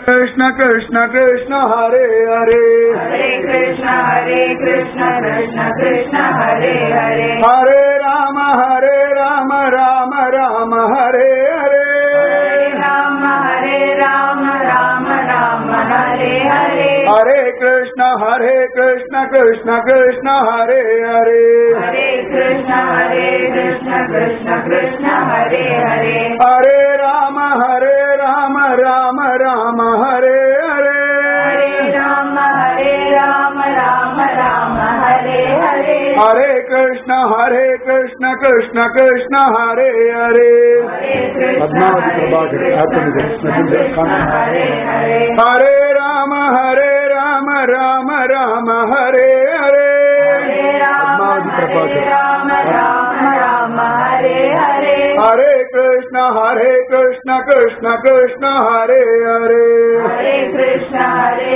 Krishna Krishna Krishna Hare Hare Hare Krishna Krishna Krishna Hare Hare Hare Rama Rama Rama Hare Hare Rama Rama Rama Hare Hare Hare Krishna Krishna Krishna Hare Hare Hare Krishna Krishna Krishna Hare Hare Hare Rama Rama Rama Hare Hare Hare Rama Rama Hare Hare Hare Krishna Krishna Krishna Hare Hare Padmavati Prabhakar Hare Hare Hare Rama Rama Hare Hare Padmavati Prabhakar Rama Hare Hare Hare Krishna Krishna Krishna Hare Hare Hare Krishna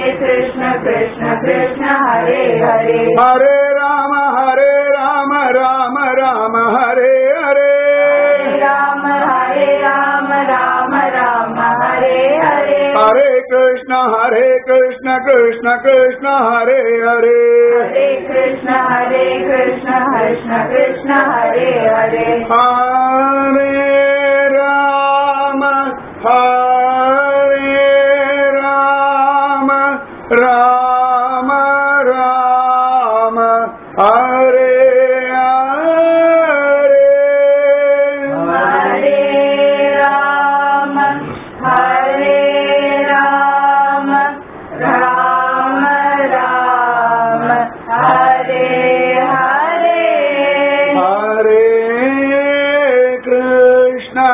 Krishna Hare Hare Hare Rama Rama Hare Hare Rama Hare Hare Hare Krishna Krishna Krishna Hare Hare Hare Krishna Krishna Hare Hare Hare Rama Rama Rama Hare Hare Hare Rama Rama Rama Hare Hare Hare Krishna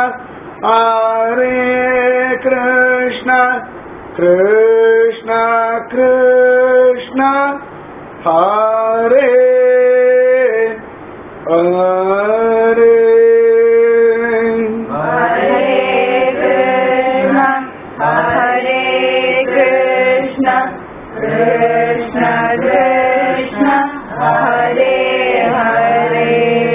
Krishna Krishna Hare Hare Krishna Krishna Krishna Hare Hare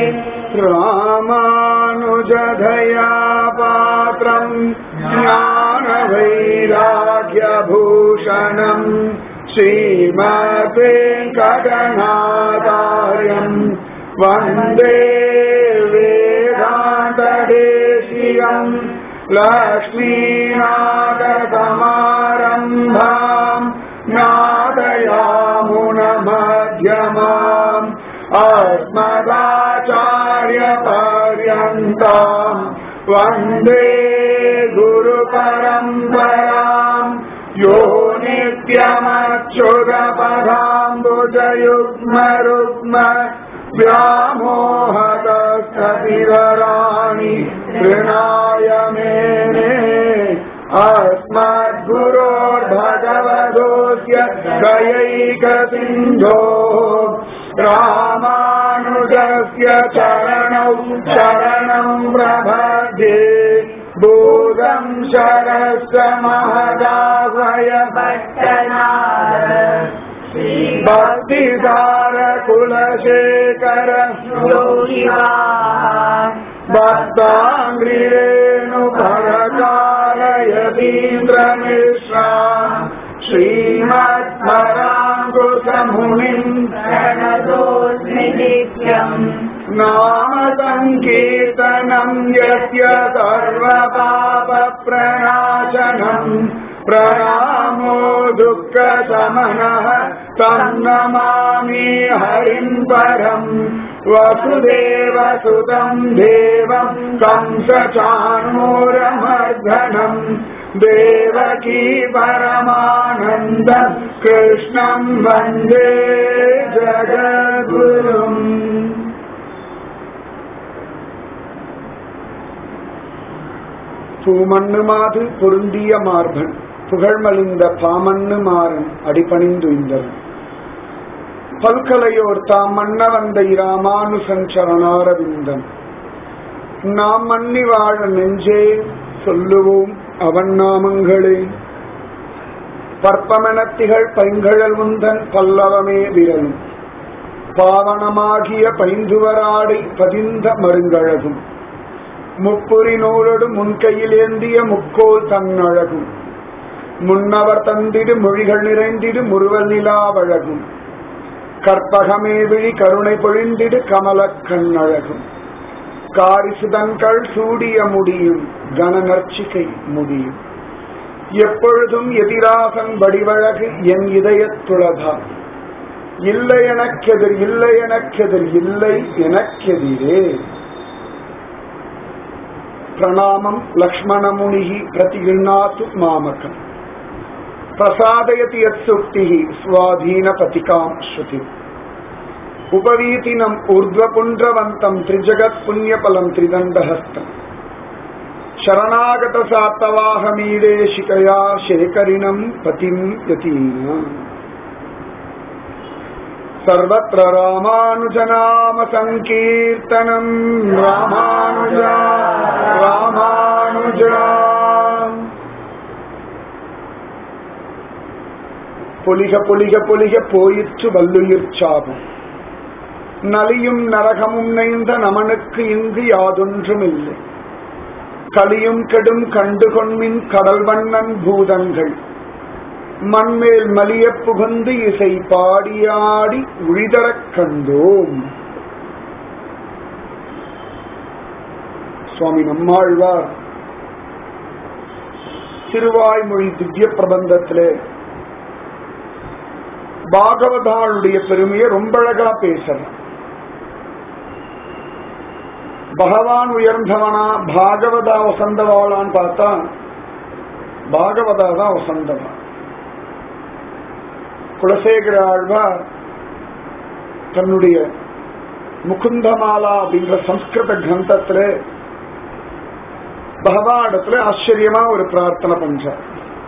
Ramanuja Daya Patram Jnana Vairagya Bhushanam Srimate Kadanadaryam Vande Vedanta Desiyam Lakshmi Nagasamaramdham Nadayamuna Madhyamam Asmadacharya Paryantam Vande Guru Paramparam Yo Nityamachyuta Padambujayugma Rugma Vyamohatastatirarani Trinaya Mene Asmadguror Bhagavadosya Dayaika Sindho Ramanujasya Charanam Prabhadye Budam Sharasya Mahadavaya Bhattanara Bhakti-dara Kulashekara Yogiva Bhaktangrirenu Bharakala Yadindra Mishra Srimad Parankusamunim Pranadosmi Nityam Nama Sankirtanam Yasya Sarva Papa Pranachanam Pranamo Dukkha Samanaha Tamnamami Harim Param Vasudeva Sudam Devam Kamsa Chanmuramardhanam Devaki Paramananda Krishnam Vande Jagagurum பூமண்ணு மாது பொருந்திய மார்பன் புகழ்மலிந்த பாமண்ணு மாறன் அடிபணிந்துய்ந்தவன் பல்கலையோர் தாம் மன்ன வந்த இராமானுசஞ்சரணாரவிந்தன் நாம் மன்னி வாழ நெஞ்சே சொல்லுவோம் அவன் நாமங்களே பற்பமெனத்திகள் பைங்கழல் முந்தன் பல்லவமே விரலும் பாவனமாகிய பைந்துவராடை பதிந்த மருங்கழகும் முப்புரி நூலோடு முன்கையில் ஏந்திய முக்கோல் தன்னழகும் முன்னவர் தந்திடு மொழிகள் நிறைந்திடு முறுவல் நிலாவழகும் கற்பகமே விழி கருணை பொழிந்திடு கமல கண்ணழகும் காரிசுதன்கள் சூடிய முடியும் கனநர்ச்சிகை முடியும் எப்பொழுதும் எதிராசன் வடிவழகு என் இதயத்துளதா இல்லை எனக்கெதிர் இல்லை எனக்கெதிர் இல்லை எனக்கெதிரே. பிரணாமம் லக்ஷ்மணமுனிஹி பிரதிகிருணாத்து மாமகம் பிரசாதயதி யத் சுக்திஹி ஸ்வாதீன பதிகாம் ஸ்ருதி உபவீதினம் ஊர்த்வபுண்ட்ரவந்தம் த்ரிஜகத் புண்ணியபலம் த்ரிதண்டஹஸ்தம் சரணாகத சாத்தவாஹமீரே சிகயா சேகரிணம் பதிம் யதீனாம். सर्वत्र रामानुजनाम संकीर्तनम् रामानुजा रामानुजा. பொலிக பொலிக பொலிக போயிற்று வல்லுயிர் சாபம் நலியும் நரகமும் நைந்த நமனுக்கு இங்கு யாதொன்றுமில்லை கலியும் கெடும் கண்டுகொண்மின் கடல் வண்ணன் பூதங்கள் மண்மேல் மலிய புகுந்து இசை பாடியாடி உழிதரக் கண்டோம். சுவாமி நம்மாழ்வார் திருவாய்மொழி திவ்ய பிரபந்தத்திலே பாகவதாளுடைய பெருமையை ரொம்ப அழகா பேசுற. பகவான் உயர்ந்தவனா பாகவதா வசந்தவாளான்னு பார்த்தா பாகவதா தான் வசந்தவா. குலசேகர ஆழ்வார் தன்னுடைய முகுந்தமாலா அப்படின்ற சம்ஸ்கிருத கிரந்தத்துல பகவானிடத்துல ஆச்சரியமா ஒரு பிரார்த்தனை பண்றார்.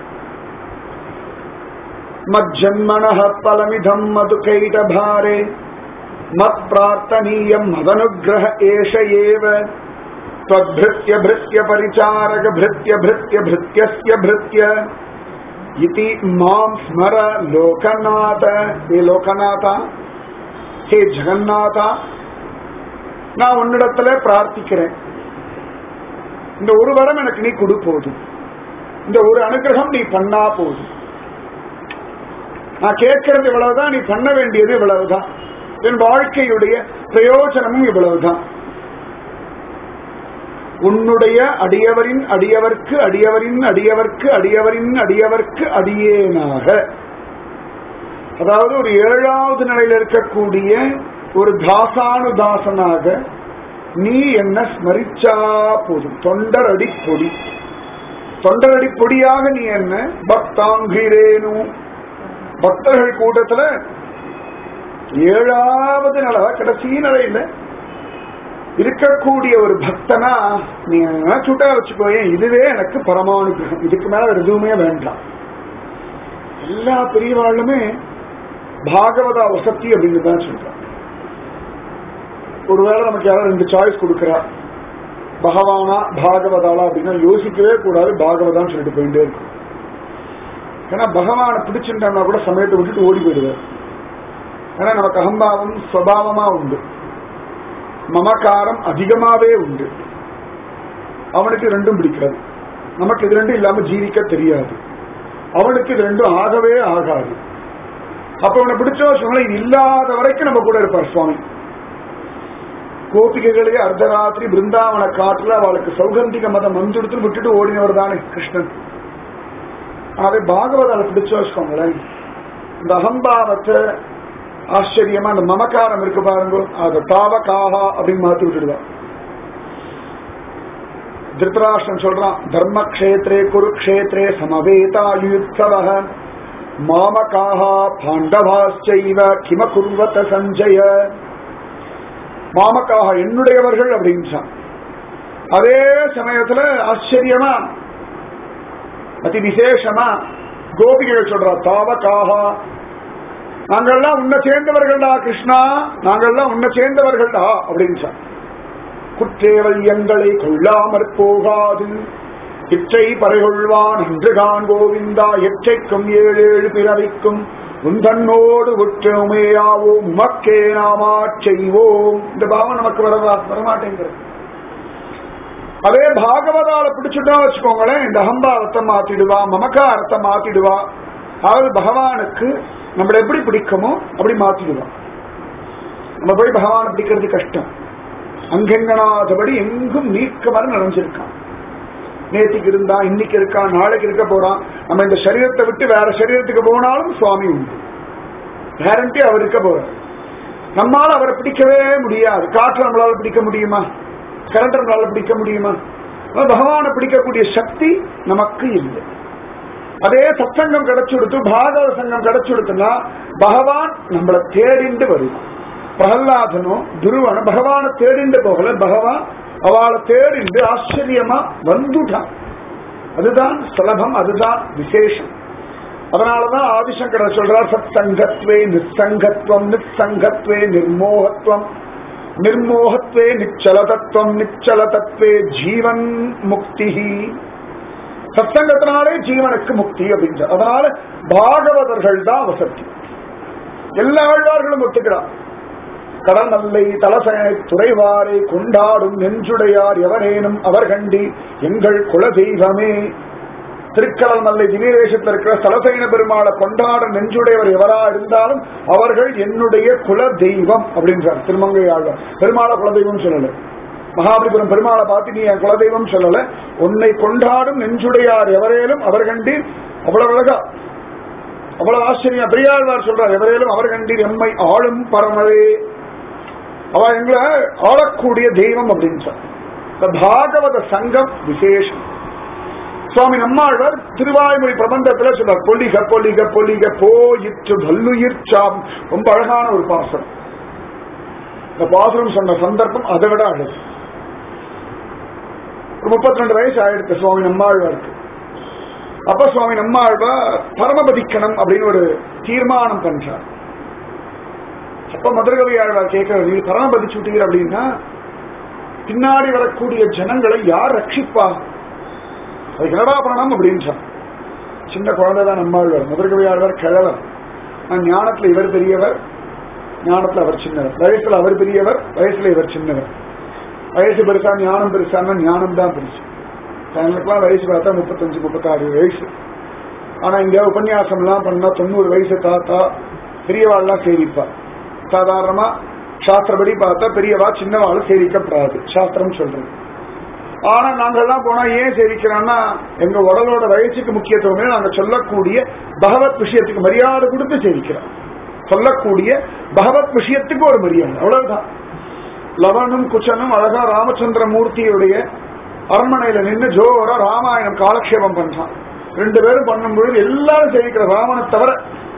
மஜ்ஜன்மனஹ பலமிதம் மதுகைட பாரே மத் பிரார்த்தனீயம் மதனுக்ரஹ ஏஷ ஏவ த்வத்பிருத்ய பிருத்ய பரிசாரக பிருத்ய பிருத்ய பிருத்யஸ்ய பிருத்ய இதி மாம் ஸ்மர லோகநாத. ஹே லோகநாதா, ஹே ஜெகநாதா, நான் உன்னிடத்துல பிரார்த்திக்கிறேன். இந்த ஒரு வரம் எனக்கு நீ கொடு போதும், இந்த ஒரு அனுகிரகம் நீ பண்ணா போதும். நான் கேட்கறது இவ்வளவுதான், நீ பண்ண வேண்டியது இவ்வளவுதான், என் வாழ்க்கையுடைய பிரயோஜனமும் இவ்வளவுதான். உன்னுடைய அடியவரின் அடியவர்க்கு அடியவரின் அடியவர்க்கு அடியவரின் அடியவர்க்கு அடியேனாக, அதாவது ஒரு 7வது நிலையில் இருக்கக்கூடிய ஒரு தாசானுதாசனாக நீ என்ன ஸ்மரிச்சா போதும். தொண்டரடி பொடி, தொண்டரடி பொடியாக நீ என்ன பக்தாங்கிரேனு, பக்தர்கள் கூட்டத்துல 7வது நிலை கடைசி நிலையில இருக்கக்கூடிய ஒரு பக்தனா நீ சுட்டா வச்சுக்கோயேன், இதுவே எனக்கு பரமானுகிரகம், இதுக்கு மேல எதுவுமே வேண்டாம். எல்லா பெரியவாளுமே பாகவதா வசதி அப்படின்னு தான் சொல்றாங்க. ஒருவேளை நமக்கு யாராவது 2 சாய்ஸ் கொடுக்கறா, பகவானா பாகவதாளா அப்படின்னா யோசிக்கவே கூடாது, பாகவதான்னு சொல்லிட்டு போயிட்டே இருக்கும். ஏன்னா பகவானை பிடிச்சுட்டோம்னா கூட சமயத்தை விட்டுட்டு ஓடி போயிடுவார். ஏன்னா நமக்கு அகம்பாவம் சுவாவமா உண்டு, மமக்காரம் அதிகமாவே உண்டு. அவனுக்கு 2 பிடிக்காது, நமக்கு இது 2 இல்லாம ஜீவிக்க தெரியாது. அவனுக்கு இது 2 ஆகவே ஆகாது. அப்ப அவனை பிடிச்ச சொன்ன இது இல்லாத வரைக்கும் நம்ம கூட இருப்பார் சுவாமி. கோபிகைகளே அர்த்தராத்திரி பிருந்தாவன காட்டுல அவளுக்கு சௌகந்திக மதம் மஞ்செடுத்து விட்டுட்டு ஓடினவர் தானே கிருஷ்ணன். அதை பாகவதால பிடிச்ச வச்சுக்கோங்களேன், இந்த அகம்பாவத்தை ஆச்சரியமா அந்த மமக்காரம் இருக்கு பாருங்க, அது தாவகாஹா அப்படின்னு மாத்தி விட்டுடுவான். திருத்தராஷ்டிரன் சொல்றான், தர்மக்ஷேத்ரே குருக்ஷேத்ரே சமவேதாயுத்சவஹ மாமகாஹா பாண்டவாஸ்சைவ கிம குர்வத சஞ்சய. மாமகாஹா என்னுடையவர்கள் அப்படின்னு. அதே சமயத்துல ஆச்சரியமா அதி விசேஷமா கோபிகைகள் சொல்றா, தாவகாஹா நாங்கள்லாம் உன்னை சேர்ந்தவர்கள்டா கிருஷ்ணா, நாங்கள்லாம் உன்னை சேர்ந்தவர்கள்டா அப்படின்னு. குற்றேவல் எங்களை கொள்ளாமற் போகாது, இற்றை பறைகொள்வான் அன்றுகான் கோவிந்தா, எற்றைக்கும் 7 பிறவிக்கும் உந்தன்னோடு விட்டுமையாவோம் உமக்கே நாமா செய்வோம். இந்த பாவம் நமக்கு வரமாட்டேங்கிறது. அதே பாகவதால பிடிச்சுட்டா வச்சுக்கோங்களேன், இந்த அகம்பாவத்தை மாத்திடுவா, மமகாரத்தை மாத்திடுவா. அதாவது பகவானுக்கு நம்மள எப்படி பிடிக்குமோ அப்படி மாத்திடுவா. நம்ம போய் பகவானை பிடிக்கிறது கஷ்டம். அங்கெங்கனாதபடி எங்கும் நீக்கமர நினைஞ்சிருக்கான். நேற்றுக்கு இருந்தா, இன்னைக்கு இருக்கான், நாளைக்கு இருக்க போறான். நம்ம இந்த சரீரத்தை விட்டு வேற சரீரத்துக்கு போனாலும் சுவாமி உண்டு, கேரண்டி அவர் இருக்க போறார். நம்மால அவரை பிடிக்கவே முடியாது. காற்று நம்மளால பிடிக்க முடியுமா? கரண்ட் நம்மளால பிடிக்க முடியுமா? பகவானை பிடிக்கக்கூடிய சக்தி நமக்கு இல்லை. அதே சத்சங்கம் கிடைச்சுடுத்து, பாகவத சங்கம் கிடைச்சுடுத்துனா பகவான் நம்மளை தேடிண்டு வருவான். பிரகலாதனோ துருவனோ பகவானை தேடிண்டு போகல, பகவான் அவளை தேடிண்டு ஆச்சரியமா வந்துட்டான். அதுதான் சுலபம், அதுதான் விசேஷம். அதனாலதான் ஆதிசங்கரர் சொல்றார், சத் சங்கத்வே நிச்சங்கத்வம், நிச்சங்கத்வே நிர்மோகத்வம், நிர்மோகத்வே நிச்சலதத்வம், நிச்சலதத்வே ஜீவன் முக்தி. சத்சங்கத்தினாலே ஜீவனுக்கு முக்தி அப்படின்ற. அதனால பாகவதர்கள் தான் வசதி. எல்லா ஆழ்வார்களும் ஒத்துக்கிறார். கடல் நல்லை தலசனை துறைவாரை கொண்டாடும் நெஞ்சுடையார் எவரேனும் அவர் கண்டி எங்கள் குல தெய்வமே. திருக்கடல் நல்லை தினேரேஷத்தில் இருக்கிற தலசைன பெருமாளை கொண்டாட நெஞ்சுடையவர் எவரா இருந்தாலும் அவர்கள் என்னுடைய குல தெய்வம் அப்படின்றார் திருமங்கை ஆழ்வார். பெருமாளை குலதெய்வம் சொல்லல, மகாபலிபுரம் பெருமாளை பார்த்து நீ என் குலதெய்வம் சொல்லல, உன்னை கொண்டாடும் நெஞ்சுடையார் எவரேலும் அவர் கண்டி. அவ்வளவு அழகா, அவ்வளவு ஆச்சரியம். பெரியாழ்வார் சொல்றார், எவரேலும் அவர் கண்டீர் எம்மை ஆளும் பரமரே. அவ எங்களை ஆளக்கூடிய தெய்வம் அப்படின்னு சொல்ற. பாகவத சங்கம் விசேஷம். சுவாமி நம்மாழ்வார் திருவாய்மொழி பிரபந்தத்துல சொல்றார், பொலிக பொலிக பொலிக போயிற்று வல்லுயிர் சாம். ரொம்ப அழகான ஒரு பாசனம். இந்த பாசனம் சொன்ன சந்தர்ப்பம் அதை விட அழகு. ஒரு 32 வயசு ஆயிடுச்சு சுவாமி நம்மாழ்வாருக்கு. அப்ப சுவாமி நம்மாழ்வார் பரமபதிக்கணும் அப்படின்னு ஒரு தீர்மானம் பண்றார். அப்ப மதுரகவி ஆழ்வார் கேட்கறது, பரமபதிச்சு விட்டீர் அப்படின்னா பின்னாடி வரக்கூடிய ஜனங்களை யார் ரட்சிப்பா? அதுக்கு என்னடா பண்ணணும் அப்படின்னு. சின்ன குழந்தைதான் நம்மாழ்வார். மதுரகவி ஆழ்வார் கிழவர். ஞானத்துல இவர் பெரியவர், ஞானத்துல அவர் சின்னவர். வயசுல அவர் பெரியவர், வயசுல இவர் சின்னவர். வயசு பெருசா ஞானம் பெருசான்னா ஞானம் தான் பெருசு. எங்களுக்குலாம் வயசு பார்த்தா 35 36 வயசு. ஆனா இங்க உபன்யாசம் எல்லாம் பண்ணா 90 வயசு தாத்தா பெரியவாள்லாம் சேரிப்பா. சாதாரணமா சாஸ்திரப்படி பார்த்தா பெரியவா சின்னவாள் சேரிக்கப்படாது, சாஸ்திரம் சொல்றது. ஆனா நாங்கெல்லாம் போனா ஏன் சேரிக்கிறோம்னா எங்க உடலோட வயசுக்கு முக்கியத்துவமே நாங்க சொல்லக்கூடிய பகவத் விஷயத்துக்கு மரியாதை கொடுத்து சேரிக்கிறோம். சொல்லக்கூடிய பகவத் விஷயத்துக்கு ஒரு மரியாதை, அவ்வளவுதான். லவனும் குச்சனும் அழகா ராமச்சந்திர மூர்த்தியுடைய அரண்மனையில நின்று ஜோரா ராமாயணம் காலக்ஷேபம் பண்றான். 2 பேரும் பண்ணும்பொழுது எல்லாரும் சேவிக்கிற, ராமனை தவிர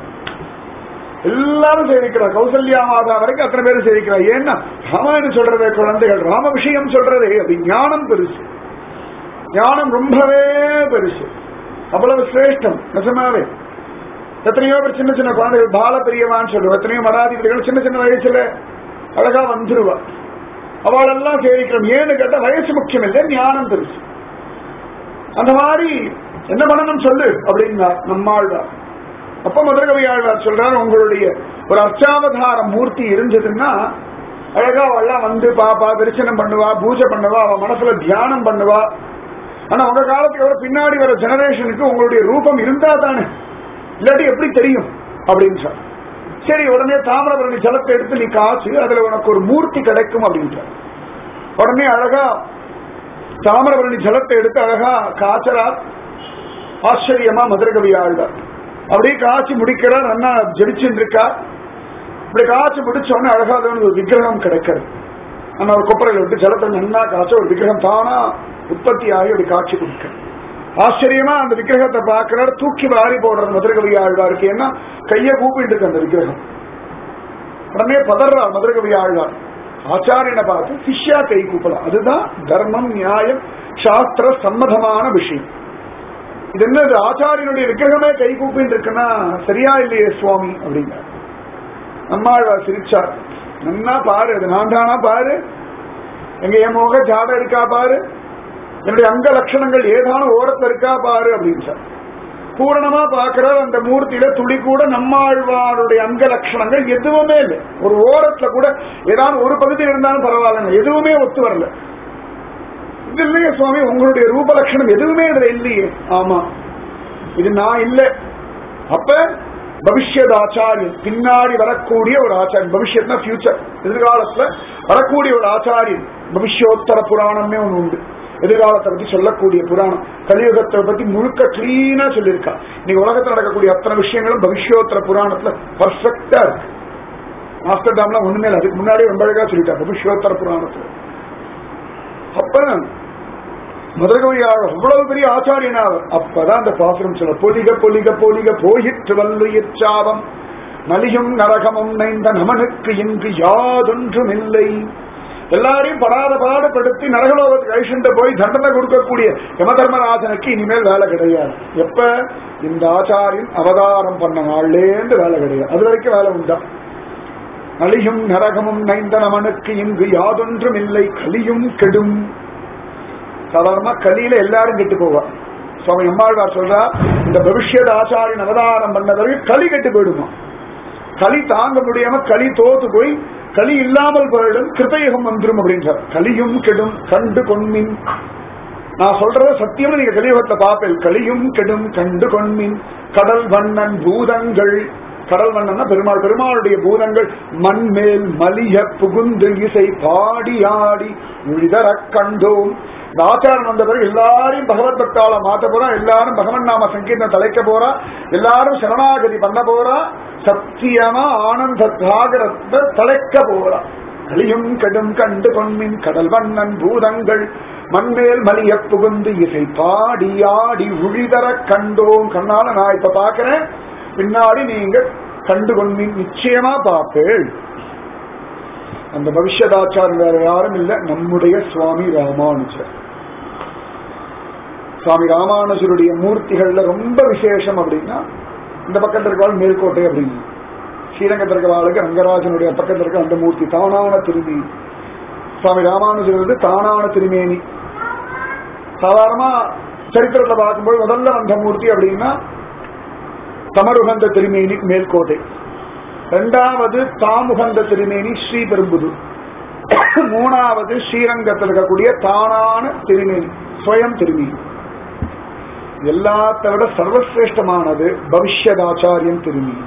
எல்லாரும் சேவிக்கிறார். கௌசல்யா மாதா வரைக்கும் அத்தனை பேரும் சேவிக்கிறார். ஏன்னா ராமாயணம் சொல்றதே குழந்தைகள், ராம விஷயம் சொல்றதே அப்படி. ஞானம் பெருசு, ஞானம் ரொம்பவே பெருசு, அவ்வளவு சிரேஷ்டம் நிஜமாவே. எத்தனையோ பேர் சின்ன சின்ன குழந்தைகள் பால பெரியவான்னு சொல்லுவோம். எத்தனையோ மராதிகள் சின்ன சின்ன வயசுல அழகா வந்துருவா. அவளெல்லாம் சேவிக்கிறோம். ஏன்னு கேட்டா வயசு முக்கியம் இல்லை, ஞானம் பெருசு. அந்த மாதிரி என்ன பண்ணணும் சொல்லு அப்படின்னா நம்மாழ்வார். அப்ப மதுரகவி ஆழ்வார் சொல்றாரு, உங்களுடைய ஒரு அர்ச்சாவதார மூர்த்தி இருந்ததுன்னா அழகா அவெல்லாம் வந்து பாப்பா, தரிசனம் பண்ணுவா, பூஜை பண்ணுவா, அவ மனசுல தியானம் பண்ணுவா. ஆனா உங்க காலத்துக்கு வர பின்னாடி வர ஜெனரேஷனுக்கு உங்களுடைய ரூபம் இருந்தா தானே, இல்லாட்டி எப்படி தெரியும் அப்படின்னு சொல்ற. சரி, உடனே தாமிரபரணி ஜலத்தை எடுத்து நீ காய்ச்சி அதுல உனக்கு ஒரு மூர்த்தி கிடைக்கும் அப்படின்ற. உடனே அழகா தாமிரபரணி ஜலத்தை எடுத்து அழகா காய்ச்சரா. ஆச்சரியமா மதுரகவி ஆழ்வார் அப்படியே காய்ச்சி முடிக்கிறார். நல்லா ஜெடிச்சுட்டு இருக்கா. இப்படி காய்ச்சி முடிச்சோடனே அழகா ஒரு விக்கிரகம் கிடைக்கிறது. ஆனா ஒரு கொப்பரையில விட்டு ஜலத்தை நல்லா காய்ச்ச ஒரு விக்கிரகம் தானா உற்பத்தி ஆகி அப்படி காட்சி கொடுக்க. ஆச்சரியமா அந்த விக்கிரகத்தை பார்க்கிறார். தூக்கி வாரி போடுறது மதுரகவி ஆழ்வாருக்கு. ஏன்னா கைய கூப்பிட்டு இருக்கு அந்த விக்கிரகம். உடனே பதறார் மதுரகவி ஆழ்வார். ஆச்சாரியனை பார்த்து சிஷ்யா கை கூப்பலாம். அதுதான் தர்மம், நியாயம், சாஸ்திர சம்மதமான விஷயம். இது என்னது, ஆச்சாரியனுடைய விக்கிரகமே கை கூப்பிட்டு இருக்குன்னா சரியா இல்லையே சுவாமி அப்படிங்க. நம்மாழ்வார் சிரிச்சார். நன்னா பாரு, அது நான் தானா பாரு, எங்க என் முக ஜாட இருக்கா பாரு, என்னுடைய அங்க லட்சணங்கள் ஏதான ஓரத்துல இருக்கா பாரு அப்படின்னு சார். பூரணமா பாக்குறார். அந்த மூர்த்தியில துளி கூட நம்மாழ்வாருடைய அங்க லட்சணங்கள் எதுவுமே இல்லை. ஒரு ஓரத்துல கூட ஏதாவது ஒரு பகுதி இருந்தாலும் பரவாயில்ல, எதுவுமே ஒத்து வரல. இது இல்லையே சுவாமி, உங்களுடைய ரூபலட்சணம் எதுவுமே இதுல இல்லையே. ஆமா, இது நான் இல்லை. அப்ப பவிஷ்யத் ஆச்சாரியன், பின்னாடி வரக்கூடிய ஒரு ஆச்சாரியன். பவிஷ்யத்னா ஃபியூச்சர், எதிர்காலத்துல வரக்கூடிய ஒரு ஆச்சாரியன். பவிஷ்யோத்தர புராணமே ஒண்ணு உண்டு, எதிர்காலத்தை பத்தி சொல்லக்கூடிய புராணம். கலியுகத்தை பத்தி முழுக்க கிளீனா சொல்லியிருக்கா. இன்னைக்கு உலகத்தில் நடக்கக்கூடிய அத்தனை விஷயங்களும் பவிஷ்யோத்தர புராணத்துல பர்ஃபெக்டா இருக்கு. மாஸ்டர் டாம்லாம் ஒண்ணுமே இல்லை, அதுக்கு முன்னாடியே ரொம்ப அழகா சொல்லிட்டா பவிஷ்யோத்தர புராணத்துல. அப்ப முதல்கவியாளர் அவ்வளவு பெரிய ஆச்சாரியனாவர். அப்பதான் அந்த பாசுரம் சொல்ல, பொலிக பொலிக பொலிக போயிற்று வல்லுயிர் சாபம் நலியும் நரகமும் நைந்த நமனுக்கு இன்று யாதொன்றும் இல்லை. எல்லாரையும் படாத பாடுபடுத்தி நரகலோகத்துக்கு அழிச்சுட்டு போய் தண்டனை கொடுக்கக்கூடிய யமதர்மராஜனுக்கு இனிமேல் வேலை கிடையாது. எப்ப இந்த ஆச்சாரியன் அவதாரம் பண்ண நாள்லேருந்து வேலை கிடையாது. அது வரைக்கும் வேலை உண்டா? நலியும் நரகமும் நைந்த நமனுக்கு இங்கு யாதொன்றும் இல்லை, கலியும் கெடும். சாதாரணமா கலியில எல்லாரும் கெட்டு போவா. சுவாமி அம்மாழ்வார் சொல்றா, இந்த பவிஷ்யத் ஆச்சாரியன் அவதாரம் பண்ணதற்கு களி கெட்டு போயிடுமா. களி தாங்க முடியாம களி தோத்து போய் களி இல்லாமல் போயிடும், கிருதயுகம் வந்துடும் அப்படின்றார். கலியும் கெடும் கண்டு கொன்மின். நான் சொல்றத சத்தியம், நீங்க கலியுகத்தை பார்ப்பேன். கலியும் கெடும் கண்டு கொன்மின். கடல் வண்ணன் பூதங்கள், கடல் வண்ணன்னா பெருமாள், பெருமாளுடைய பூதங்கள் மண்மேல் மலிய புகுந்து இசை பாடி ஆடி உழிதர கண்டோம். இந்த ஆச்சாரம் வந்த பிறகு எல்லாரையும் பகவத் பக்தால மாற்ற போறா, எல்லாரும் பகவன் நாம சங்கீர்த்தம் தலைக்க போறா, எல்லாரும் சரணாகதி பண்ண போறா, சத்தியமா ஆனந்த சாகரத்தை தலைக்க போறா. கலியும் கெடும் கண்டு கொன்மின். கடல் வண்ணன் பூதங்கள் மண்மேல் மலிய புகுந்து இசை பாடி ஆடி உழிதர கண்டோம். கண்ணால நான் இப்ப பாக்குறேன், பின்னாடி நீங்க கண்டு கொன்மின், நிச்சயமா பார்ப்பேள். அந்த பவிஷ்யதாச்சாரம் வேற யாரும் இல்ல, நம்முடைய சுவாமி ராமானுஜர். சுவாமி ராமானுஜருடைய மூர்த்திகள்ல ரொம்ப விசேஷம் அப்படின்னா, இந்த பக்கத்தில் இருக்கவாள் மேல்கோட்டை அப்படின்னு, ஸ்ரீரங்கத்தில் இருக்கவாளுக்கு ரங்கராஜனுடைய பக்கத்தில் இருக்க அந்த மூர்த்தி தானான திருமேனி. சுவாமி ராமானுஜர் தானான திருமேனி. சாதாரணமா சரித்திரத்தை பார்க்கும்போது முதல்ல வந்த மூர்த்தி அப்படின்னா தமருகந்த திருமேனி மேல்கோட்டை, இரண்டாவது தாமுகந்த திருமேனி ஸ்ரீபெரும்புதூர், மூணாவது ஸ்ரீரங்கத்தில் இருக்கக்கூடிய தானான திருமேனி ஸ்வயம் திருமேனி. எல்லாத்த விட சர்வசிரேஷ்டமானது பவிஷ்யதாச்சாரியன் திருமேனி.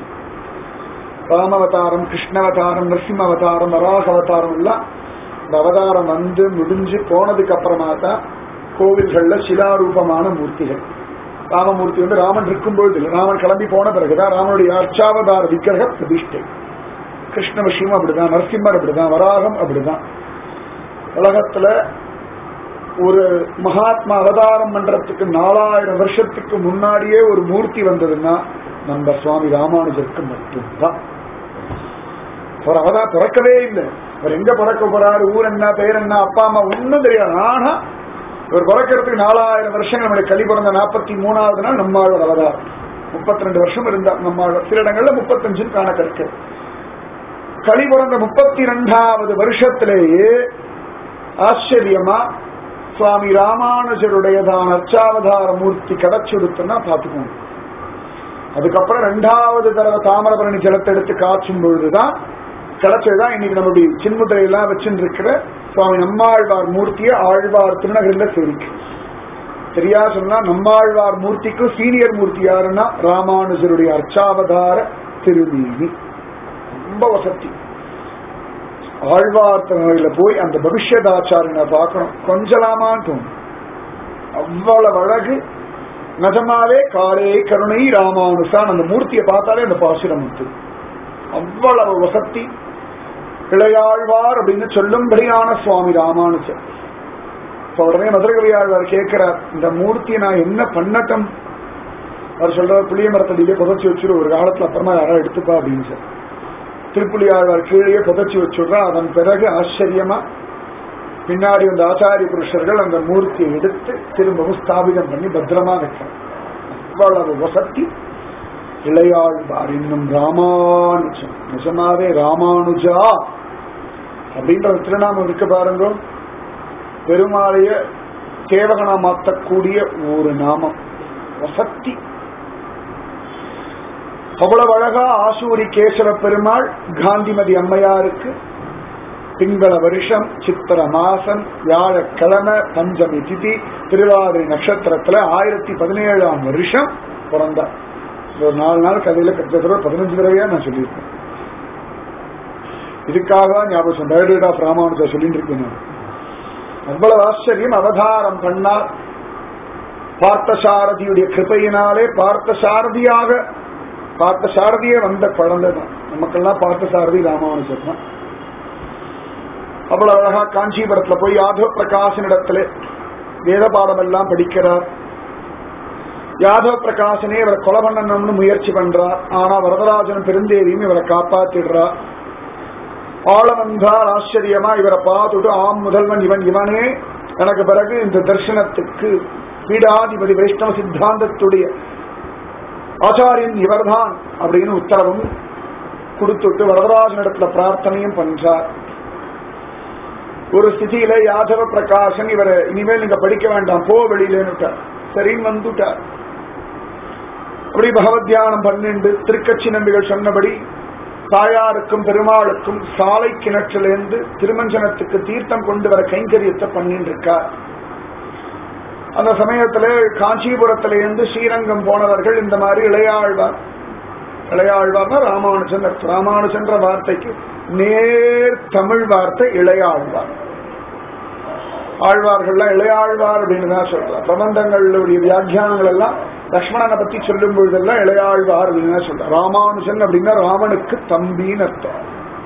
ராமவதாரம், கிருஷ்ணவதாரம், நரசிம்மவதாரம், வராக அவதாரம் எல்லாம் இந்த அவதாரம் வந்து முடிஞ்சு போனதுக்கு அப்புறமா தான் கோவில்கள்ல சிலாரூபமான மூர்த்திகள். ராமமூர்த்தி வந்து ராமன் இருக்கும்பொழுது இல்லை, ராமன் கிளம்பி போன பிறகுதான் ராமனுடைய அர்ச்சாவதார விக்கிரக பிரதிஷ்டை. கிருஷ்ண விஷயம் அப்படிதான், நரசிம்மர் அப்படிதான், வராகம் அப்படிதான். உலகத்துல ஒரு மகாத்மா அவதாரம் பண்றதுக்கு 4000 வருஷத்துக்கு முன்னாடியே ஒரு மூர்த்தி வந்ததுன்னா நம்ம சுவாமி ராமானுஜருக்கு மட்டும்தான். அவர் அவதாரம் பிறக்கவே இல்லை. அவர் எங்க பிறக்க போறாரு, ஊர் என்ன, பெயர் என்ன, அப்பா அம்மா ஒன்னும் தெரியாது. ஆனா இவர் பிறக்கிறதுக்கு 4000 வருஷங்கள், நம்முடைய கலி பிறந்த 43வது நாள் நம்மாழ்வார் அவதாரம். 32 வருஷம் இருந்தார் நம்மாழ்வார். சில இடங்கள்ல 35 காண கற்க. கலி பிறந்த 32வது வருஷத்திலேயே ஆச்சரியமா சுவாமி ராமானுஜருடையதான அர்ச்சாவதார மூர்த்தி கிடைச்சுடுத்துன்னா பாத்துக்கோங்க. அதுக்கப்புறம் 2வது தடவை தாமிரபரணி ஜலத்தை எடுத்து காய்ச்சும் பொழுதுதான் கிடைச்சதுதான் இன்னைக்கு நம்முடைய சின்முத்திரையெல்லாம் வச்சுருக்கிற சுவாமி நம்மாழ்வார் மூர்த்தியை ஆழ்வார் திருநகரில் சேரிக்கு. சரியா சொன்னா நம்மாழ்வார் மூர்த்திக்கு சீனியர் மூர்த்தி யாருன்னா ராமானுஜருடைய அர்ச்சாவதார திருமேனி. ரொம்ப வசதி. ஆழ்வார் திருநகரில போய் அந்த பவிஷ்யதாச்சாரியனை பார்க்கணும், கொஞ்சலாமான்னு தோணும். அவ்வளவு அழகு. நிஜமாவே காரே கருணை ராமானுசான் அந்த மூர்த்தியை பார்த்தாலே அந்த பாசுரம் வந்து அவ்வளவு வசதி. இளையாழ்வார் அப்படின்னு சொல்லும்படியான சுவாமி ராமானுஜர். உடனே மதுரகவியாழ்வார் கேட்கிறார், இந்த மூர்த்தியை நான் என்ன பண்ணட்டும்? அவர் சொல்றார், புளிய மரத்தடியிலே புதைச்சி வச்சுரு, ஒரு காலத்துல அப்புறமா யாராவது எடுத்துப்பா அப்படின்னு சார். திருப்புலியாழ்வார் கீழே புதைச்சி வச்சுடுறா. அதன் பிறகு ஆச்சரியமா பின்னாடி வந்த ஆச்சாரிய புருஷர்கள் அந்த மூர்த்தியை எடுத்து திரும்பவும் ஸ்தாபிதம் பண்ணி பத்திரமா வைக்கிறார். அவ்வளவு வசதி. இளையாழ்வார் இன்னும் ராமானுஜம். நிஜமாவே ராமானுஜா அப்படின்ற திருநாமம் இருக்கு பாருங்க. பெருமாளைய சேவகனா மாற்றக்கூடிய ஒரு நாமம். வசத்தி. அவ்வளவு அழகா ஆசூரி கேசவ பெருமாள் காந்திமதி அம்மையாருக்கு திங்கள வருஷம் சித்திர மாசம் வியாழக்கிழமை பஞ்சமி திதி திருவாதிரை நட்சத்திரத்துல 1017ஆம் வருஷம் பிறந்தார். ஒரு 4 நாள் கதையில கிட்டத்தட்ட 15 தடவையா நான் சொல்லியிருக்கேன். இதுக்காக ஞாபகம் பயோடேட் ஆஃப் ராமானுஜா சொல்லிட்டு இருக்கேன். அவ்வளவு ஆச்சரியம். அவதாரம் பண்ணார். பார்த்தசாரதியுடைய கிருபையினாலே பார்த்தசாரதியே வந்த குழந்தை தான். நமக்கெல்லாம் பார்த்தசாரதி ராமானுஜர் தான். அவ்வளவு அழகா காஞ்சிபுரத்துல போய் யாதவ பிரகாசனிடத்துல வேத பாடம் எல்லாம் படிக்கிறார். யாதவ பிரகாசனே இவரை கொலை பண்ணணும்னு முயற்சி பண்றார். ஆனா வரதராஜன் பெருந்தேவியும் இவரை காப்பாத்திடுறார். ஆள வந்தார். ஆச்சரியமா இவரை பார்த்துட்டு ஆம் முதல்வன் இவனே எனக்கு பிறகு இந்த தர்சனத்துக்கு பீடாதிபதி வைஷ்ணவ சித்தாந்தத்துடைய ஆச்சாரியன் இவர்தான் அப்படின்னு உத்தரவும் கொடுத்துட்டு வரதராஜனிடத்துல பிரார்த்தனையும் பண்றார். ஒரு ஸ்திதியில யாதவ பிரகாசன் இவரை இனிமேல் நீங்க படிக்க வேண்டாம், போ வெளியிலேன்னுட்டார். சரின்னு வந்துட்டார். அப்படி பகவத் தியானம் பண்ணிண்டு திருக்கட்சி நம்பிகள் சொன்னபடி தாயாருக்கும் பெருமாளுக்கும் சாலை கிணற்றிலிருந்து திருமஞ்சனத்துக்கு தீர்த்தம் கொண்டு வர கைங்கரியத்தை பண்ணிட்டு இருக்கார். அந்த சமயத்துல காஞ்சிபுரத்திலிருந்து ஸ்ரீரங்கம் போனவர்கள் இந்த மாதிரி இளையாழ்வார்னா ராமானுஜன்ற வார்த்தைக்கு நேர் தமிழ் வார்த்தை இளையாழ்வார். ஆழ்வார்கள்லாம் இளையாழ்வார் அப்படின்னு தான் சொல்றார். பிரபந்தங்களுடைய வியாக்கியானங்கள் எல்லாம் லக்ஷ்மணனை பத்தி சொல்லும் பொழுதெல்லாம் இளையாழ்வார் அப்படின்னு தான் சொல்றார். ராமானுஜன் அப்படின்னா ராமனுக்கு தம்பின்னு அர்த்தம்.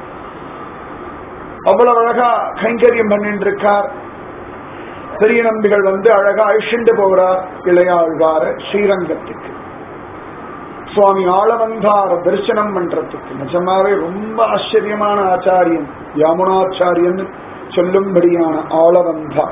அவ்வளவு அழகா கைங்கரியம் பண்ணிட்டு இருக்கார். பெரிய நம்பிகள் வந்து அழகா அழிச்சுண்டு போகிறார் இளையாழ்வார ஸ்ரீரங்கத்துக்கு. சுவாமி ஆளவந்தார தரிசனம் பண்றதுக்கு நிஜமாவே ரொம்ப ஆச்சரியமான ஆச்சாரியன், யாமுனாச்சாரியன் சொல்லும்படியான ஆளவந்தார்.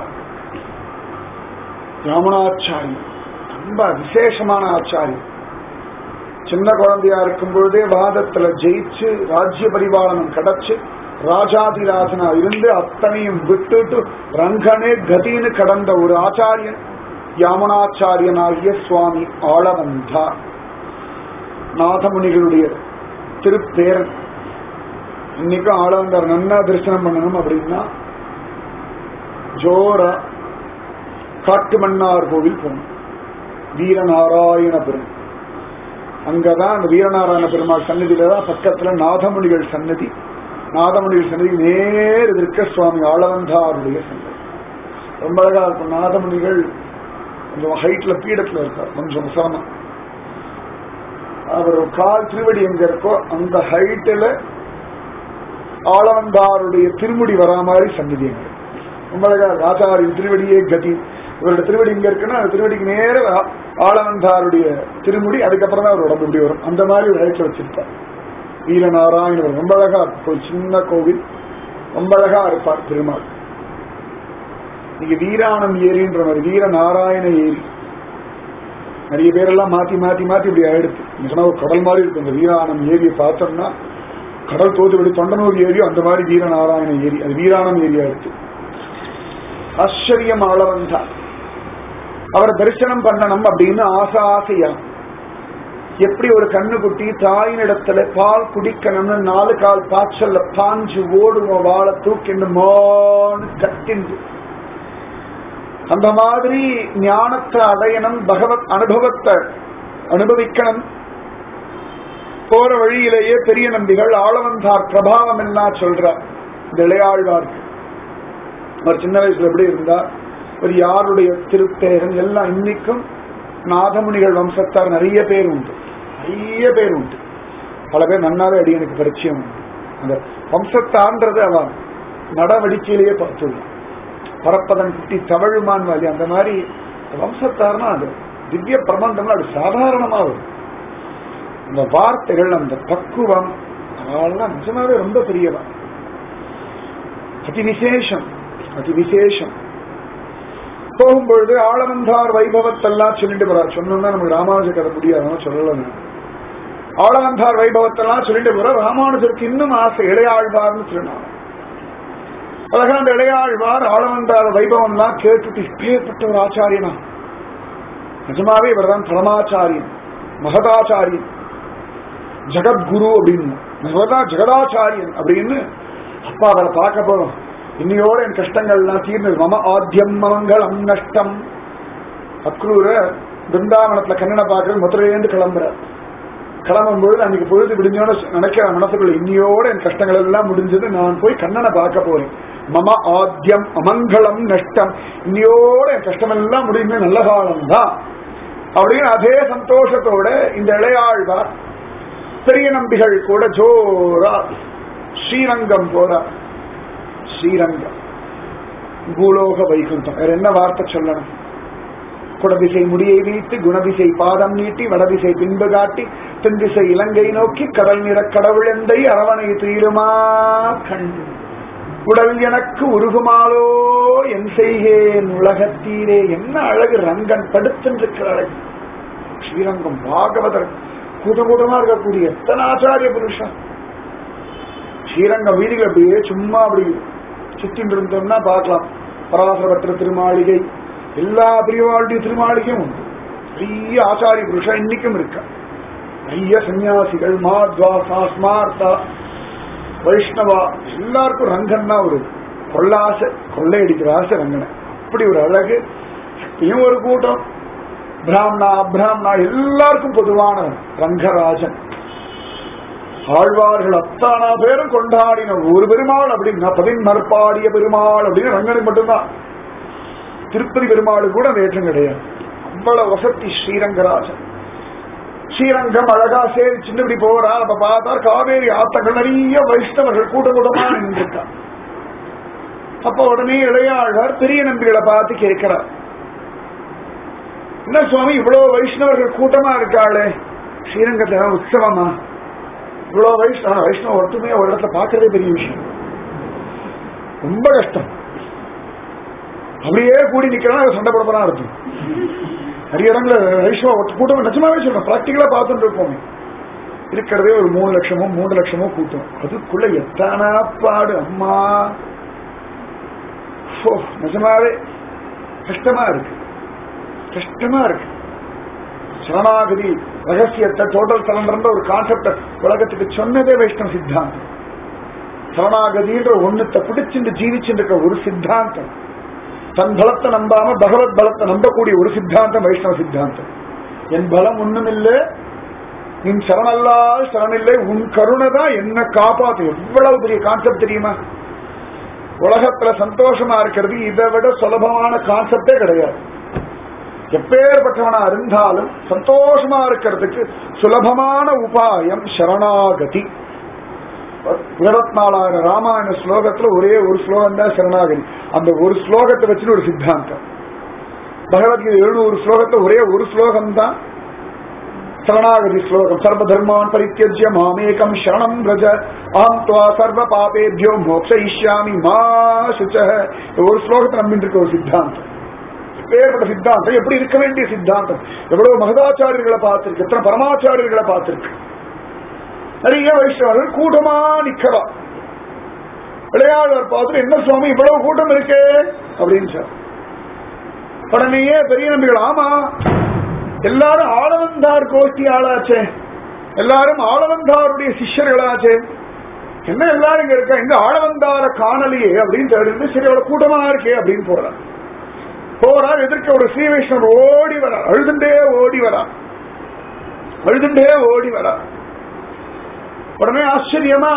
யாமுனாச்சாரியன் ரொம்ப விசேஷமான ஆச்சாரியன். சின்ன குழந்தையா இருக்கும் பொழுதே வாதத்துல ஜெயிச்சு ராஜ்ய பரிபாலனம் கிடைச்சு ராஜாதிராஜனா இருந்து அத்தனையும் விட்டுட்டு ரங்கனே கதின்னு கடந்த ஒரு ஆச்சாரியன் யாமுனாச்சாரியனாகிய சுவாமி ஆளவந்தா. நாதமுனிகளுடைய திருப்பேரன். இன்னைக்கும் ஆளவந்தார் நன்னா தரிசனம் பண்ணணும் அப்படின்னா ஜோரா காட்டுமன்னார் கோவில் போகணும். வீரநாராயண பெருமாள் அங்கதான், அந்த வீரநாராயண பெருமாள் சன்னதியில தான் பக்கத்துல நாதமுனிகள் சன்னதி. நாதமுனிகள் சன்னதி நேர் இருக்க சுவாமி ஆளவந்தாருடைய சன்னதி. ரொம்ப அழகா இருக்கும். நாதமுனிகள் கொஞ்சம் ஹைட்ல பீடத்துல இருக்கார், கொஞ்சம் சிரமம். அவர் கால் திருவடி எங்க இருக்கோ அந்த ஹைட்ல ஆளவந்தாருடைய திருமுடி வரா மாதிரி சன்னதி எங்க. ரொம்ப அழகா ஆச்சாரியின் திருவடியே கதி. இவருடைய திருவடி இங்க இருக்குன்னா அந்த திருவடிக்கு நேர ஆளவந்தாருடைய திருமுடி, அதுக்கப்புறம் தான் அவர் உடம்பு இப்படி வரும். அந்த மாதிரி ஒரு ஹைட்ல வச்சிருப்பார் வீரநாராயணர். ரொம்ப அழகா இருக்கும். சின்ன கோவில், ரொம்ப அழகா இருப்பார் பெருமாள். நீங்க வீராணம் ஏரின்ற மாதிரி வீரநாராயண ஏரி. நிறைய பேரெல்லாம் மாத்தி மாத்தி மாத்தி இப்படி ஆயிடுச்சு. சொன்னா ஒரு கடல் மாதிரி இருக்கும். இந்த வீராணம் ஏரியை பார்த்தோம்னா கடல் தோத்துபடி தொண்டனூர் ஏரியோ அந்த மாதிரி வீரநாராயண ஏரி, அது வீராணம் ஏரியா இருக்கு. ஆச்சரியம் ஆளவந்தா. அவரை தரிசனம் பண்ணணும் அப்படின்னு ஆசையா எப்படி ஒரு கண்ணுக்குட்டி தாயினிடத்துல பால் குடிக்கணும்னு 4 கால் பாய்ச்சல்ல பாஞ்சு ஓடுவோம், வாழை தூக்கிண்டு மோன்னு கட்டிண்டு. அந்த மாதிரி ஞானத்தை அடையணும், பகவத் அனுபவத்தை அனுபவிக்கணும். போற வழியிலேயே பெரிய நம்பிகள் ஆளவந்தார் பிரபாவம் எல்லாம் சொல்றார். இந்த இளையாழ்வாருக்கு அவர் சின்ன வயசுல எப்படி இருந்தா, ஒரு யாருடைய திருப்பேரன் எல்லாம் இன்னைக்கும் நாதமுனிகள் வம்சத்தார் நிறைய பேர் உண்டு. பல பேர் நன்னாவே அடியனுக்கு பரிச்சயம் உண்டு. அந்த வம்சத்தான்றது அவன் நடவடிக்கையிலேயே பார்த்துள்ளான். பரப்பதன் குட்டி தவழுமான் வாலி அந்த மாதிரி வம்சத்தார்னா அது திவ்ய பிரபந்தம். அது சாதாரணமா வரும். அந்த வார்த்தைகள், அந்த பக்குவம், அதெல்லாம் நிஜமாவே ரொம்ப பெரியவன். அதி விசேஷம். போகும்பொழுது ஆளவந்தார் வைபவத்தெல்லாம் சொல்லிட்டு போறார். சொன்னா நமக்கு ராமானுஜ கதை முடியாது, சொல்லல. ஆளவந்தார் வைபவத்தெல்லாம் சொல்லிட்டு போறார். ராமானுஜருக்கு இன்னும் ஆசை, இளையாழ்வார்னு சொன்னார். அழகா அந்த இளையாழ்வார் ஆளவந்தார் வைபவம் எல்லாம் கேட்டுட்டு இப்பேற்பட்ட ஒரு ஆச்சாரியனா, நிஜமாவே இவர்தான் பரமாச்சாரியன், மகதாச்சாரியன், ஜகத்குரு அப்படின்னு, ஜகதாச்சாரியன் அப்படின்னு அப்பா அவரை பார்க்க போறோம், இன்னையோட என் கஷ்டங்கள்லாம் தீர்ந்தது. மம ஆத்தியம் மமங்கலம் நஷ்டம். அக்ரூர பிருந்தாவனத்துல கண்ணனை பார்க்கறது மதுரையிலேருந்து கிளம்பும்போது அன்னைக்கு பொழுது விடிஞ்சோட நினைக்கிற மனசுக்குள்ள, இன்னையோட என் கஷ்டங்கள் எல்லாம் முடிஞ்சது, நான் போய் கண்ணனை பார்க்க போறேன். மம ஆத்தியம் அமங்கலம் நஷ்டம், இன்னையோட என் கஷ்டம் எல்லாம் முடியுமே, நல்ல காலம் தான் அப்படின்னு அதே சந்தோஷத்தோட இந்த இளையாழ்வார் பெரிய நம்பிகள் கூட ஜோரா ஸ்ரீரங்கம் போறார். ஸ்ரீரங்கம் பூலோக வைகுண்டம், வேற என்ன வார்த்தை சொல்லணும்? குடதிசை முடியை வீட்டு குணதிசை பாதம் நீட்டி வடதிசை பின்பு காட்டி தென்திசை இலங்கை நோக்கி கடல் நிற கடவுள் எந்தை அரவணை தீருமா கண்டு உடல் எனக்கு உருகுமாலோ என் செய்கேன் உலகத்தீரே. என்ன அழகு ரங்கன் படுத்திருக்கிற அழகு. ஸ்ரீரங்கம் பாகவதர் கூட்டமா இருக்கக்கூடிய எத்தனை ஆச்சாரிய புருஷன். ஸ்ரீரங்கம் வீதிகள் அப்படியே சும்மா அப்படி சுத்தின் இருந்தோம்னா பார்க்கலாம். பராசரபத்திர திருமாளிகை, எல்லா பிரிவாளுடைய திருமாளிகையும் உண்டு. பெரிய ஆச்சாரிய புருஷன் இன்னைக்கும் இருக்க. நிறைய சன்னியாசிகள், மாத்வாசா, ஸ்மார்த்தா, வைஷ்ணவா, எல்லாருக்கும் ரங்கன்னா ஒரு கொள்ளாசை, கொள்ளையடிக்கிற ஆசை ரங்கனை. அப்படி ஒரு அழகு. இப்பயும் ஒரு கூட்டம், பிராமணா அப்ராமணா எல்லாருக்கும் பொதுவானவன் ரங்கராஜன். ஆழ்வார்கள் அத்தானா பேரும் கொண்டாடின ஒரு பெருமாள் அப்படின்னா பதின்மற்பாடிய பெருமாள் அப்படின்னு ரங்கனுக்கு மட்டும்தான். திருப்பதி பெருமாள் கூட வேற்றம் கிடையாது. அவ்வளவு வசதி ஸ்ரீரங்கராஜன். ஸ்ரீரங்கம் அழகா சேரி சின்னபடி போறா. அப்ப பார்த்தா காவேரி ஆத்தங்கள் நிறைய வைஷ்ணவர்கள் கூட்டமா நின்றுட்டா. அப்ப உடனே இளையாழ்வார் பெரிய நம்பிகளை பார்த்து கேட்கிறார், என்ன சுவாமி இவ்வளவு வைஷ்ணவர்கள் கூட்டமா இருக்காளே, ஸ்ரீரங்கத்துல உற்சவமா? இவ்வளவு வைஷ்ணவ ஒருத்தமே ஒரு இடத்துல பாக்குறதே பெரிய விஷயம், ரொம்ப கஷ்டம். அப்படியே கூடி நிக்கிறான், சண்டை போடப்பதான் இருக்கும். நிறைய இடங்கள வைஷ்ணவ கூட்டம் நிஜமாவே சொல்றோம், பிராக்டிகலா பார்த்துட்டு இருப்போம். இருக்கிறதே ஒரு 3 லட்சமோ 3 லட்சமோ கூட்டம். அதுக்குள்ள எத்தனா பாடு அம்மா. நிஜமாவே கஷ்டமா இருக்கு, கஷ்டமா இருக்கு. சரணாகதி ரகசியத்தை டோட்டல் சரண்டர் ஒரு கான்செப்ட உலகத்துக்கு சொன்னதே வைஷ்ணவ சித்தாந்தம். சரணாகதின்ற ஒண்ணுத்தை பிடிச்சுட்டு ஜீவிச்சுட்டு இருக்க ஒரு சித்தாந்தம். தன் பலத்தை நம்பாம பகவத் பலத்தை நம்பக்கூடிய ஒரு சித்தாந்தம் வைஷ்ணவ சித்தாந்தம். என் பலம் ஒண்ணுமில்லை, நின் சரணல்லால் சரணில்லை, உன் கருணை தான் என்ன காப்பாத்து. எவ்வளவு பெரிய கான்செப்ட் தெரியுமா? உலகத்துல சந்தோஷமா இருக்கிறது இதை விட சுலபமான கான்செப்டே கிடையாது. எப்பேற்பட்டவனா இருந்தாலும் சந்தோஷமா இருக்கிறதுக்கு சுலபமான உபாயம் சரணாகதி. 24,000 ராமாயண ஸ்லோகத்துல ஒரே ஒரு ஸ்லோகம் தான் சரணாகதி. அந்த ஒரு ஸ்லோகத்தை வச்சுட்டு ஒரு சித்தாந்தம். பகவத்கீதை 700 ஸ்லோகத்துல ஒரே ஒரு ஸ்லோகம் தான் சரணாகதி ஸ்லோகம். சர்வ தர்மான் பரித்யஜ்ய மாமேகம் சரணம் ரஜ அஹம் த்வா சர்வ பாபேப்யோ மோக்ஷயிஷ்யாமி மா சுச்சஹ. ஒரு ஸ்லோகத்தை நம்பிட்டு இருக்க ஒரு சித்தாந்தம். ஏற்பட்ட சித்தாந்தம் எப்படி இருக்க வேண்டிய சித்தாந்தம். எவ்வளவு மகதாச்சாரியர்களை பார்த்திருக்கு, எத்தனை பரமாச்சாரியர்களை பார்த்திருக்கு. நிறைய வைஷ்ணவர்கள் கூட்டமா நிக்கலாம். விளையாடுவர் பார்த்துட்டு என்ன சுவாமி இவ்வளவு கூட்டம் இருக்கே அப்படின்னு சார். உடனேயே பெரிய நம்பிகள், ஆமா எல்லாரும் ஆளவந்தார் கோஷ்டி ஆளாச்சே, எல்லாரும் ஆளவந்தாருடைய சிஷ்யர்களாச்சே, என்ன எல்லாரும் இங்க இருக்க, எங்க ஆளவந்தார காணலியே அப்படின்னு தெரிஞ்சு சரி அவ்வளவு கூட்டமா இருக்கே அப்படின்னு போறார். எதிர்க்க ஒரு ஸ்ரீ வைஷ்ணவர் ஓடி வரா, அழுதுண்டே ஓடி வரா, அழுதுண்டே ஓடி வரா. உடனே ஆச்சரியமா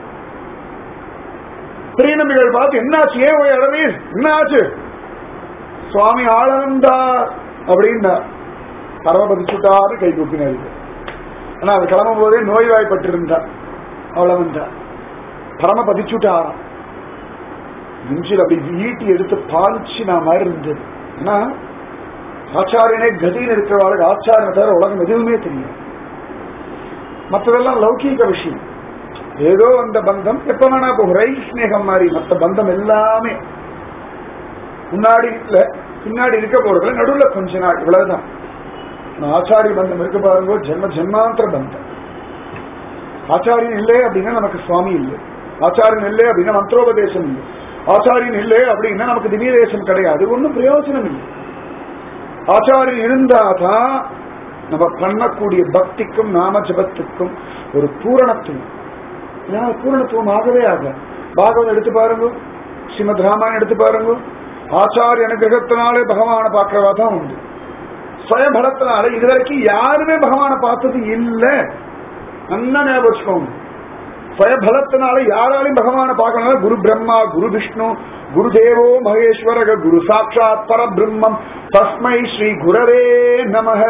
பெரிய நம்பிகள் பார்த்து, என்னாச்சு, ஏன் போய் அழவீர், என்ன ஆச்சு? சுவாமி ஆளவந்தார் அப்படின்னா பரமபதிச்சுட்டாரு கை கூப்பினாரு. ஆனா அது கிளம்பும் போதே நோய்வாய்ப்பட்டிருந்தார். அவ்வளவுந்தா பரமபதிச்சுட்டாராம். நெஞ்சில் அப்படி ஈட்டி எடுத்து பாலிச்சு நான் மாதிரி இருந்தது. ஆனா ஆச்சாரியனே கதின்னு இருக்கிறவாளுக்கு ஆச்சாரியனை தவிர உலகம் எதுவுமே தெரியும். மற்றதெல்லாம் லௌகீக விஷயம். ஏதோ அந்த பந்தம் எப்ப வேணா போகும், ரயில் ஸ்நேகம் மாதிரி. மற்ற பந்தம் எல்லாமே முன்னாடி இல்ல பின்னாடி இருக்க போறதுல நடுவுல கொஞ்ச நாள் இவ்வளவுதான். ஆச்சாரிய பந்தம் இருக்க பாருங்க, ஜென்ம ஜென்மாந்திர பந்தம். ஆச்சாரியன் இல்லை அப்படின்னா நமக்கு சுவாமி இல்லை, ஆச்சாரியன் இல்லை அப்படின்னா மந்திரோபதேசம் இல்லை, ஆச்சாரியன் இல்லை அப்படின்னா நமக்கு திவ்ய தேசம் கிடையாது. ஒன்னும் பிரயோஜனம் இல்லை. ஆச்சாரியன் இருந்தாதான் நம்ம பண்ணக்கூடிய பக்திக்கும் நாம ஜபத்துக்கும் ஒரு பூரணத்துவம். பூரணத்துவம் ஆகவே ஆக பாகவதம் எடுத்து பாருங்க, ஸ்ரீமத் ராமாயணம் எடுத்து பாருங்க. ஆச்சாரிய அனுகிரகத்தினாலே பகவான பார்க்கிறவா தான் உண்டு. சுயபலத்தினால இதுவரைக்கும் யாருமே பகவான பார்த்தது இல்லை. நல்லா ஞாபகம் வச்சுக்கோங்க. சுயபலத்தினால யாராலையும் பகவான பார்க்கணும். குரு பிரம்மா, குரு விஷ்ணு, குரு தேவோ மகேஸ்வர, குரு சாட்சாத் பரபிரம்மம், தஸ்மை ஸ்ரீ குரவே நமஹ.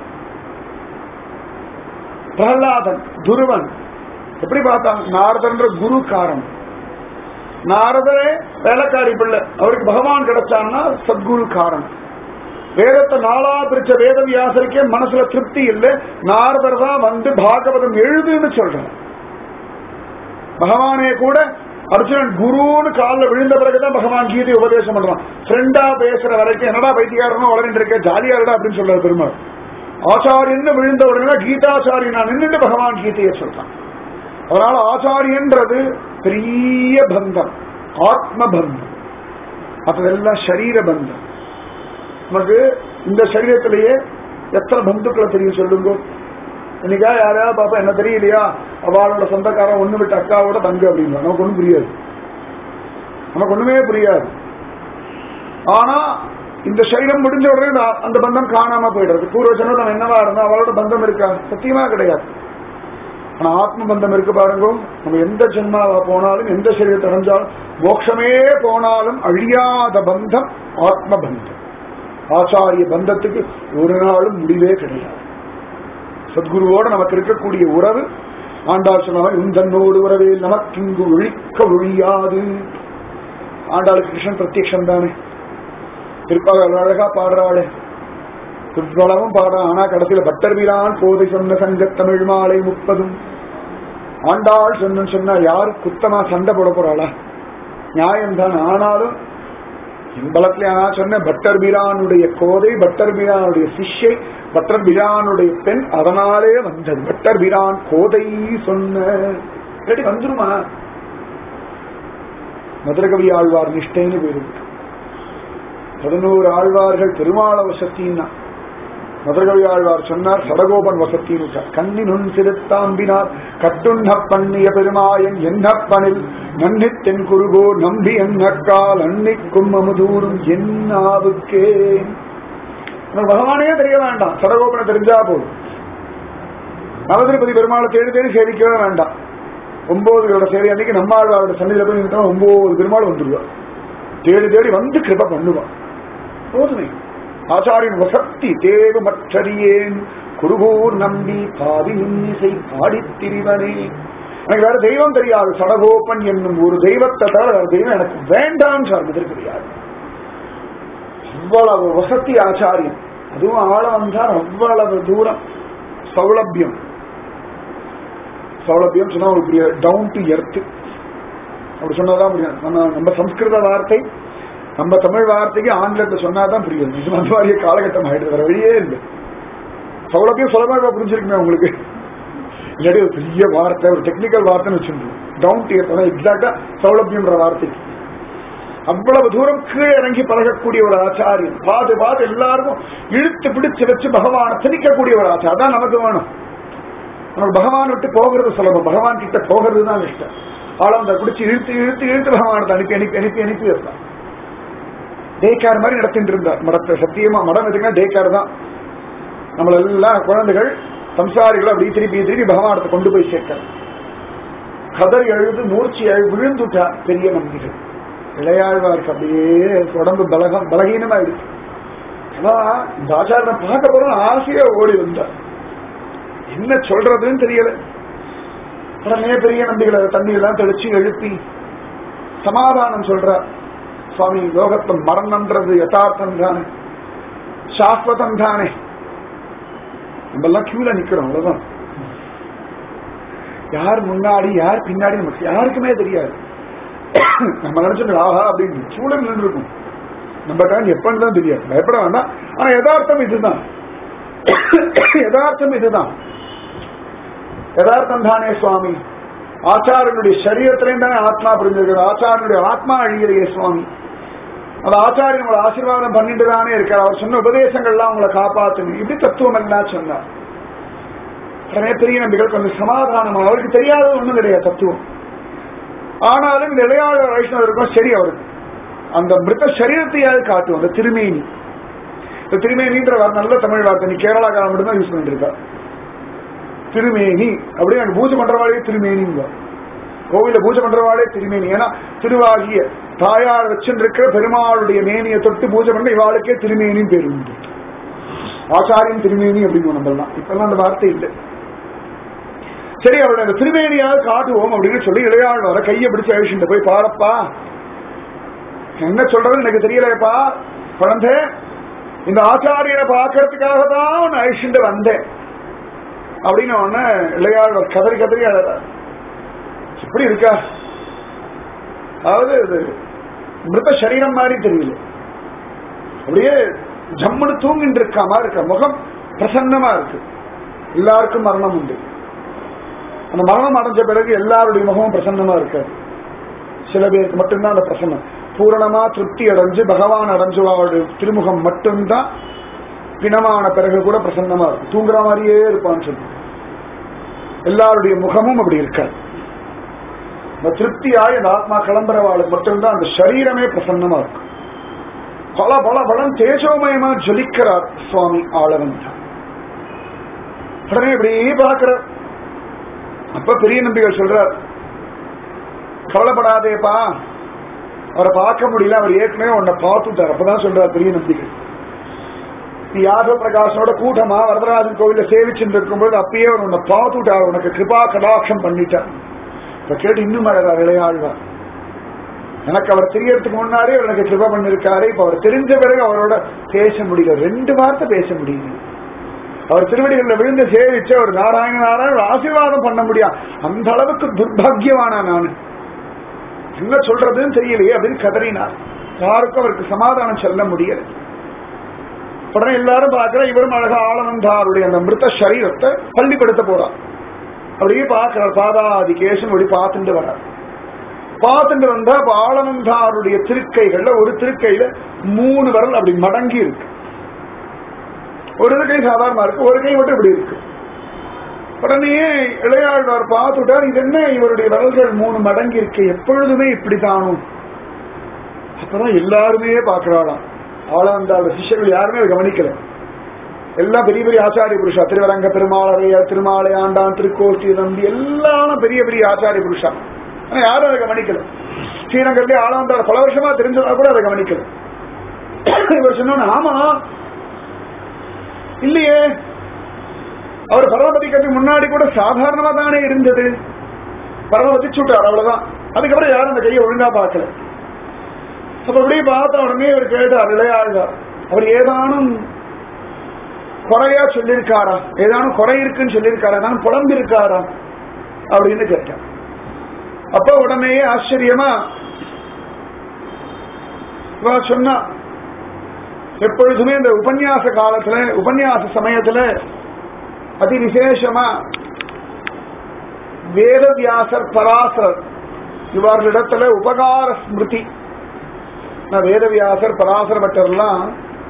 பிரஹ்லாதன், துருவன் எப்படி பார்த்தான்? நாரதன்ற குரு காரணம். நாரதரே வேலைக்காரி பிள்ளை, அவருக்கு பகவான் கிடைச்சான்னா சத்குரு காரணம். வேதத்தை நாளா பிரிச்ச வேதவியாசருக்கே மனசுல திருப்தி இல்லை. நாரதர் தான் வந்து பாகவதம் எழுதுன்னு சொல்றார். பகவானே கூட அர்ஜுனன் குருன்னு காலில் விழுந்த பிறகுதான் பகவான் கீதை உபதேசம் பண்றான். ஃப்ரெண்டா பேசுற வரைக்கும் என்னடா பைத்தியாரனும் வளர்ந்து இருக்க ஜாலியா இருடா அப்படின்னு சொல்றாரு பெருமாள். ஆச்சாரியன்னு விழுந்த உடனே கீதாச்சாரியனா நின்றுட்டு பகவான் கீதையை சொல்றான். அதனால ஆச்சாரியன்றது பெரிய பந்தம், ஆத்ம பந்தம். அதெல்லாம் சரீர பந்தம். நமக்கு இந்த சரீரத்திலேயே எத்தனை பந்துக்களை தெரியும் சொல்லுங்க. இன்னைக்கா யாரையாவது பாப்பா என்ன தெரியலையா, அவளோட சொந்தக்காரன் ஒண்ணு விட்டு அக்காவோட தங்கு அப்படின்னா நமக்கு ஒண்ணும் புரியாது, நமக்கு ஒண்ணுமே புரியாது. ஆனா இந்த சரீரம் முடிஞ்ச உடனே அந்த பந்தம் காணாம போயிடுறது. பூர்வ ஜென்மம் என்னவா இருந்தா அவளோட பந்தம் இருக்கா? சத்தியமா கிடையாது. ஆனா ஆத்ம பந்தம் இருக்கு பாருங்க. நம்ம எந்த ஜென்மாவா போனாலும், எந்த சரீரத்தை அடைஞ்சாலும், மோட்சமே போனாலும் அழியாத பந்தம் ஆத்ம பந்தம். ஆச்சாரிய பந்தத்துக்கு ஒரு நாளும் முடிவே கிடையாது. சத்குருவோட நமக்கு இருக்கக்கூடிய உறவு ஆண்டாள் சொன்ன மாதிரி உந்தன்னோடு உறவே நமக்கு இங்கு ஒழிக்க ஒழியாது. ஆண்டாளுக்கு கிருஷ்ணன் பிரத்யக்ஷம் தானே. திருப்பாக அழகா பாடுறாளே, இவ்வளவும் பாடுறான். ஆனா கடைசியில பட்டர் வீரான் போதை சொன்ன சங்க தமிழ் மாலை 30 ஆண்டாள் சொன்னா யாரு குத்தமா சண்டை போட போறாளா? நியாயம்தான். ஆனாலும் பலத்திலே நான் சொன்ன பட்டர் பிரானுடைய கோதை, பட்டர் பிரானுடைய சிஷ்யை, பட்டர் பிரானுடைய பெண், அதனாலே வந்தது. பட்டர் பிரான் கோதை சொன்ன வந்துருமா? மதுரகவி ஆழ்வார் நிஷ்டைன்னு போயிருக்கு. 11 ஆழ்வார்கள் பெருமாள வசத்தின்னா மதுரகவி ஆழ்வார் சொன்னார் சடகோபன் வசத்தின்னு. கண்ணினுன் சிறுத்தாம்பினார் கட்டுண்ண பண்ணிய பெருமாயன் என்னப்பனில் நன்னித்தென் குருகோ நம்பி என்னக்கால் அன்னிக்கும் அமுதூரும் என்னாவுக்கே. பகவானே தெரிய வேண்டாம், சடகோபனை தெரிஞ்சா போதும். நவதிருப்பதி பெருமாளை தேடி தேடி சேவிக்கவே வேண்டாம். 9 சேவை அன்னைக்கு நம்மாழ்வாரோட சன்னிதில போய் 9 பெருமாள் வந்துடுவார். தேடி தேடி வந்து கிருப பண்ணுவான். போதுமே. ஆச்சாரியின் வசக்தி தேவு மற்றறியேன் குருகூர் நம்பி பாவி இன்னிசை பாடித்திரிவனே. எனக்கு வேற தெய்வம் தெரியாது, சடகோபன் என்னும் ஒரு தெய்வத்தை தவிர வேற தெய்வம் எனக்கு வேண்டாம் சார்ந்தது கிடையாது. அவ்வளவு வசதி ஆச்சாரியம். அதுவும் ஆள வந்தார் அவ்வளவு தூரம். சௌலபியம் சௌலபியம் சொன்னா ஒரு பெரிய டவுன் டு எர்த் அப்படி சொன்னாதான் முடியும். நம்ம சம்ஸ்கிருத வார்த்தை, நம்ம தமிழ் வார்த்தைக்கு ஆங்கிலத்தை சொன்னாதான் புரியும். இது அந்த மாதிரியே காலகட்டம் ஆயிடுது, வேற வழியே இல்லை. சௌலபியம் சுலபமாக புரிஞ்சிருக்குமே உங்களுக்கு. இல்லாட்டி ஒரு பெரிய வார்த்தை, ஒரு டெக்னிக்கல் வார்த்தைன்னு வச்சிருந்தோம். டவுன் டு எர்த் எக்ஸாக்டா சௌலபியம்ன்ற வார்த்தைக்கு அவ்வளவு தூரம் கீழே இறங்கி பழகக்கூடிய ஒரு ஆச்சாரியம். பார்த்து எல்லாருக்கும் இழுத்து பிடிச்சு வச்சு பகவானை திணிக்கக்கூடிய ஒரு ஆச்சாரம் தான் நமக்கு வேணும். நமக்கு பகவான் விட்டு போகிறது சுலபம், பகவான் கிட்ட போகிறது தான் இஷ்டம். ஆளவந்த பிடிச்சி இழுத்து இழுத்து இழுத்து பகவானத்தை அனுப்பி அனுப்பி அனுப்பி அனுப்பி வைப்பான். டேக்கார் மாதிரி நடத்திட்டு இருந்தார் மடத்தை. சத்தியமா மடம் எதுக்குன்னா டேக்கார் தான். நம்மளெல்லாம் குழந்தைகள் சம்சாரிகளை அப்படி திருப்பி திருப்பி பகவானத்தை கொண்டு போய் சேர்க்க. கதறி எழுது மூர்ச்சி விழுந்துட்டா பெரிய நம்பிகள். இளையாழ்வாருக்கு அப்படியே உடம்பு பலகீனமாயிடுச்சு. ஆனா இந்த ஆச்சாரம் பார்க்க போறோம் ஆசையா ஓடி வந்தார். என்ன சொல்றதுன்னு தெரியல. உடனே பெரிய நம்பிகளை தண்ணீர்லாம் தெளிச்சு எழுப்பி சமாதானம் சொல்றார். சுவாமி, லோகத்தை மரணம்ன்றது யதார்த்தம் தானே, சாஸ்வதம் தானே. நம்ம எல்லாம் கியூல நிக்கிறோம், அவ்வளவுதான். யார் முன்னாடி யார் பின்னாடி நமக்கு யாருக்குமே தெரியாது. நம்ம நினைச்சோம் ஆஹா அப்படின்னு சூழல் நின்று இருக்கும். நம்ம டைம் எப்பன்னு தான் தெரியாது. பயப்பட வேண்டாம். ஆனா யதார்த்தம் இதுதான். யதார்த்தம் இதுதான். யதார்த்தம் தானே சுவாமி. ஆச்சாரனுடைய சரீரத்திலேயும் தானே ஆத்மா புரிஞ்சிருக்கிறது. ஆச்சாரனுடைய ஆத்மா அழியலையே சுவாமி. அந்த ஆச்சாரியன் உங்களை ஆசீர்வாதம் பண்ணிட்டு தானே இருக்கார். அவர் சொன்ன உபதேசங்கள்லாம் உங்களை காப்பாற்றணும். இப்படி தத்துவம் எல்லாம் சொன்னார். பெரிய நம்பிகள் கொஞ்சம் சமாதானம். அவருக்கு தெரியாதது ஒண்ணும் கிடையாது தத்துவம். ஆனாலும் இந்த இளையாள வைஷ்ணவர் இருக்கும் சரி, அவருக்கு அந்த மிருத சரீரத்தையாவது காட்டும் அந்த திருமேனி. இந்த திருமேனின்ற நல்ல தமிழ் வார்த்தை நீ கேரளாக்காரன் மட்டும் தான் யூஸ் பண்ணிட்டு இருக்கா. திருமேனி அப்படியே அங்க பூஜை பண்றவாளே திருமேனிங்க, கோவில பூஜை பண்றவாளே திருமேனி. ஏன்னா திருவாகிய தாயார் வச்சுருக்கிற பெருமாளுடைய மேனியை தொட்டு பூஜை பண்ண இவாளுக்கே திருமேனின்னு பேரு உண்டு. ஆச்சாரியம் திருமேனி அப்படின்னு நம்பலாம். இப்பெல்லாம் அந்த வார்த்தை இல்லை. சரி, அவருடைய அந்த திருமேனியாவது காட்டுவோம் அப்படின்னு சொல்லி இளையாழ்வார கையை பிடிச்சு அழிச்சுட்டு போய் பாரப்பா, என்ன சொல்றது எனக்கு தெரியலையப்பா குழந்தை, இந்த ஆச்சாரியனை பார்க்கறதுக்காக தான் உன்னை அழிச்சுட்டு வந்தேன் அப்படின்னு உடனே இளையாழ்வார் கதறி கதறி அழறார். இப்படி இருக்கா, அதாவது இது மிருத சரீரம் மாதிரி தெரியல, அப்படியே ஜம்முன்னு தூங்கிட்டு இருக்காம இருக்க, முகம் பிரசன்னமா இருக்கு. எல்லாருக்கும் மரணம் உண்டு, அந்த மரணம் அடைஞ்ச பிறகு எல்லாருடைய முகமும் பிரசன்னமா இருக்காது. சில பேருக்கு மட்டும்தான் அந்த பிரசன்னம் பூரணமா திருப்தி அடைஞ்சு பகவான் அடைஞ்சவாளுடைய திருமுகம் மட்டும்தான் பிணமான பிறகு கூட பிரசன்னமா இருக்கும், தூங்குற மாதிரியே இருப்பான்னு சொல்லி. எல்லாருடைய முகமும் அப்படி இருக்காது. அந்த திருப்தியாய் அந்த ஆத்மா கிளம்புறவாளுக்கு மட்டும்தான் அந்த சரீரமே பிரசன்னமா இருக்கும். பல பல பலம் தேஜோமயமா ஜொலிக்கிறார் சுவாமி ஆளவன். உடனே இப்படியே பார்க்கிறார். அப்ப பெரிய நம்பிகள் சொல்றார், கவலைப்படாதேப்பா, அவரை பார்க்க முடியல, அவர் ஏற்கனவே உன்னை பார்த்துட்டார். அப்பதான் சொல்றார் பெரிய நம்பிகள், நீ யாதவ பிரகாஷனோட கூட்டமா வரதராஜன் கோவில சேவிச்சுட்டு இருக்கும்போது அப்பயே அவர் உன்னை பார்த்துட்டார், உனக்கு கிருபா கடாட்சம் பண்ணிட்டார். இப்ப கேட்டு இன்னும் அழகா விளையாடுவார், எனக்கு அவர் தெரியறதுக்கு முன்னாடியே எனக்கு கிருபா பண்ணிருக்காரு, இப்ப அவர் தெரிஞ்ச பிறகு அவரோட பேச முடியல, 2 வார்த்தை பேச முடியுது. அவர் திருவடிகளில் விழுந்து சேவிச்சு அவர் நாராயண நாராயண ஆசீர்வாதம் பண்ண முடியாது, அந்த அளவுக்கு துர்பாகியவானா நான், என்ன சொல்றதுன்னு தெரியலையே அப்படின்னு கதறினார். யாருக்கும் அவருக்கு சமாதானம் சொல்ல முடியல. உடனே எல்லாரும் பார்க்கிற இவரும் அழகா ஆளவந்தாருடைய அந்த மிருத சரீரத்தை பள்ளிப்படுத்த போறார். அப்படியே பார்க்கிறார், பாதாதி கேசன் அப்படி பார்த்துட்டு வர்றார். பார்த்துட்டு வந்தா ஆளவந்தாருடைய திருக்கைகள்ல ஒரு திருக்கையில 3 விரல் அப்படி மடங்கி இருக்கு, ஒரு கை சாதாரணமா இருக்கு, ஒரு கை மட்டும் இப்படி இருக்கு. உடனே இளையாழ்வார் பார்த்துட்டார், இது என்ன இவருடைய விரல்கள் 3 மடங்கி இருக்கு, எப்பொழுதுமே இப்படித்தானும். அப்பதான் எல்லாருமே பார்க்கிறாளாம். ஆளவந்தாரோட சிஷ்யர்கள் யாருமே கவனிக்கல, எல்லாம் பெரிய பெரிய ஆச்சாரிய புருஷா, திருவரங்க பெருமாளையார், திருமாலை ஆண்டான், திருக்கோஷ்டி நம்பி எல்லாரும் பெரிய பெரிய ஆச்சாரிய புருஷா. ஆனா யாரும் அதை கவனிக்கல. ஸ்ரீரங்கத்திலே ஆளவந்தார் பல வருஷமா தெரிஞ்சதா கூட அதை கவனிக்கல. இவர் சொன்ன ஆமா இல்லையே, அவர் பரமபதிக்கிறதுக்கு முன்னாடி கூட சாதாரணமா தானே இருந்தது, பரமபதிச்சு விட்டார் அவ்வளவுதான். அதுக்கப்புறம் யாரும் அந்த கையை ஒழுங்கா பார்க்கல. அப்ப அப்படியே பார்த்த உடனே அவர் கேட்டார் இளையாழ்வார், அவர் ஏதானும் குறையா சொல்லியிருக்காரா, ஏதானும் குறை இருக்குன்னு சொல்லியிருக்காரா, ஏதானும் புலம்பு இருக்காரா அப்படின்னு கேட்டார். அப்ப உடனே ஆச்சரியமா சொன்னா, எப்பொழுதுமே இந்த உபன்யாச காலத்துல உபன்யாச சமயத்துல அதி விசேஷமா வேதவியாசர் பராசரர் இவர்களிடத்துல உபகார ஸ்மிருதி, வேதவியாசர் பராசர பட்டர்லாம்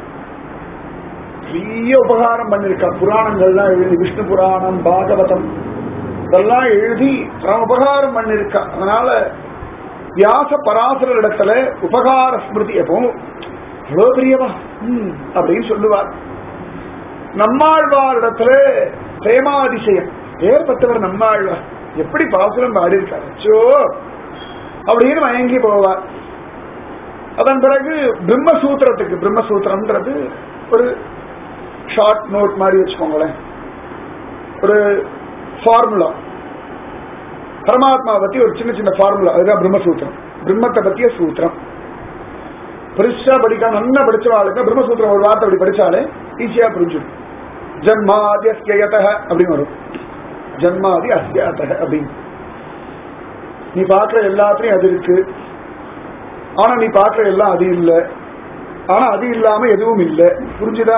பெரிய உபகாரம் பண்ணிருக்கார். புராணங்கள்லாம் எழுதி, விஷ்ணு புராணம், பாகவதம் இதெல்லாம் எழுதி உபகாரம் பண்ணிருக்கா. அதனால வியாச பராசர இடத்துல உபகார ஸ்மிருதி எப்பவும் அவ்வளோ பெரியவா அப்படின்னு சொல்லுவார். நம்மாழ்வார் இடத்துல பிரேமாதிசயம் ஏற்பட்டவர் நம்மாழ்வார், எப்படி பாசுரம் பாடி இருக்காரு சோ அப்படின்னு மயங்கி போவார். அதன் பிறகு பிரம்மசூத்திரத்துக்கு, பிரம்மசூத்திரம்ன்றது ஒரு ஷார்ட் நோட் மாதிரி வச்சுக்கோங்களேன், ஒரு ஃபார்முலா, பரமாத்மா பத்தி ஒரு சின்ன சின்ன ஃபார்முலா, அதுதான் பிரம்மசூத்திரம். பிரம்மத்தை பத்திய சூத்திரம் பெருசா படிக்காம நல்லா படிச்சவாளுக்கு பிரம்மசூத்திரம் ஒரு வார்த்தை அப்படி படிச்சாலே ஈஸியா புரிஞ்சிடும். ஜன்மாதி அஸ்யயத அப்படின்னு வரும், ஜன்மாதி அஸ்யயத அப்படின்னு. நீ பாக்குற எல்லாத்தையும் அது இருக்கு, ஆனா நீ பாக்குற எல்லாம் அது இல்லை, ஆனா அது இல்லாம எதுவும் இல்லை, புரிஞ்சுதா?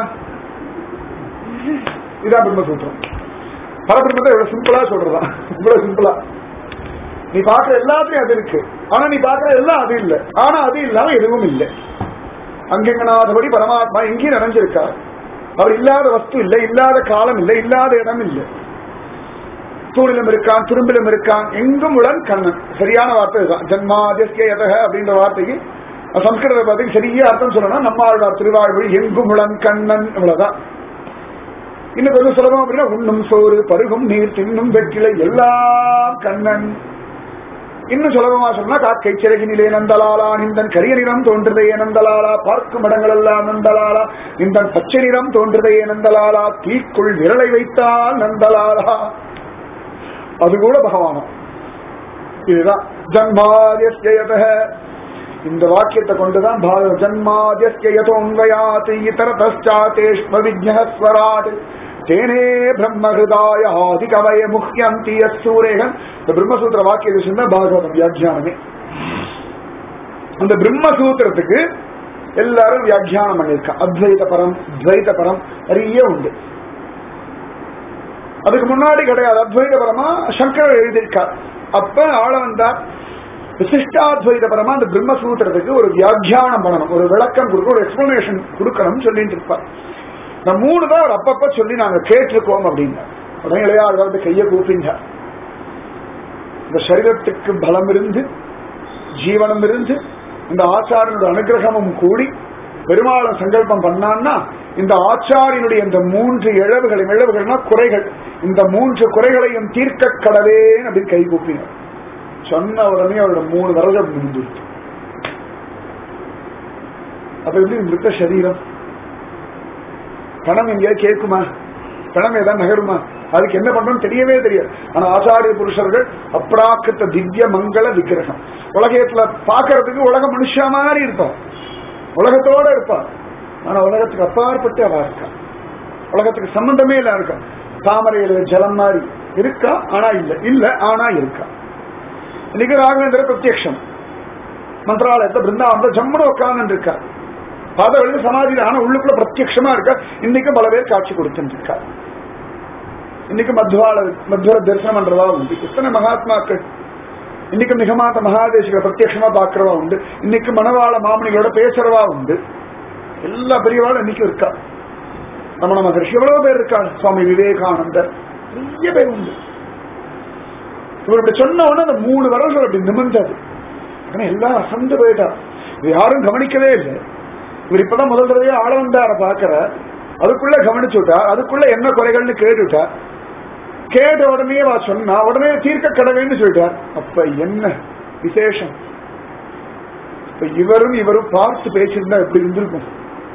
இதான் பிரம்மசூத்திரம். பரபிரம்மத்தை இவ்வளவு சிம்பிளா சொல்றதா, இவ்வளவு சிம்பிளா. நீ பாக்குற எல்லாத்தையும் அது இருக்கு, ஆனா நீ பாக்குற எல்லாம் அது இல்லை, ஆனா அது இல்லாம எதுவும் இல்லை. அங்கெங்கனாதபடி பரமாத்மா எங்கேயும் நிறைஞ்சிருக்கார். அவர் இல்லாத வஸ்து இல்லை, இல்லாத காலம் இல்லை, இல்லாத இடம் இல்லை. தூணிலும் இருக்கான், துரும்பிலும் இருக்கான், எங்கும் உடன் கண்ணன். சரியான வார்த்தை இதுதான். ஜன்மாதியஸ்ய யதஹ அப்படின்ற வார்த்தைக்கு சம்ஸ்கிருத வார்த்தைக்கு சரியா அர்த்தம் சொல்லணும். நம்மாழ்வார் திருவாழ்மொழி எங்கும் உடன் கண்ணன், இவ்வளவுதான். இன்னும் கொஞ்சம் சுலபம் அப்படின்னா உண்ணும் சோறு, பருகும் நீர், தின்னும் வெற்றிலை எல்லாம் கண்ணன். இன்னும் சுலபமா சொன்னா காக்கை சிறகினிலே நந்தலாலா, நிந்தன் கரிய நிறம் தோன்றுதையே நந்தலாலா, பார்க்கும் இடங்கள் எல்லாம் நந்தலாலா, நிந்தன் பச்சை நிறம் தோன்றுதையே நந்தலாலா, தீக்குள் விரலை வைத்தால் நந்தலாலா. அது கூட பகவானம். இதுதான் ஜன்மாத்யஸ்ய யதஹ. இந்த வாக்கியத்தை கொண்டுதான் பாரத ஜன்மாத்யஸ்ய யதோன்வயாத் இதரதஸ்சாதேஷ்வ விஜ்ஞஸ்வராட் தேனே பிரம்மஹிருதாய ஆதி கவய முஹ்யந்தி யஸ்ஸூரேஹன். இந்த பிரம்மசூத்திர வாக்கியத்தை சொன்ன பாகவதம் வியாக்கியானமே. அந்த பிரம்மசூத்திரத்துக்கு எல்லாரும் வியாக்கியானம் பண்ணிருக்கா. அத்வைத பரம், துவைத பரம் நிறைய உண்டு. அதுக்கு முன்னாடி கிடையாது. அத்வைத பரமா சங்கரர் எழுதியிருக்கார். அப்ப ஆள வந்தார். விசிஷ்டாத்வைத பரமா அந்த பிரம்மசூத்திரத்துக்கு ஒரு வியாக்கியானம் பண்ணணும், ஒரு விளக்கம் கொடுக்க, ஒரு எக்ஸ்பிளனேஷன் கொடுக்கணும்னு சொல்லிட்டு இருப்பார். நான் 3 தான் அப்பப்ப சொல்லி நாங்க கேட்டிருக்கோம் அப்படின்னா உடனே இளையாள் வந்து கையை கூப்பிட்டார். இந்த சரீரத்துக்கு பலம் இருந்து ஜீவனம் இருந்து இந்த ஆச்சாரியனுடைய அனுகிரகமும் கூடி பெருமாளன் சங்கல்பம் பண்ணான்னா இந்த ஆச்சாரியனுடைய இந்த 3 இழவுகள்னா குறைகள், இந்த 3 குறைகளையும் தீர்க்க கடவேன் அப்படின்னு கை கூப்பினார். சொன்ன உடனே அவரோட 3 விரல்கள் முடிஞ்சிருக்கு. அப்ப எப்படி மிருத்த சரீரம் பணம் எங்கேயாவது கேட்குமா? பணம் ஏதாவது நகருமா? அதுக்கு என்ன பண்றோம் தெரியவே தெரியாது. ஆனா ஆச்சாரிய புருஷர்கள் அப்ராக்கிருத்த திவ்ய மங்கள விக்கிரகம். உலகத்துல பாக்குறதுக்கு உலக மனுஷா மாதிரி இருப்பார், உலகத்தோட இருப்பார். ஆனா உலகத்துக்கு அப்பாற்பட்டு அவா இருக்கா, உலகத்துக்கு சம்பந்தமே இல்ல இருக்கா. தாமரையில ஜலம் மாதிரி இருக்கா, ஆனா இல்ல, இல்ல ஆனா இருக்கா. இன்னைக்கு ராகவேந்திர பிரத்யக்ஷம் மந்திராலயத்தை பிருந்தாவனத்தை ஜம்முன்னு உட்கார்ந்து இருக்கா. பாதவழி சமாதியில, ஆனா உள்ளுக்குள்ள பிரத்யட்சமா இருக்கா. இன்னைக்கு பல பேர் காட்சி கொடுத்துட்டு இருக்கா. இன்னைக்கு மத்வர தரிசனம் பண்றதா உண்டு. எத்தனை மகாத்மாக்கள் இன்னைக்கு மிகமாத்த மகாதேசிகளை பிரத்யட்சமா பாக்குறவா உண்டு. இன்னைக்கு மணவாள மாமணிகளோட பேசுறவா உண்டு. எல்லா பெரியவாளும் இன்னைக்கு இருக்கா. ரமண மகர்ஷி எவ்வளவு பேர் இருக்கா. சுவாமி விவேகானந்தர் நிறைய பேர் உண்டு. இவர் இப்படி சொன்ன உடனே அந்த 3 வரல்கள் அப்படி நிமிர்ந்தது. எல்லாம் அசந்து போயிட்டா. இது யாரும் கவனிக்கவே இல்லை. இவர் இப்பதான் முதல் தடவையா ஆளவந்தார பாக்குற, அதுக்குள்ள கவனிச்சுட்டா, அதுக்குள்ள என்ன குறைகள்னு கேட்டுட்டா. கேட்ட உடனே சொன்னா உடனே தீர்க்க கடவைன்னு சொல்லிட்டார். அப்ப என்ன விசேஷம்? இப்ப இவரும் பார்த்து பேசியிருந்தா எப்படி இருந்திருக்கும்?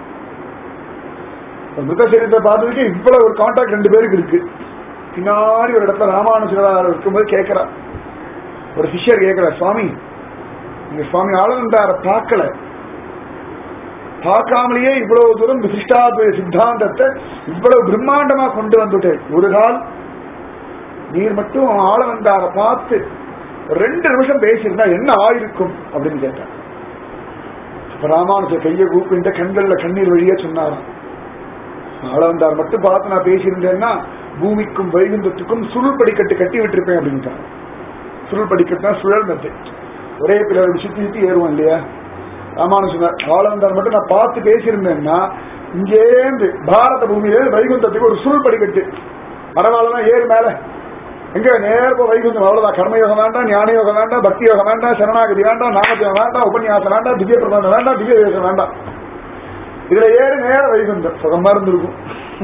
மிருத சரீரத்தை பார்த்ததுக்கு இவ்வளவு ஒரு கான்டாக்ட் 2 பேருக்கு இருக்கு. பின்னாடி ஒரு இடத்துல ராமானுஜரா இருக்கும்போது கேட்கிறா, ஒரு சிஷ்யர் கேட்கிறார், சுவாமி நீங்க சுவாமி ஆளவந்தார பார்க்கல, பார்க்காமலேயே இவ்வளவு தூரம் விசிஷ்டாத்வைத சித்தாந்தத்தை இவ்வளவு பிரம்மாண்டமா கொண்டு வந்துட்டேன். ஒரு கால் நீர் மட்டும் ஆளவந்தார பார்த்து 2 நிமிஷம் பேசியிருந்தா என்ன ஆயிருக்கும் அப்படின்னு கேட்டார். ராமானுஜர் கையை கூப்பிட்டு கண்கள்ல கண்ணீர் வழியே சொன்னாராம், ஆளவந்தார் மட்டும் பார்த்து நான் பேசியிருந்தேன்னா பூமிக்கும் வைகுந்தத்துக்கும் சுருள் படிக்கட்டு கட்டி விட்டுருப்பேன் அப்படின்ட்டார். சுருள் படிக்கட்டுனா சுழல் மெத்தை, ஒரே பிள்ளை சுத்தி சுத்தி ஏறுவோம் இல்லையா. ராமானுஜர் ஆளவந்தார் மட்டும் நான் பார்த்து பேசியிருந்தேன்னா இங்கேந்து பாரத பூமியில வைகுந்தத்துக்கு ஒரு சுருள் படிக்கட்டு மரவாளதான் ஏறு மேல எங்க நேரம் வைகுந்தம். அவ்வளவுதான். கர்மயோகம் வேண்டாம், ஞான யோகம் வேண்டாம், பக்தி யோகம் வேண்டாம், சரணாகதி வேண்டாம், நாமஜம் வேண்டாம், உபன்யாசம் வேண்டாம், திவ்ய பிரபந்தம் வேண்டாம், திவ்ய தேசம் வேண்டாம். இதுல ஏறு நேர வைகுந்தம் சுகமா இருந்திருக்கும்.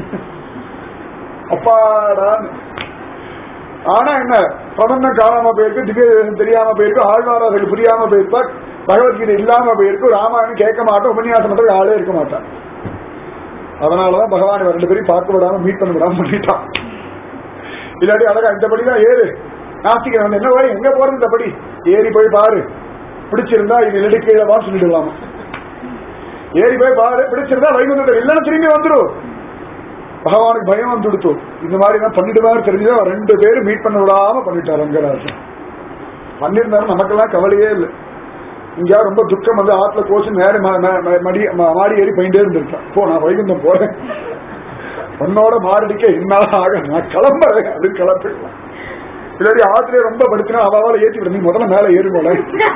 அப்பாடான்னு. ஆனா என்ன பிரபந்தம் காணாம போயிருக்கு, திவ்ய தேசம் தெரியாம போயிருக்கு, ஆழ்வாரார்கள் புரியாம போயிருப்பா, பகவத்கீதை இல்லாம போயிருக்கு, ராமாயணம் கேட்க மாட்டோம், உபன்யாசம் பண்றது ஆளே இருக்க மாட்டான். அதனாலதான் பகவான் 2 பேரையும் பார்க்க விடாம மீட் பண்ண விடாம பண்ணிட்டான். இல்லாட்டி அழகா இந்த படிதான் ஏறு, நாஸ்திக என்ன வரை எங்க போறது, இந்த படி ஏறி போய் பாரு, பிடிச்சிருந்தா இது இல்லாட்டி கீழவான்னு சொல்லிடலாமா. ஏறி போய் பாரு, பிடிச்சிருந்தா வைகுந்தத்தில் இல்லைன்னு திரும்பி வந்துடும். பகவானுக்கு பயம் வந்துடுத்து. இந்த மாதிரி தான் பண்ணிடுவாரு தெரிஞ்சுதான் 2 பேரும் மீட் பண்ண விடாம பண்ணிட்டார். ரங்கராஜன் பண்ணிருந்தாரு நமக்கெல்லாம் கவலையே இல்லை. இங்கயா ரொம்ப துக்கம் வந்து ஆத்துல கோச்சு நேரம் மாடி ஏறி போயிட்டே இருந்திருக்கான். போ நான் வைகுந்தம் போறேன், உன்னோட மாரடிக்க என்னால ஆக நான் கிளம்புறேன் அப்படின்னு கிளம்பிடலாம். இல்லாட்டி ஆத்திரையே ரொம்ப படுத்தினா அவளால ஏற்றி விட, நீ முதல்ல மேல ஏறும்போல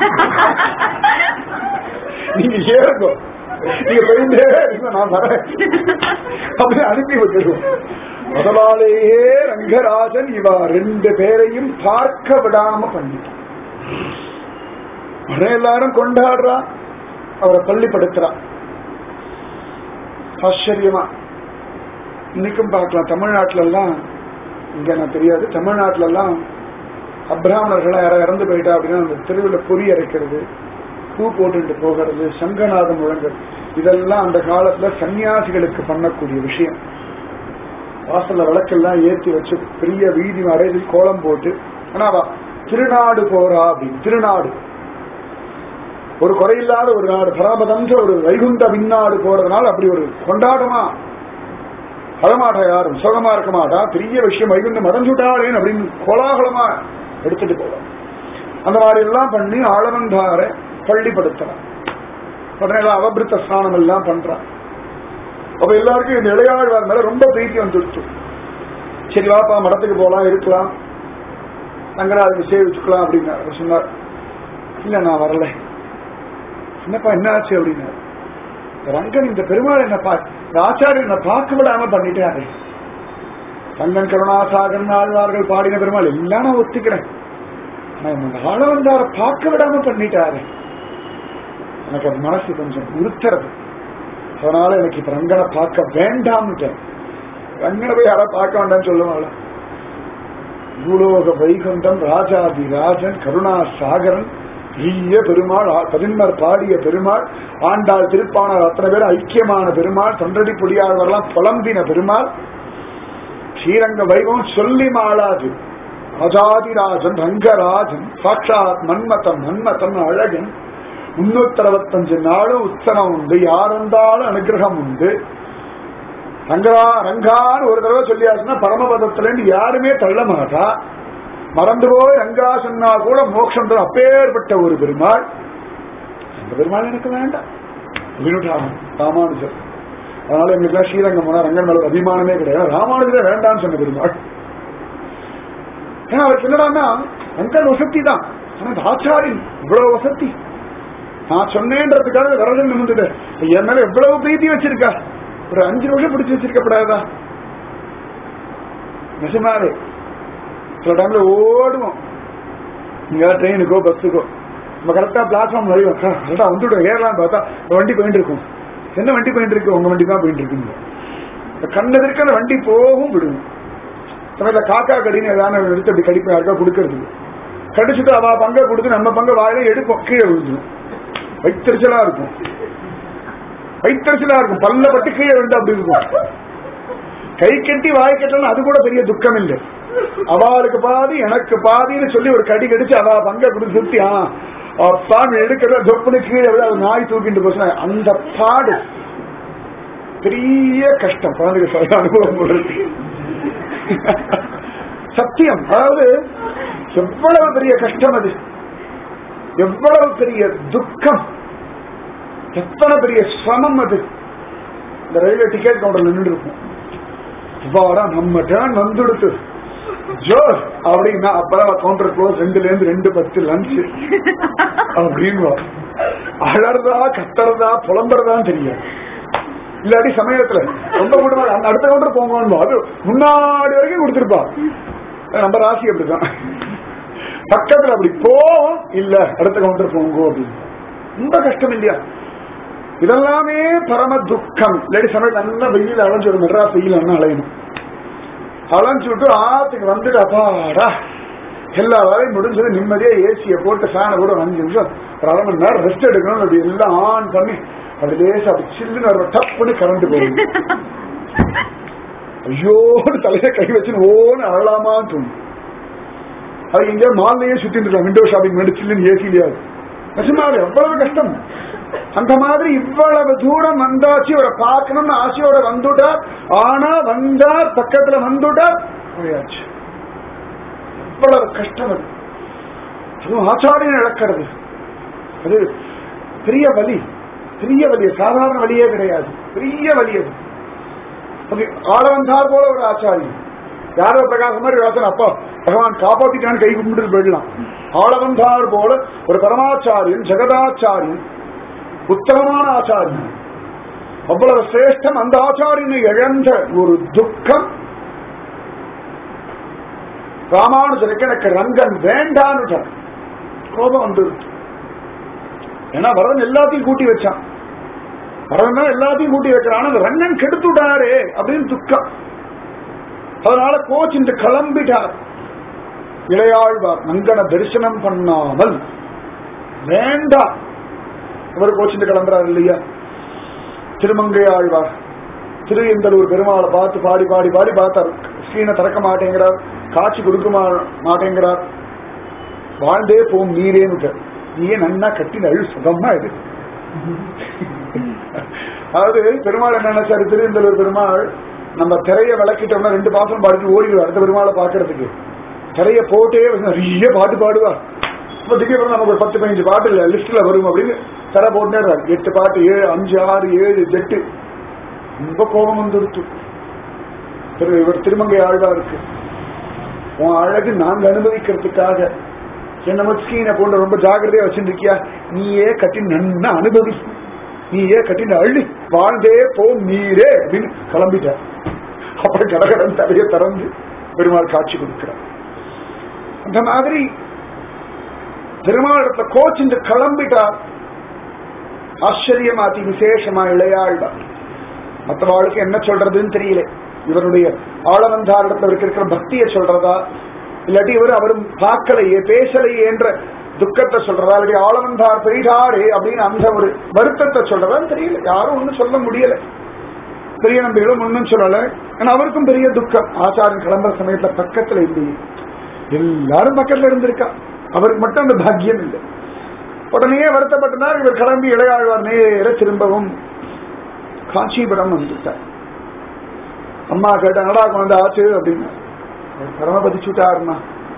நீங்க ஏறுங்க, நீங்க போயிட்டே இருங்க நான் வரேன் அப்படின்னு அனுப்பி வச்சிருவோம். முதலாலேயே ரங்கராஜன் இவா ரெண்டு பேரையும் பார்க்க விடாம பண்ணிட்டான். எல்லாரும் கொண்டாடுறா, அவரை பள்ளிப்படுத்துறா. ஆச்சரியமா இன்னைக்கும் பார்க்கலாம். தமிழ்நாட்டில எல்லாம், இங்க நான் தெரியாது, தமிழ்நாட்டில எல்லாம் அப்ராமணர்கள் யாராவது இறந்து போயிட்டா அப்படின்னா அந்த தெருவில் பொறி அரைக்கிறது, பூ போட்டுட்டு போகிறது, சங்கநாதம் முழங்குறது, இதெல்லாம் அந்த காலத்துல சன்னியாசிகளுக்கு பண்ணக்கூடிய விஷயம். வாசல்ல விளக்கெல்லாம் ஏற்றி வச்சு பெரிய வீதி அடையில் கோலம் போட்டு, ஆனா திருநாடு போறா அப்படின்னு. திருநாடு ஒரு குறையில்லாத ஒரு நாடு, பராபதன்ற ஒரு வைகுண்ட விண்ணாடு போறதுனால அப்படி ஒரு கொண்டாட்டமா அழமாட்டா, யாரும் சுகமா இருக்க மாட்டா. பெரிய விஷயம், வைகுண்டம் மறைஞ்சுட்டாரேன் அப்படின்னு கோலாகலமா எடுத்துட்டு போவோம். அந்த மாதிரி எல்லாம் பண்ணி ஆளவந்தார பள்ளிப்படுத்தலாம். உடனே அவபிருத்த ஸ்நானம் எல்லாம் பண்றான். அப்ப எல்லாருக்கும் இந்த இளையாழ்வார் மேல ரொம்ப பிரீத்தி வந்துடுச்சு. சரி வாப்பா மடத்துக்கு போலாம், இருக்கலாம், ரங்கநாதனை சேவிச்சுக்கலாம் அப்படின்னு சொன்னார். இல்ல நான் வரல. என்னப்பா என்ன ஆச்சு அப்படின்னாரு. ரங்கன் இந்த பெருமாள் என்ன இந்த ஆச்சாரியர் என்ன பார்க்க விடாம பண்ணிட்டாரு. ரங்கன் கருணாசாகரன் ஆழ்வார்கள் பாடின பெருமாள் எல்லாம் நான் ஒத்துக்கிறேன். ஆள வந்தார பார்க்க விடாம பண்ணிட்டாரு. எனக்கு அது மனசு கொஞ்சம் உறுத்துறது. அதனால எனக்கு இப்ப ரங்கனை பார்க்க வேண்டாம்னுட்டேன். ரங்கனை போய் யாரா பார்க்க வேண்டாம்னு சொல்லுவாங்கள. பூலோக வைகுண்டம் ராஜாதி ராஜன் கருணாசாகரன் பெரிய பெருமாள், பதின்மர் பாடிய பெருமாள், ஆண்டாள் திருப்பாணர் அத்தனை பேர் ஐக்கியமான பெருமாள், தொண்டடி பொடியாளர்லாம் புலம்பின பெருமாள், ஸ்ரீரங்க வைபவம் சொல்லி மாளாது. ராஜாதிராஜன் ரங்கராஜன் சாட்சாத் மன்மதன், மன்மதன் அழகன், 365 நாளும் உற்சவம் உண்டு, யார் வந்தாலும் அனுகிரகம் உண்டு. ரங்கான்னு ஒரு தடவை சொல்லியாச்சுன்னா பரமபதத்துல இருந்து யாருமே தள்ள மாட்டா. மறந்து போய் ரங்கா சொன்னா கூட மோட்சம் அப்பேற்பட்ட ஒரு பெருமாள். அந்த பெருமாள் எனக்கு வேண்டாம் ராமானுஜர். அதனால எங்களுக்கு ஸ்ரீரங்கம் போனா ரங்கன் மேல அபிமானமே கிடையாது. ராமானுஜரே வேண்டாம்னு சொன்ன பெருமாள். ஏன்னா அவருக்கு என்னடான்னா ரங்கன் வசதி தான், ஆனா ஆச்சாரியன் இவ்வளவு வசதி. நான் சொன்னேன்றதுக்காக விரதம் நிமிந்துட்டு என் மேல எவ்வளவு பிரீத்தி வச்சிருக்கா. ஒரு 5 நிமிஷம் பிடிச்சு வச்சிருக்கப்படாதா? நிஜமாவே சில டைம்ல ஓடுவோம், இங்க ட்ரெயினுக்கோ பஸ்ஸுக்கோ, நம்ம கரெக்டா பிளாட்ஃபார்ம் வரையும் கரெக்டா வந்துவிடும். ஏறலாம் பார்த்தா வண்டி போயிட்டு இருக்கும். என்ன வண்டி போயிட்டு இருக்கு? உங்க வண்டி தான் போயிட்டு இருக்குங்க. கண்ணதற்கு அந்த வண்டி போகும் விடுவோம். சமயத்துல காக்கா கடின்னு ஏதாவது எடுத்து அப்படி கடிப்பா யாருக்கா கொடுக்கறது. கடிச்சுட்டு அவ பங்கை கொடுத்து நம்ம பங்கை வாயில எடுப்போம், கீழே விழுந்துடும். வைத்தறிச்சலா இருக்கும், வைத்தறிச்சலா இருக்கும். பல்ல பட்டு கீழே விழுந்து அப்படி இருக்கும். கை கட்டி வாய் கட்டணும், அது கூட பெரிய துக்கம் இல்லை. அவளுக்கு பாதி எனக்கு பாதின்னு சொல்லி ஒரு கடி கடிச்சு அவ பங்கை கொடுத்து சுத்தி சாமி எடுக்கிற தொப்புனு கீழே விட அது நாய் தூக்கிட்டு போச்சு. அந்த பாடு பெரிய கஷ்டம். குழந்தைக்கு சொல்ல அனுபவம் போடுறது சத்தியம். அதாவது எவ்வளவு பெரிய கஷ்டம் அது, எவ்வளவு பெரிய துக்கம், எத்தனை பெரிய சிரமம் அது. இந்த ரயில்வே டிக்கெட் கவுண்டர்ல நின்று இருக்கும். இவ்வாறா நம்ம டேர்ன் வந்துடுத்து ஜோர் அப்படின்னா அப்பதான் கவுண்டர் க்ளோஸ் 2:02:10 லஞ்ச் அப்படின்னு அழறதா கத்துறதா புலம்புறதான்னு தெரியும். இல்லாட்டி சமயத்துல ரொம்ப கூட்டமா அடுத்த கவுண்டர் போங்கன்னு அது முன்னாடி வரைக்கும் கொடுத்துருப்பா. நம்ம ராசி அப்படிதான், பக்கத்துல அப்படி போவோம், இல்ல அடுத்த கவுண்டர் போங்க அப்படின்னு. ரொம்ப கஷ்டம் இல்லையா? இதெல்லாமே பரம துக்கம். இல்லாட்டி சமயத்துல நல்லா வெயில் அலைஞ்சு ஒரு மெட்ராஸ் வெயில் அண்ணா அலையணும். அலைஞ்சு விட்டு ஆத்துக்கு வந்துட்டு அப்பாடா எல்லா வேலையும் முடிஞ்சது, நிம்மதியா ஏசியை போட்டு ஃபேனை கூட 5 நிமிஷம் ஒரு 1/2 மணி நேரம் ரெஸ்ட் எடுக்கணும். அப்படி எல்லாம் ஆன் பண்ணி அப்படி லேசா அப்படி சில்லுன்னு ஒரு டப்புன்னு கரண்ட் போகும். ஐயோன்னு தலையில கை வச்சுன்னு ஓன்னு அழலாமான்னு தோணும். அது எங்கேயா மாலையே சுத்திட்டு இருக்கலாம், விண்டோ ஷாப்பிங் பண்ணி சில்லுன்னு ஏசிலையாது. நிஜமாவே எவ்வளவு கஷ்டம். அந்த மாதிரி இவ்வளவு தூரம் வந்தாச்சு, அவரை பார்க்கணும்னு ஆசையோட வந்துட்டா, ஆனா வந்தார் பக்கத்துல வந்துட்டா போயாச்சு. இவ்வளவு கஷ்டம் அது. அதுவும் ஆச்சாரியன் இழக்கிறது அது பெரிய வலி, பெரிய வலி, சாதாரண வழியே கிடையாது, பெரிய வலி அது. ஆள வந்தார் போல ஒரு ஆச்சாரியன், யாரோ பிரகாசம் மாதிரி வாசன் அப்பா பகவான் காப்பாத்திட்டான்னு கை கும்பிட்டு போயிடலாம். ஆள வந்தார் போல ஒரு பரமாச்சாரியன், ஜெகதாச்சாரியன், உத்தமமான ஆச்சாரியன், அவ்வளவு சிரேஷ்டம். அந்த ஆச்சாரியனை இழந்த ஒரு துக்கம் ராமானுஜருக்கு எனக்கு ரங்கன் வேண்டான்னு கோபம் வந்து. ஏன்னா வரதன் எல்லாத்தையும் கூட்டி வச்சான், வரதன் தான் எல்லாத்தையும் கூட்டி வைக்கிறான், அந்த ரங்கன் கெடுத்துட்டாரே அப்படின்னு துக்கம். அதனால கோச்சிட்டு கிளம்பிட்டார். இளையாழ்வார் ரங்கனை தரிசனம் பண்ணாமல் வேண்டாம் இவர் கோச்சிட்டு கிளம்புறாரு இல்லையா. திருமங்கை ஆழ்வார் திருஇந்தலூர் பெருமாளை பார்த்து பாடி பாடி பாடி பார்த்தார். ஸ்ரீனை திறக்க மாட்டேங்கிறார், காட்சி கொடுக்க மாட்டேங்கிறார். வாழ்ந்தே போகும் நீரேன்னு, நீயே நன்னா கட்டி நழு சுகமா இது. அதாவது பெருமாள் என்ன நினைச்சாரு, திருஇந்தலூர் பெருமாள் நம்ம திரைய விளக்கிட்டோம்னா 2 பாசம் பாடிட்டு ஓடிடுவார் அடுத்த பெருமாளை பாக்குறதுக்கு. திரைய போட்டே நிறைய பாட்டு பாடுவார். இப்ப திடீர்னு நமக்கு 10-15 பாட்டு இல்ல லிஸ்ட்ல வரும் அப்படின்னு திரை போட்டே 8 பாட்டு 5, 6, 7, 8. ரொம்ப கோபம் வந்துடுத்து. இவர் திருமங்கை ஆழ்வார் இருக்கு, உன் அழகு நாங்க அனுபவிக்கிறதுக்காக என்ன மஸ்கீனை போன்ற ரொம்ப ஜாகிரதையா வச்சிருக்கியா, நீயே கட்டி நன்னா அனுபவி, நீயே கட்டின அள்ளி வாழ்ந்தே போ நீரே அப்படின்னு கிளம்பிட்டார். அப்புறம் கடகடன் தலையை திறந்து பெருமாள் காட்சி கொடுக்கிறார். அந்த மாதிரி பெருமாளத்தை கோச்சிட்டு கிளம்பிட்டார். ஆச்சரியமா அதி விசேஷமா இளையாழ்வார். மற்றவாளுக்கு என்ன சொல்றதுன்னு தெரியல. இவருடைய ஆளவந்தாரிடத்துல இருக்கிற பக்தியை சொல்றதா, இல்லாட்டி இவர் அவரும் பார்க்கலையே பேசலையே என்ற துக்கத்தை சொல்றதா, இல்லாட்டி ஆளவந்தார் பெரியாரே அப்படின்னு அந்த ஒரு வருத்தத்தை சொல்றதான்னு தெரியல. யாரும் ஒன்னும் சொல்ல முடியல. பெரிய நம்பிகளும் ஒன்னும் சொல்லல. ஆனா அவருக்கும் பெரிய துக்கம். ஆச்சாரன் கிளம்புற சமயத்துல பக்கத்துல இல்லையே, எல்லாரும் பக்கத்துல இருந்திருக்கா, அவருக்கு மட்டும் அந்த பாக்கியம் இல்லை. உடனே வருத்தப்பட்டனார். இவர் கிளம்பி இளையாழ்வார் நேர திரும்பவும் காஞ்சிபுரம் வந்துட்டார். அம்மா கேட்ட நடா கொண்டு ஆச்சு அப்படின்னு பரமபதிச்சுட்டாருன்னா,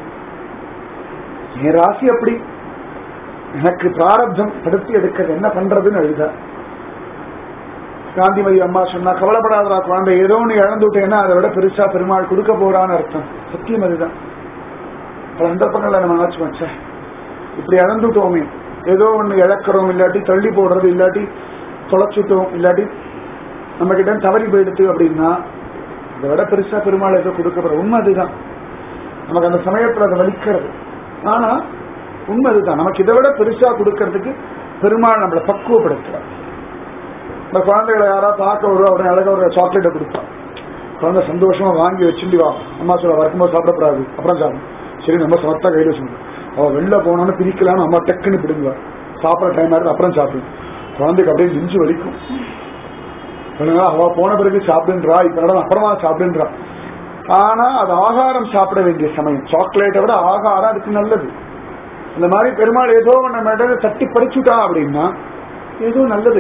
என் ராசி அப்படி, எனக்கு பிராரப்தம் படுத்தி எடுக்கிறது, என்ன பண்றதுன்னு எழுதார். காந்திமதி அம்மா சொன்னா, கவலைப்படாதா குழந்தை, ஏதோ ஒண்ணு இழந்து விட்டேன்னா அதை விட பெருசா பெருமாள் கொடுக்க போறான்னு அர்த்தம். சத்தியம் அதுதான். பல சந்தர்ப்பங்கள்ல நம்ம நினைச்சு வச்சேன், இப்படி இழந்துட்டோமே, ஏதோ ஒண்ணு இழக்கிறோம், இல்லாட்டி தள்ளி போடுறது, இல்லாட்டி தொலைச்சுட்டோம், இல்லாட்டி நம்ம கிட்ட தவறி போயிடுத்து அப்படின்னா அதை விட பெருசா பெருமாள் ஏதோ கொடுக்க போற. உண்மை அதுதான். நமக்கு அந்த சமயத்துல அதை வலிக்கிறது. ஆனா உண்மை அதுதான். நமக்கு இதை விட பெருசா கொடுக்கறதுக்கு பெருமாள் நம்மளை பக்குவப்படுத்துறார். இந்த குழந்தைகளை யாராவது பார்க்க வருவா, உடனே அழகா ஒரு சாக்லேட்டை கொடுப்பா. குழந்தை சந்தோஷமா வாங்கி வச்சுட்டு வா, அம்மா சொல்ல வரும்போது சாப்பிடப்படாது, அப்புறம் சாப்பிடும். சரி நம்ம சமத்தா கையில வச்சுக்கணும். அவ வெளில போனான்னு பிரிக்கலான்னு அம்மா டக்குன்னு பிடுங்குவா. சாப்பிட்ற டைம் ஆகுது அப்புறம் சாப்பிடும். குழந்தைக்கு அப்படியே நெஞ்சு வலிக்கும். அவ போன பிறகு சாப்பிடுன்றா, இப்ப அப்புறமா சாப்பிடுன்றா. ஆனா அது ஆகாரம் சாப்பிட வேண்டிய சமயம். சாக்லேட்டை விட ஆகாரம் அதுக்கு நல்லது. இந்த மாதிரி பெருமாள் ஏதோ நம்ம இடம் தட்டி பறிச்சுட்டான் அப்படின்னா ஏதோ நல்லது.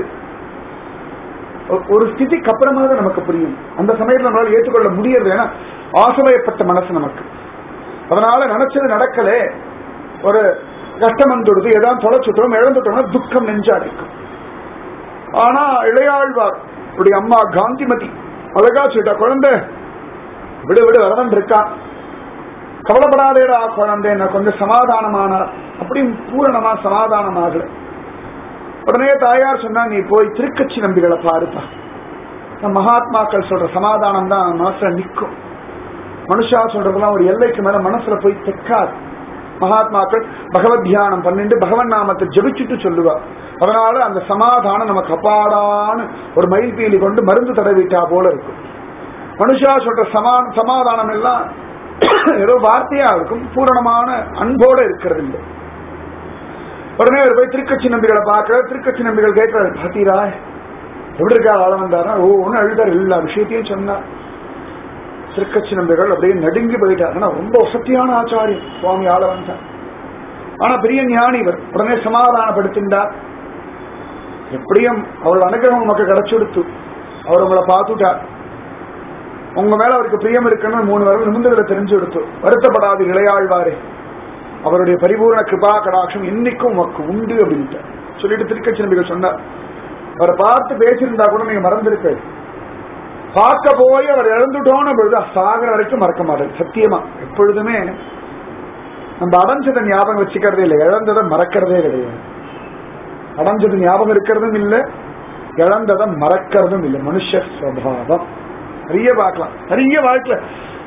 ஒரு ஸ்திதிக்கு அப்புறமா தான் நமக்கு புரியும். அந்த சமயத்தில் நம்மளால ஏற்றுக்கொள்ள முடியறது. ஏன்னா ஆசைப்பட்ட மனசு நமக்கு. அதனால நினைச்சது நடக்கலே, ஒரு கஷ்டம் வந்துடுது, ஏதாவது தொலைச்சுட்டோம் இழந்துட்டோம்னா துக்கம் நெஞ்சாடிக்கும். ஆனா இளையாழ்வார் அம்மா காந்திமதி அழகா சொல்லிட்டா, குழந்தை விடு விடு வரவன் இருக்கா, கவலைப்படாதேடா குழந்தை, என்ன கொஞ்சம் சமாதானமானார். அப்படி பூரணமா சமாதானமாகல. உடனே தாயார் சொன்னா, நீ போய் திருக்கட்சி நம்பிகளை பாருப்பா. மகாத்மாக்கள் சொல்ற சமாதானம் தான் மனசுல நிற்கும். மனுஷா சொல்றதெல்லாம் ஒரு எல்லைக்கு மேல மனசுல போய் தெக்காது. மகாத்மாக்கள் பகவத் தியானம் பண்ணிட்டு பகவன் நாமத்தை ஜபிச்சுட்டு சொல்லுவா. அதனால அந்த சமாதானம் நமக்கு அப்பாடான்னு ஒரு மயில் பீலி கொண்டு மருந்து தடவிட்டா போல இருக்கும். மனுஷா சொல்ற சமாதானம் எல்லாம் ஏதோ வார்த்தையா இருக்கும், பூரணமான அன்போட இருக்கிறது இல்லை. உடனே அவர் போய் திருக்கட்சி நம்பிகளை பார்க்கிற. திருக்கட்சி நம்பிகள் கேட்கிறார், பாத்தீரா எப்படி இருக்கா ஆள வந்தாரா? ஒன்னு அழுதார், எல்லா விஷயத்தையும் சொன்னார். திருக்கட்சி நம்பிகள் அப்படியே நடுங்கி போயிட்டார். ஆனா ரொம்ப வசதியான ஆச்சாரியம் சுவாமி ஆள வந்தார். ஆனா பெரிய ஞானி இவர். உடனே சமாதானப்படுத்தின்றார். எப்படியும் அவரோட அனுகிரகம் நமக்கு கிடைச்சுடுத்து. அவர் உங்களை பார்த்துட்டார். உங்க மேல அவருக்கு பிரியம் இருக்குன்னு 3 வருடம் நிமிந்தங்களை தெரிஞ்சு கொடுத்து. வருத்தப்படாது இளையாழ்வாரே, அவருடைய பரிபூர்ண கிருபா கடாட்சம் இன்னைக்கும் உனக்கு உண்டு அப்படின்ட்டு சொல்லிட்டு திருக்கட்சி நம்பிகள் சொன்னார். அவரை பார்த்து பேசியிருந்தா கூட நீங்க மறந்திருக்க. பார்க்க போய் அவர் இழந்துட்டோன்னு பொழுது சாகர வரைக்கும் மறக்க மாட்டார். சத்தியமா எப்பொழுதுமே நம்ம அடைஞ்சதை ஞாபகம் வச்சுக்கிறதே இல்லை, இழந்ததை மறக்கிறதே கிடையாது. அடைஞ்சது ஞாபகம் இருக்கிறதும் இல்லை, இழந்ததை மறக்கிறதும் இல்லை. மனுஷ சுவாவம் நிறைய பார்க்கலாம். நிறைய வாழ்க்கை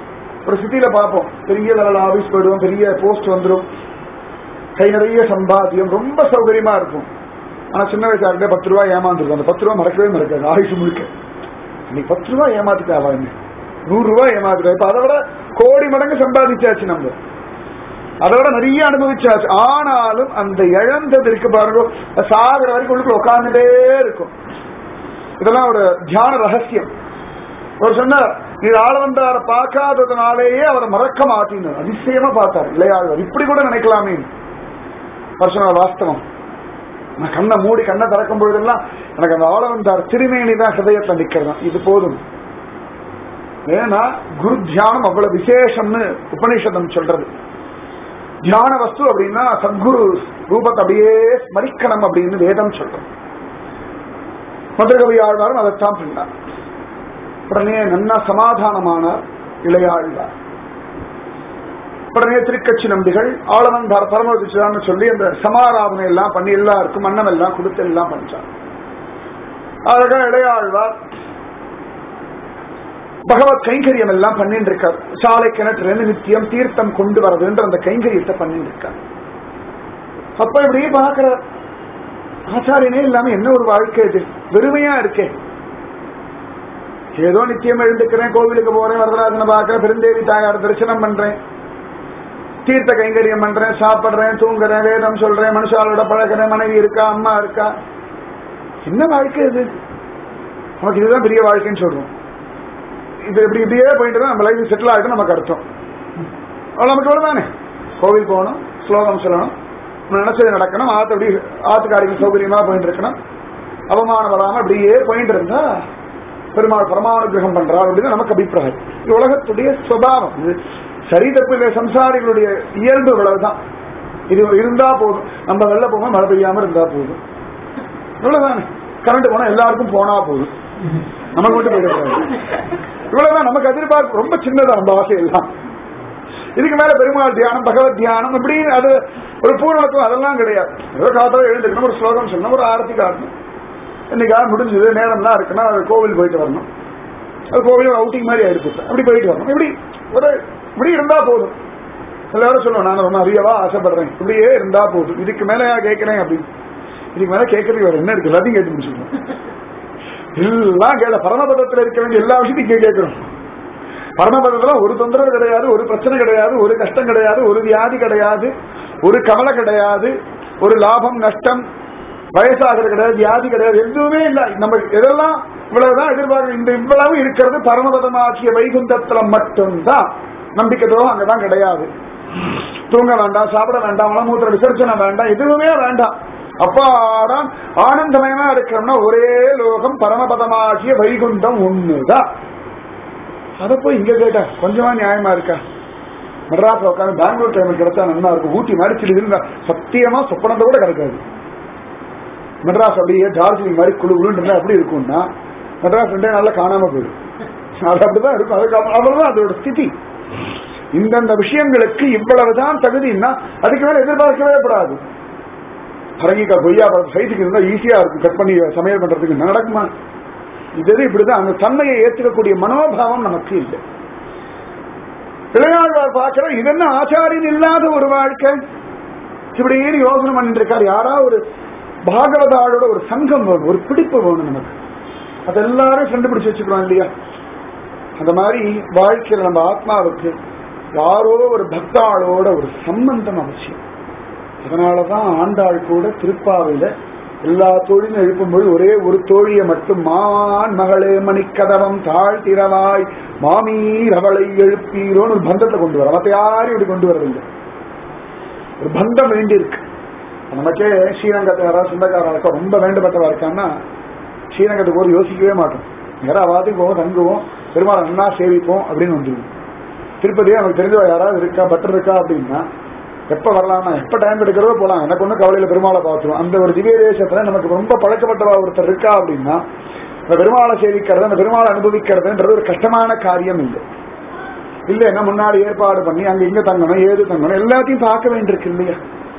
ஒரு சிட்டியில பார்ப்போம், பெரிய லெவல் ஆபீஸ் போயிடுவோம், பெரிய போஸ்ட் வந்துடும், கை நிறைய சம்பாத்தியம், ரொம்ப சௌகரியமா இருக்கும். ஆனா சின்ன வயசாகிட்டே 10 ரூபாய் ஏமாந்துருக்கும். அந்த 10 ரூபாய் மறக்கவே மறக்காது ஆயுஷ் முழுக்க. இன்னைக்கு 10 ரூபாய் ஏமாத்திட்டாவா, 100 ரூபாய் ஏமாத்திட்டா. இப்ப அதை விட கோடி மடங்கு சம்பாதிச்சாச்சு, நம்ம அதை விட நிறைய அனுபவிச்சாச்சு. ஆனாலும் அந்த இழந்தது இருக்கு பாருங்க, சாகிற வரைக்கும் உள்ளுக்குள்ள உட்கார்ந்துட்டே இருக்கும். இதெல்லாம் ஒரு தியான ரகசியம். அவர் சொன்னார், நீ ஆளவந்தார பார்க்காததுனாலேயே அவரை மறக்க மாட்டினார். அதிசயமா பார்த்தார் இளையாழ்வார். இப்படி கூட நினைக்கலாமே பர்சனல் வாஸ்தவம். நான் கண்ணை மூடி கண்ணை திறக்கும் பொழுதெல்லாம் எனக்கு அந்த ஆளவந்தார் திருமேனி தான் ஹிருதயத்தில் நிக்கிறதா. இது போதும். ஏன்னா குரு தியானம் அவ்வளவு விசேஷம்னு உபநிஷதம் சொல்றது. தியான வஸ்து அப்படின்னா சத்குரு ரூபத்தை அப்படியே ஸ்மரிக்கணும் அப்படின்னு வேதம் சொல்றோம். மதுரகவி ஆழ்வாரும் அதைத்தான் பண்ணார். உடனே நன்னா சமாதானமானார் இளையாழ்வார். உடனே திருக்கட்சி நம்பிகள் ஆளவந்தார் பரமதிச்சான்னு சொல்லி அந்த சமாராதனை எல்லாம் பண்ணி எல்லாருக்கும் மன்னம் எல்லாம் கொடுத்து எல்லாம் பண்ணிச்சார். அழகா இளையாழ்வார் பகவத் கைங்கரியம் எல்லாம் பண்ணிட்டு இருக்கார். சாலை கிணற்றுல இருந்து நித்தியம் தீர்த்தம் கொண்டு வரதுன்ற அந்த கைங்கரியத்தை பண்ணிட்டு இருக்கார். அப்ப இப்படியே பாக்குற ஆச்சாரியனே இல்லாம என்ன ஒரு வாழ்க்கை இது, வெறுமையா இருக்கே. ஏதோ நித்தியம் எழுந்துக்கிறேன், கோவிலுக்கு போறேன், வரதராஜனை பார்க்கிறேன், பெருந்தேவி தாயார் தரிசனம் பண்றேன், தீர்த்த கைங்கரியம் பண்றேன், சாப்பிடுறேன், தூங்குறேன், வேதம் சொல்றேன், மனுஷாலோட பழகிறேன், மனைவி இருக்கா, அம்மா இருக்கா. என்ன வாழ்க்கை இது? நமக்கு இதுதான் பெரிய வாழ்க்கைன்னு சொல்றோம். இது இப்படி இப்படியே போயிட்டு தான் நம்ம லைஃப் செட்டில் ஆகிட்டு நமக்கு அர்த்தம். அவ்வளோ நமக்கு அவ்வளோதானே. கோவில் போகணும், ஸ்லோகம் சொல்லணும், நினைச்சது நடக்கணும், ஆத்துக்காரிக்கு சௌகரியமா போயிட்டு இருக்கணும், அவமானம் வராம அப்படியே போயிட்டு இருந்தா பெருமாள் பரமானுகிரகம் பண்றார் அப்படின்னு நமக்கு அபிப்பிராயம். இது உலகத்துடைய சுபாவம். இது சரி தப்பு இல்லை, சம்சாரிகளுடைய இயல்பு இவ்வளவுதான். இது இருந்தா போதும். நம்ம வெள்ள போக மழை பெய்யாம இருந்தா போதும், இவ்வளவுதானே. கரண்ட் போனா எல்லாருக்கும் போனா போதும், நமக்கு மட்டும் போயிடக்கூடாது. இவ்வளவுதான் நமக்கு எதிர்பார்ப்பு. ரொம்ப சின்னதா நம்ம ஆசை எல்லாம். இதுக்கு மேல பெருமாள் தியானம், பகவத் தியானம் இப்படி அது ஒரு பூரணத்துவம் அதெல்லாம் கிடையாது. ஏதோ காத்தால எழுந்துக்கணும், ஒரு ஸ்லோகம் சொல்லணும், ஒரு ஆரத்தி காட்டணும், இன்னைக்கு முடிஞ்சது நேரம்லாம் இருக்குன்னா கோவில் போயிட்டு வரணும், அது கோவில் அவுட்டிங் மாதிரி ஆயிடுச்சு, அப்படி போயிட்டு வரணும். இப்படி இருந்தா போதும். எல்லாரும் சொல்லுவோம், நான் ரொம்ப அறியவா ஆசைப்படுறேன், இப்படியே இருந்தா போதும், இதுக்கு மேல கேட்கிறேன் அப்படின்னு. இதுக்கு மேல கேட்கறதுக்கு வேற என்ன இருக்கு, எல்லாத்தையும் கேட்டு முடிச்சுக்கணும். எல்லாம் கேட்க பரமபதத்தில் இருக்க வேண்டிய எல்லா விஷயத்தையும் இங்கே கேட்கிறோம். பரமபதத்துல ஒரு தொந்தரவு கிடையாது, ஒரு பிரச்சனை கிடையாது, ஒரு கஷ்டம் கிடையாது, ஒரு வியாதி கிடையாது, ஒரு கவலை கிடையாது, ஒரு லாபம் நஷ்டம் வயசாகிறது கிடையாது, வியாதி கிடையாது, எதுவுமே இல்லை. நம்ம எதெல்லாம் இவ்வளவுதான் எதிர்பார்க்க. இந்த இவ்வளவு இருக்கிறது பரமபதமாக்கிய வைகுந்தத்துல மட்டும்தான். நம்பிக்கை துரோகம் அங்கதான் கிடையாது. தூங்க வேண்டாம், சாப்பிட வேண்டாம், மலமூத்திர விசர்ஜனை வேண்டாம், எதுவுமே வேண்டாம். அப்பாதான் ஆனந்தமயமா இருக்கணும்னா ஒரே லோகம் பரமபதமாகிய வைகுண்டம் ஒண்ணுதான். அத போய் இங்க கேட்டா கொஞ்சமா நியாயமா இருக்கா? மெட்ராஸ் உட்காந்து பெங்களூர் கிளைமேட் கிடைச்சா நல்லா இருக்கும், ஊட்டி மாதிரி சிறிது சத்தியமா சொப்பனத்தை கூட கிடைக்காது. மெட்ராஸ் அப்படியே டார்ஜிலிங் மாதிரி குழு குழுன்னு அப்படி இருக்கும்னா மெட்ராஸ் ரெண்டே நாள்ல காணாம போயிடும். அது அப்படிதான் இருக்கும். அதுக்கு அவ்வளவுதான் அதோட ஸ்திதி. இந்தந்த விஷயங்களுக்கு இவ்வளவுதான் தகுதின்னா அதுக்கு மேல எதிர்பார்க்கவே கூடாது. பரங்கிக்காய் கொய்யா சைஸுக்கு இருந்தா ஈஸியா இருக்கும் கட் பண்ணி சமையல் பண்றதுக்கு, நடக்குமா? இது இப்படிதான். அந்த தன்மையை ஏற்றுக்கக்கூடிய மனோபாவம் நமக்கு இல்லை. இளையாழ்வார் பார்க்கிற இது என்ன ஆச்சாரியன் இல்லாத ஒரு வாழ்க்கை, இப்படியே யோசனை பண்ணிட்டு இருக்காரு. யாரா ஒரு பாகவதாளோட ஒரு சங்கம் வேணும், ஒரு பிடிப்பு வேணும் நமக்கு. அது எல்லாரும் கண்டுபிடிச்சு வச்சுக்கிறோம் இல்லையா? அந்த மாதிரி வாழ்க்கையில நம்ம ஆத்மாவுக்கு யாரோ ஒரு பக்தாளோட ஒரு சம்பந்தம் அவசியம். அதனாலதான் ஆண்டாள் கூட திருப்பாவையில எல்லா தோழியும் எழுப்பும்போது ஒரே ஒரு தோழியை மட்டும் மான் மகளே மணிக்கதவம் தாழ்த்திரவாய் மாமீர் அவளை எழுப்பீரோன்னு ஒரு பந்தத்தை கொண்டு வர. மற்ற யாரும் இப்படி கொண்டு வரதில்லை. ஒரு பந்தம் வேண்டி இருக்கு நமக்கே. ஸ்ரீரங்கத்தை யாராவது சொந்தக்காரா இருக்கா, ரொம்ப வேண்டப்பட்டவா இருக்கான்னா ஸ்ரீரங்கத்துக்கு போது யோசிக்கவே மாட்டோம். யாராவது வாதிக்கு போவோம், தங்குவோம், பெருமாள் அண்ணா சேவிப்போம் அப்படின்னு வந்துடுவோம். திருப்பதியே நமக்கு தெரிஞ்சவா யாராவது இருக்கா, பட்டர் இருக்கா அப்படின்னா எப்ப வரலாம்னா எப்ப டைம் எடுக்கிறதோ போலாம், எனக்கு ஒன்னும் கவலையில பெருமாளை பார்த்துருவோம். அந்த ஒரு திவ்ய தேசத்துல நமக்கு ரொம்ப பழக்கப்பட்டவா ஒருத்தர் இருக்கா அப்படின்னா அந்த பெருமாளை சேவிக்கிறது, அந்த பெருமாளை அனுபவிக்கிறதுன்றது ஒரு கஷ்டமான காரியம் இல்லை. இல்லைன்னா முன்னாடி ஏற்பாடு பண்ணி அங்க இங்க தங்கணும், ஏது தங்கணும், எல்லாத்தையும் பார்க்க வேண்டியிருக்கு இல்லையா?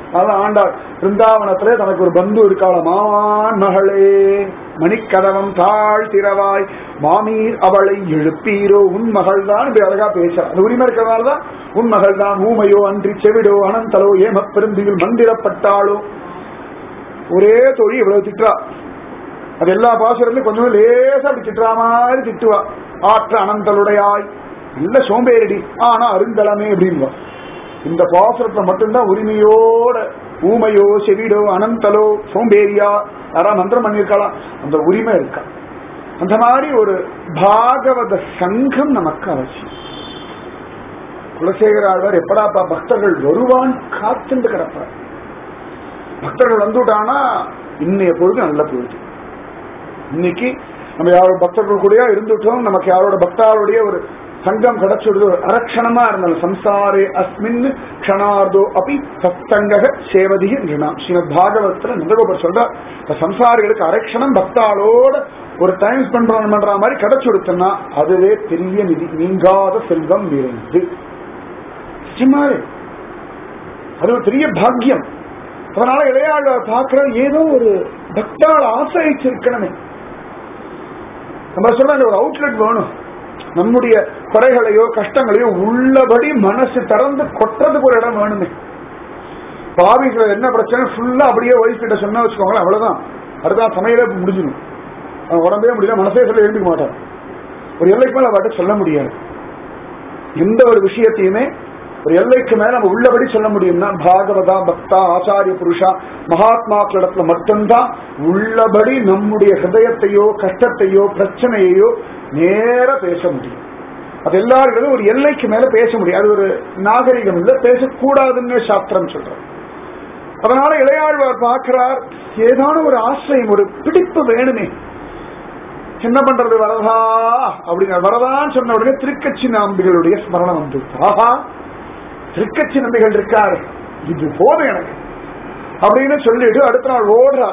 அதான் ஆண்டாள் பிருந்தாவனத்திலே தனக்கு ஒரு பந்து இருக்காள, மான் மகளே மணிக்கதவம் தாழ் திறவாய் மாமீர் அவளை எழுப்பீரோ உன் மகள் தான் அழகா பேசுறான். அந்த உரிமை இருக்கிறதுனாலதான் உன் மகள் தான் ஊமையோ அன்றி செவிடோ அனந்தலோ ஏம பெருந்தியில் மந்திரப்பட்டாளோ. ஒரே தொழி இவ்வளவு திட்டுறா. அது எல்லா பாசுரத்திலும் கொஞ்சம் லேசா அப்படி திட்டுறா மாதிரி திட்டுவா. ஆற்ற அனந்தலுடையாய் நல்ல சோம்பேறிடி ஆனா அருங்கலமே அப்படின்வா. இந்த பாசுரத்துல மட்டும்தான் உரிமையோட ஊமையோ செவிடோ அனந்தலோ சோம்பேறியா யாரா மந்திரம் பண்ணிருக்கலாம் அந்த உரிமை இருக்கா. அந்த மாதிரி ஒரு பாகவத சங்கம் நமக்கு அவசியம். குலசேகர ஆழ்வார் எப்படாப்பா பக்தர்கள் வருவான் காத்துண்டு கிடப்பார். பக்தர்கள் வந்துட்டானா இன்னைய பொழுது நல்ல பொழுது. இன்னைக்கு நம்ம யாரோட பக்தர்கள் கூடயா இருந்துட்டோம், நமக்கு யாரோட பக்தாருடைய ஒரு சங்கம் கிடைச்சுடுது. ஒரு அரட்சணமா இருந்தாலும் சம்சாரே அஸ்மின் க்ஷணார்தோ அப்படி சத்தங்க சேவதி என்றாம் ஸ்ரீமத் பாகவத்துல நந்தகோபர் சொல்றார். சம்சாரிகளுக்கு அரட்சணம் பக்தாளோட ஒரு டைம் ஸ்பெண்ட் பண்ற மாதிரி கிடைச்சுடுத்துன்னா அதுவே பெரிய நிதி, நீங்காத செல்வம் நிறைந்து. அது ஒரு பெரிய பாக்கியம். அதனால இளையாழ்வார் பார்க்கிற ஏதோ ஒரு பக்தாள் ஆசிரியிருக்கணுமே. நம்ம சொல்ற ஒரு அவுட்லெட் வேணும். நம்முடைய குறைகளையோ கஷ்டங்களையோ உள்ளபடி மனசு திறந்து கொட்டுறதுக்கு ஒரு இடம் வேணுமே. ஆபீஸ்ல என்ன பிரச்சனை ஃபுல்லா அப்படியே ஒய்ஃப் கிட்ட சொன்ன வச்சுக்கோங்களேன், அவ்வளவுதான். அதுதான் சமையலே முடிஞ்சிடும். உடம்பே முடியல, மனசே சொல்ல எழுந்திக்க மாட்டார். ஒரு எல்லைக்கு மேல அவர்கிட்ட சொல்ல முடியாது. எந்த ஒரு விஷயத்தையுமே ஒரு எல்லைக்கு மேல நம்ம உள்ளபடி சொல்ல முடியும்னா பாகவதா பக்தா ஆச்சாரிய புருஷா மகாத்மாக்களிடத்துல மட்டும்தான் உள்ளபடி நம்முடைய ஹிருதயத்தையோ கஷ்டத்தையோ பிரச்சனையோ நேர பேச முடியும். அது எல்லாரும் ஒரு எல்லைக்கு மேல பேச முடியும். அது ஒரு நாகரிகம் இல்ல, பேசக்கூடாதுன்னு சாஸ்திரம் சொல்றோம். அதனால இளையாழ்வார் பார்க்கிறார் ஏதான ஒரு ஆசிரியம் ஒரு பிடிப்பு வேணுமே. என்ன பண்றது வரதா அப்படிங்கிற வரதான்னு சொன்ன உடனே திருக்கட்சி நம்பிகளுடைய ஸ்மரணம் வந்து, ஆஹா திருக்கட்சி நம்பிகள் இருக்காரு, இது போதும் எனக்கு அப்படின்னு சொல்லிட்டு அடுத்த நாள் ஓடுறார்.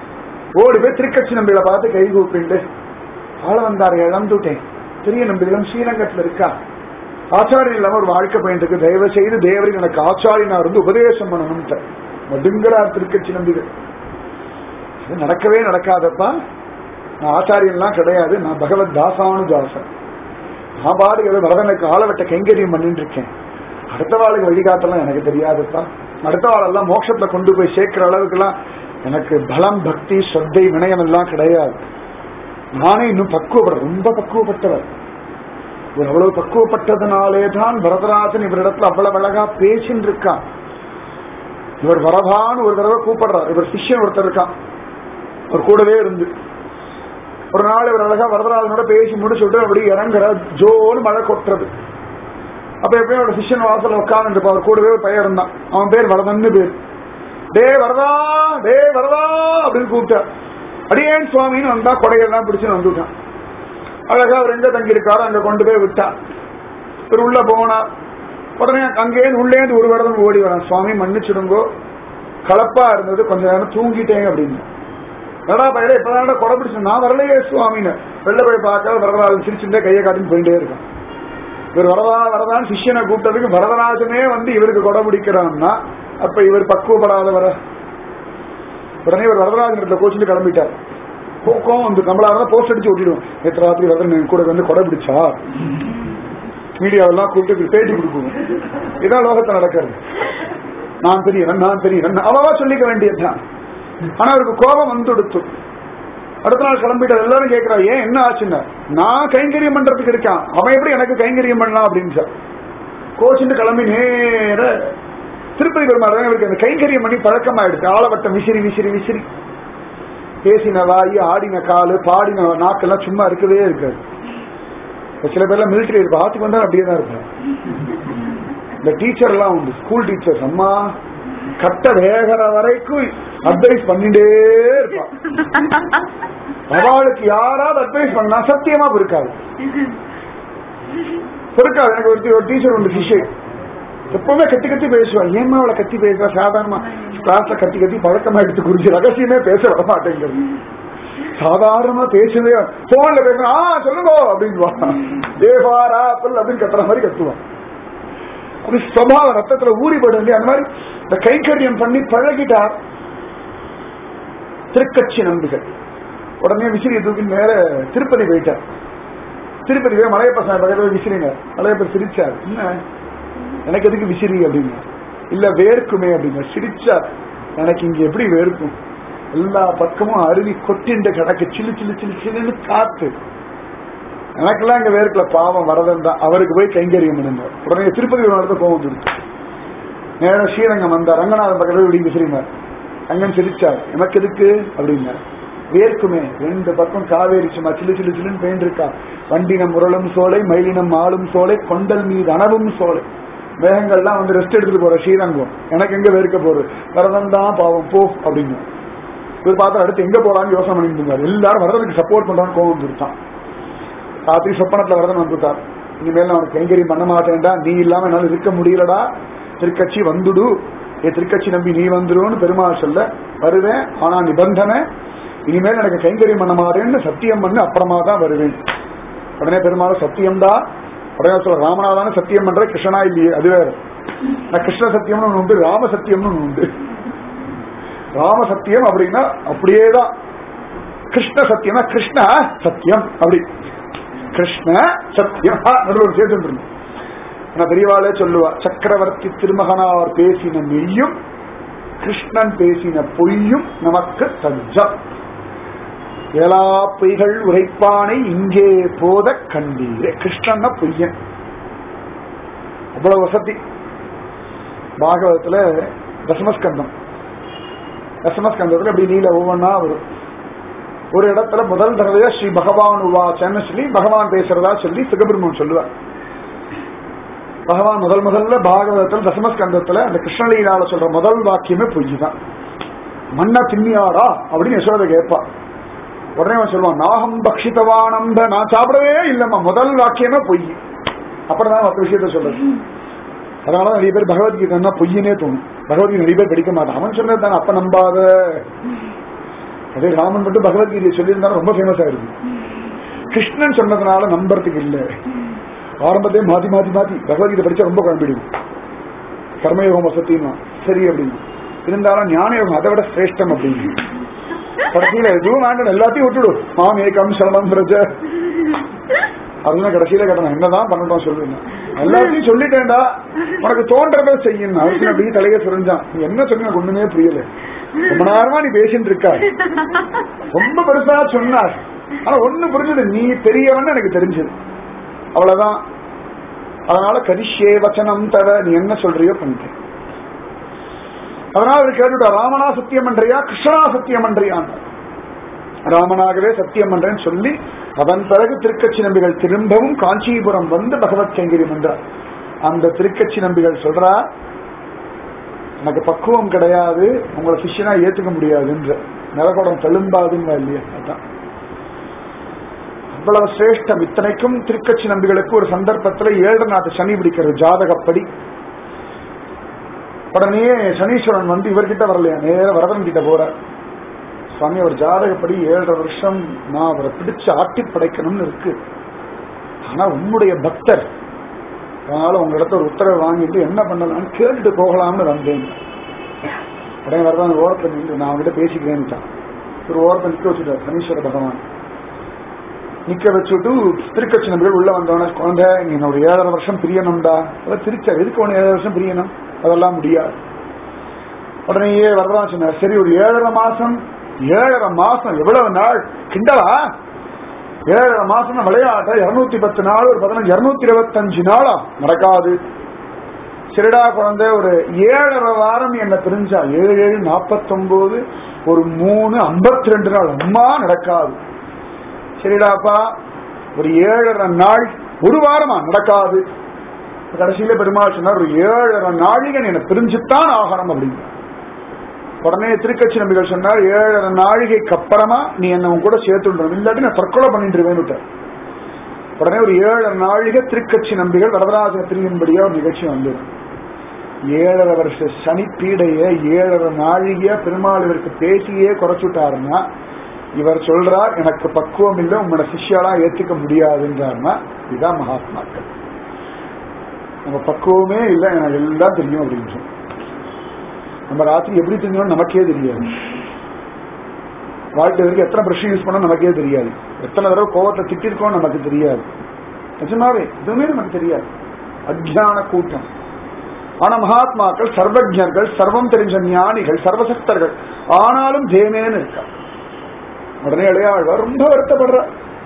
ஓடி போய் திருக்கட்சி நம்பிகளை பார்த்து கை கூப்பிட்டு ஆள வந்தாரு, இழந்துட்டேன், பெரிய நம்பிகளும் ஸ்ரீரங்கத்தில் இருக்கா, ஆச்சாரியம் இல்லாம ஒரு வாழ்க்கை போயிட்டு தயவு செய்து தேவரின் எனக்கு ஆச்சாரியனா இருந்து உபதேசம் பண்ணணும்ட்டு மடுங்கிறார் திருக்கட்சி நம்பிகள். இது நடக்கவே நடக்காதப்பா, நான் ஆச்சாரியன்லாம் கிடையாது, நான் பகவத் தாசானுதாசன், நான் பாடு வரதனுக்கு ஆளவட்ட கைங்கரியம் பண்ணிட்டு இருக்கேன், அடுத்த வாளுக்கு வழிகாட்டலாம் எனக்கு தெரியாதுப்பா, அடுத்த வாழெல்லாம் மோட்சத்துல கொண்டு போய் சேர்க்கிற அளவுக்கு எல்லாம் எனக்கு பலம் பக்தி ஸ்ரத்தை வினயம் எல்லாம் கிடையாது, நானே இன்னும் ரொம்ப பக்குவப்பட்டவர். ஒரு அவ்வளவு பக்குவப்பட்டதுனாலேதான் வரதராஜன் இவரிடத்துல அவ்வளவு அழகா பேசின்னு இருக்கான். இவர் வரதான்னு ஒரு தடவை கூப்பிடுறார். இவர் சிஷ்யன் ஒருத்தர் இருக்கான், அவர் கூடவே இருந்து ஒரு நாள் இவர் அழகா வரதராஜனோட பேசி முடிச்சுட்டு அப்படி இறங்குற ஜோன்னு மழை கொட்டுறது. அப்ப எப்பயும் அவரோட சிஷ்யன் வாசல் உட்கார்ந்து அவர் கூடவே ஒரு பையன் இருந்தான், அவன் பேர் வரதன்னு பேர். டே வரதா டே வரதா அப்படின்னு கூப்பிட்டார். அடியேன் சுவாமின்னு வந்தா கொடையெல்லாம் பிடிச்சுன்னு வந்துட்டான். அழகா அவர் எங்க தங்கி இருக்காரோ அங்க கொண்டு போய் விட்டான். இவர் உள்ள போனார். உடனே அங்கேருந்து உள்ளேந்து ஒரு வரதம் ஓடி வரான், சுவாமி மன்னிச்சுடுங்கோ, கலப்பா இருந்தது, கொஞ்ச நேரம் தூங்கிட்டேங்க அப்படின்னு. நடா பயிர இப்பதான் கொடை பிடிச்சு, நான் வரலையே சுவாமின்னு வெளில போய் பார்க்க வரதராஜன் சிரிச்சுட்டே கையை காட்டின்னு போயிட்டே இருக்கான். இவர் வரதான் சிஷ்யனை கூப்பிட்டதுக்கு வரதராஜனே வந்து இவருக்கு கொடை பிடிக்கிறான்னா அப்ப இவர் பக்குவப்படாதவர. உடனே இவர் வரதராஜன் கோச்சிட்டு கிளம்பிட்டார். கோக்கம் வந்து நம்மளால போஸ்ட் அடிச்சு ஓட்டிடுவோம், நேற்று ராத்திரி வரதன் கூட வந்து கொடை பிடிச்சா மீடியாவெல்லாம் கூப்பிட்டு பேட்டி கொடுக்கணும். இதான் லோகத்தை நடக்கிறது. நான் தெரியறேன் அவவா சொல்லிக்க வேண்டியதுதான். ஆனா அவருக்கு கோபம் வந்து கொடுத்து அடுத்த நாள் கிளம்பிட்டு எல்லாரும் கேட்கிறா, ஏன் என்ன ஆச்சுன்னா, நான் கைங்கரியம் பண்றதுக்கு இருக்கான், அவன் எப்படி எனக்கு கைங்கரியம் பண்ணலாம் அப்படின்னு சார் கோச்சிட்டு கிளம்பி நேர திருப்பதி பெருமாள். இவருக்கு அந்த கைங்கரியம் பண்ணி பழக்கமாயிடுச்சு. ஆளவட்டம் விசிறி விசிறி விசிறி பேசின வாயி ஆடின காலு பாடின நாக்கெல்லாம் சும்மா இருக்கவே இருக்காது. சில பேர்லாம் மிலிட்டரி இருப்பா, ஆத்துக்கு வந்தா அப்படியே தான் இருப்பேன். இந்த டீச்சர் எல்லாம் உண்டு, ஸ்கூல் டீச்சர்ஸ், அம்மா கட்ட வேகிற வரைக்கும் அட்வைஸ் பண்ணிட்டே இருப்பான். அவளுக்கு யாராவது அட்வைஸ் பண்ணா சத்தியமா பொறுக்காது. எனக்கு ஒரு டீச்சர் உண்டு சிஷ்யை, எப்பவுமே கத்தி கத்தி பேசுவான். ஏமா அவளை கத்தி பேசுவா, சாதாரணமா கிளாஸ்ல கத்தி கத்தி பழக்கமா எடுத்து குறிச்சு ரகசியமே பேச விட மாட்டேங்கிறது. சாதாரணமா பேசவே போன்ல பேசுறான், சொல்லுங்க அப்படின்னு அப்படின்னு கத்துற மாதிரி கத்துவான். அப்படி சுபாவ ரத்தத்துல ஊறி போயிடும். அந்த மாதிரி இந்த கைங்கரியம் பண்ணி பழகிட்டார் திருக்கட்சி நம்பிகள். உடனே விசிறியை தூக்கி நேர திருப்பதி போயிட்டார். திருப்பதி போய் மலையப்ப சாமி பக்கத்துல விசிறினார். மலையப்ப சிரிச்சார். என்ன எனக்கு எதுக்கு விசிறி அப்படின்னா, இல்ல வேர்க்குமே அப்படின்னா. சிரிச்சார். எனக்கு இங்க எப்படி வேர்க்கும், எல்லா பக்கமும் அருவி கொட்டிண்டு கிடக்கு, சில்லு சில்லு சில்லு சில்லுன்னு காத்து, எனக்கெல்லாம் இங்க வேர்க்கல, பாவம் வரதன் தான். அவருக்கு போய் கைங்கரியம் பண்ணுங்க. உடனே திருப்பதி நடத்த கோவம் இருக்கு. நேரம் ஸ்ரீரங்கம் வந்தார். ரங்கநாதன் பக்கத்துல இப்படி விசிறினார். ரங்கன் சிரிச்சார். எனக்கு எதுக்கு அப்படின்னார். வேர்க்குமே, ரெண்டு பக்கம் காவேரி சும்மா சில்லு சில்லு சில்லுன்னு பெயின் இருக்கா. வண்டினம் முரளும் சோலை, மயிலினம் ஆளும் சோலை, கொண்டல் மீது அனவும் சோலை. மேகங்கள்லாம் வந்து ரெஸ்ட் எடுத்துட்டு போற ஸ்ரீரங்கம், எனக்கு எங்க வேர்க்க போறது, வரதன் தான் பாவம் போ அப்படின்னு. இவர் பார்த்தா அடுத்து எங்க போறான்னு யோசனை பண்ணிட்டு இருந்தார். எல்லாரும் வரதனுக்கு சப்போர்ட் பண்றான்னு கோவம் வந்துருத்தான். ராத்திரி சொப்பனத்துல வரதன் வந்துட்டார். இனிமேல் நான் கைங்கரியம் பண்ண மாட்டேன்டா, நீ இல்லாம என்னால இருக்க முடியலடா, திருக்கட்சி வந்துடு, திருக்கட்சி நம்பி நீ வந்துருன்னு பெருமாள் சொல்ல, வருவேன் ஆனா நிபந்தனை, இனிமேல் எனக்கு கைங்கரியம் பண்ண மாட்டேன்னு சத்தியம் பண்ணு, அப்புறமா தான் வருவேன். உடனே பெருமாள் சத்தியம்தான். உடனே சொல்ல, ராமநாதான சத்தியம் பண்ற, கிருஷ்ணனா இல்லையே, அது வேற. நான் கிருஷ்ண சத்தியம்னு ஒண்ணு உண்டு, ராம சத்தியம்னு ஒண்ணு உண்டு. ராம சத்தியம் அப்படின்னா அப்படியேதான், கிருஷ்ண சத்தியம்னா கிருஷ்ண சத்தியம் அப்படி, கிருஷ்ண சத்தியம் நடுவர் சேர்த்து. நான் பெரியவாளே சொல்லுவா, சக்கரவர்த்தி திருமகனார் பேசின மெய்யும் கிருஷ்ணன் பேசின பொய்யும் நமக்கு தஞ்சம். ஏலா பொய்கள் உரைப்பானை இங்கே போத கண்டீரே. கிருஷ்ணன் பொய்யன், அவ்வளவு வசதி. பாகவதத்துல தசமஸ்கந்தம், தசமஸ்கந்தத்துல அப்படி நீல ஒவ்வொன்னா வரும். ஒரு இடத்துல முதல் தடவையா ஸ்ரீ பகவான் உவாச்சன்னு சொல்லி பகவான் பேசுறதா சொல்லி சுகபிரம்மன் சொல்லுவார். பகவான் முதல்ல பாகவதத்தில் தசமஸ்கந்தத்துல அந்த கிருஷ்ணலீலால சொல்ற முதல் வாக்கியமே பொய் தான். மண்ண தின்னியாடா அப்படின்னு யசோதை கேட்பா. உடனே அவன் சொல்லுவான், நாகம் பக்ஷித்தவானந்த, நான் சாப்பிடவே இல்லம்மா, முதல் வாக்கியமே பொய். அப்புறம் தான் மற்ற விஷயத்த சொல்றது. அதனால நிறைய பேர் பகவத்கீதை பொய்யினே தோணும். பகவத்கீதை நிறைய பேர் படிக்க மாட்டான். அவன் சொன்னது தானே, அப்ப நம்பாத. அதே ராமன் மட்டும் பகவத்கீதையை சொல்லியிருந்தாலும் ரொம்ப ஃபேமஸ் ஆயிருக்கு. கிருஷ்ணன் சொன்னதுனால நம்புறதுக்கு இல்லை. ஆரம்பத்தையே மாத்தி மாத்தி மாத்தி பகவத்கீதை படிச்சா ரொம்ப குழம்பிடும். கர்மயோகம் சத்தியமா சரி அப்படின்னு இருந்தாலும் ஞான யோகம் அதை விட சிரேஷ்டம் அப்படின்னு. கடைசியில எதுவும் வேண்டாம், எல்லாத்தையும் விட்டுடும். மாம் ஏகம் சரணம் பிரஜ அதெல்லாம் கடைசியில கேட்டேன், என்னதான் பண்ணட்டும் சொல்லுங்க, எல்லாத்தையும் சொல்லிட்டேன்டா, உனக்கு தோன்றத செய்யணும். அவருக்கு அப்படி தலையை சுரஞ்சான். நீ என்ன சொன்ன ஒண்ணுமே புரியல, ரொம்ப நேரமா நீ பேசிட்டு இருக்கா, ரொம்ப பெருசா சொன்னார், ஆனா ஒண்ணு புரிஞ்சது, நீ பெரியவன்னு எனக்கு தெரிஞ்சது, அவ்வளவுதான். அதனால கரிஷ்யே வச்சனம் தர, நீ என்ன சொல்றியோ பண்ணிட்டேன். அதனால அவர் கேட்டுட்டா, ராமனா சத்தியம் பண்றியா கிருஷ்ணனா சத்தியம் பண்றியான். ராமனாகவே சத்தியம் பண்றேன்னு சொல்லி அதன் பிறகு திருக்கட்சி நம்பிகள் திரும்பவும் காஞ்சிபுரம் வந்து பகவத் கைங்கரியம் என்றார். அந்த திருக்கட்சி நம்பிகள் சொல்றா, எனக்கு பக்குவம் கிடையாது, உங்களை சிஷ்யனா ஏத்துக்க முடியாதுன்ற, நிலகோடம் தழும்பாதுங்க இல்லையா. அதான் அவ்வளவு சிரேஷ்டம். இத்தனைக்கும் திருக்கட்சி நம்பிகளுக்கு ஒரு சந்தர்ப்பத்தில் 7 நாட்டு சனி பிடிக்கிறது ஜாதகப்படி. உடனே சனீஸ்வரன் வந்து இவர்கிட்ட வரலையா, நேர வரதன் கிட்ட போற, சுவாமி ஒரு ஜாதகப்படி 7.5 வருஷம் நான் அவரை பிடிச்சு ஆட்டி படைக்கணும்னு இருக்கு, ஆனா உன்னுடைய பக்தர், அதனால உங்க இடத்த ஒரு உத்தரவு வாங்கிட்டு என்ன பண்ணலாம்னு கேட்டுட்டு போகலாம்னு வந்தேன். உடனே வரதான் ஓரத்தை நின்று நான் அவங்ககிட்ட பேசிக்கிறேன்னுட்டான். ஒரு ஓரத்தை நிக்க வச்சுட்டார் சனீஸ்வர பகவான். நிக்க வச்சுட்டு திருக்கட்சி நம்பிகள் உள்ள வந்தவன, குழந்தை நீ ஒரு 7.5 வருஷம் பிரியணும்டா. அதான் திருச்சார், எதுக்கு உன 7 வருஷம் பிரியணும், அதெல்லாம் முடியாது. உடனேயே வரதான் சொன்னார், சரி ஒரு 7.5 மாசம், 7.5 மாசம் எவ்வளவு நாள் கிண்டலா, 7.5 மாசம் விளையாட்ட 210 நாள், ஒரு 15 225 நாளா நடக்காது. சரிடா குழந்தை, ஒரு 7.5 வாரம் என்ன பிரிஞ்சா 7 7 49, ஒரு 3 52 நாள், அம்மா நடக்காது. சரிடாப்பா ஒரு 7.5 நாள், ஒரு வாரமா நடக்காது. கடைசியில பெருமாள் சொன்னார், ஒரு 7.5 நாழிகை என்ன பிரிஞ்சுத்தான் ஆகணும் அப்படின்னு. உடனே திருக்கட்சி நம்பிகள் சொன்னார், 7.5 நாழிகைக்கு அப்புறமா நீ என்ன உன் கூட சேர்த்துடணும், இல்லாட்டி நான் தற்கொலை பண்ணிட்டு வேணுட்டார். உடனே ஒரு 7.5 நாழிகை திருக்கட்சி நம்பிகள் வரதராஜ பிரியின்படியா ஒரு நிகழ்ச்சி வந்தது. 7.5 வருஷ சனி பீடைய 7.5 நாழிகையா பெருமாள் இவருக்கு பேசியே குறைச்சுட்டாருன்னா, இவர் சொல்றார் எனக்கு பக்குவம் இல்லை, உங்களோட சிஷ்யாலா ஏத்துக்க முடியாதுன்றாருன்னா, இதுதான் மகாத்மாக்கள். நம்ம பக்குவமே இல்லை, எனக்கு எல்லாம் தெரியும் அப்படின்னு. நம்ம ராத்திரி எப்படி தூங்கணும் நமக்கே தெரியாது. வாழ்க்கை வரைக்கும் எத்தனை பிரஷ் யூஸ் பண்ணோம் நமக்கே தெரியாது. எத்தனை தடவை கோவத்தை திட்டிருக்கோம் நமக்கு தெரியாது. நிஜமாவே எதுவுமே நமக்கு தெரியாது. அஜ்ஞான கூட்டம். ஆனா மகாத்மாக்கள் சர்வஜர்கள், சர்வம் தெரிஞ்ச ஞானிகள், சர்வசக்தர்கள், ஆனாலும் தேமேன்னு இருக்கா. உடனே இளையாழ்வார் ரொம்ப வருத்தப்படுற.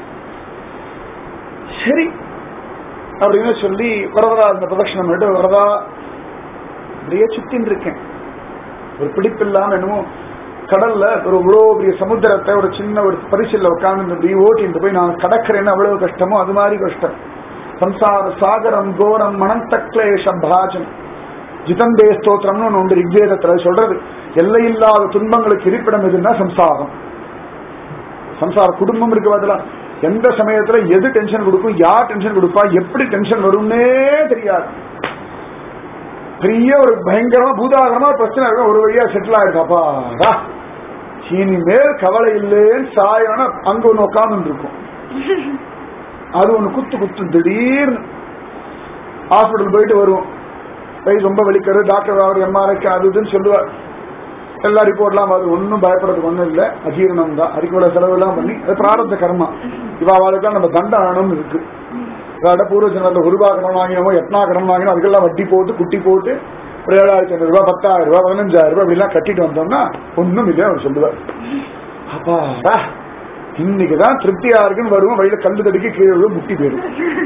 சரி அப்படின்னு சொல்லி வரதா இந்த பிரதட்சணம் பண்ணிட்டு வரதா அப்படியே சுத்தின்னு இருக்கேன். ஒரு பிடிப்பில்லாம என்னமோ கடல்ல ஒரு இவ்வளவு பெரிய சமுத்திரத்தை ஒரு சின்ன ஒரு பரிசில்ல உட்கார்ந்து ஓட்டிட்டு போய் நான் கடக்கிறேன்னு அவ்வளவு கஷ்டமோ அது மாதிரி கஷ்டம். சம்சார சாகரம் கோரம் மனந்த கிளேஷ பாஜம் ஜிதந்தே ஸ்தோத்திரம்னு ஒன்று உண்டு ரிக்வேதத்துல சொல்றது. எல்லையில்லாத துன்பங்களுக்கு இருப்பிடம் எதுன்னா சம்சாரம். சம்சார குடும்பம் இருக்கு பதிலா எந்த சமயத்துல எது டென்ஷன் கொடுக்கும், யார் டென்ஷன் கொடுப்பா, எப்படி டென்ஷன் வரும்னே தெரியாது. பெரிய ஒரு பயங்கரமா பூதாகரமா பிரச்சனை இருக்கும், ஒரு வழியா செட்டில் ஆயிருக்காப்பா இனிமேல் கவலை இல்லைன்னு சாயம்னா அங்க ஒண்ணு உட்கார்ந்து இருக்கும். அது ஒண்ணு குத்து திடீர்னு ஹாஸ்பிட்டல் போயிட்டு வருவோம். வயிறு ரொம்ப வலிக்கிறது, டாக்டர் அவர் எம்ஆர்ஐக்கு அது இதுன்னு சொல்லுவார். எல்லா ரிப்போர்ட்லாம் அது ஒன்னும் பயப்படுறதுக்கு ஒன்றும் இல்லை, அஜீரணம் தான். அதுக்கு இவ்வளவு செலவு எல்லாம் பண்ணி அது பிராரப்த கர்மா. இவாளுக்கெல்லாம் நம்ம தண்டனம் இருக்கு. அதாவது பூர்வ ஜென்மத்தில் 1 ரூபாய் கடன் வாங்கினோமோ 8 கடன் வாங்கினோம், அதுக்கெல்லாம் வட்டி போட்டு குட்டி போட்டு ஒரு 7,500 ரூபாய் 10,000 ரூபாய் 15,000 ரூபாய் அப்படிலாம் கட்டிட்டு வந்தோம்னா ஒன்னும் இல்லை அவர் சொல்லுவார். அப்பாடா இன்னைக்குதான் திருப்தியா இருக்குன்னு வருவோம், வழியில கல்லு தடுக்கி கீழே முட்டி போயிடும்.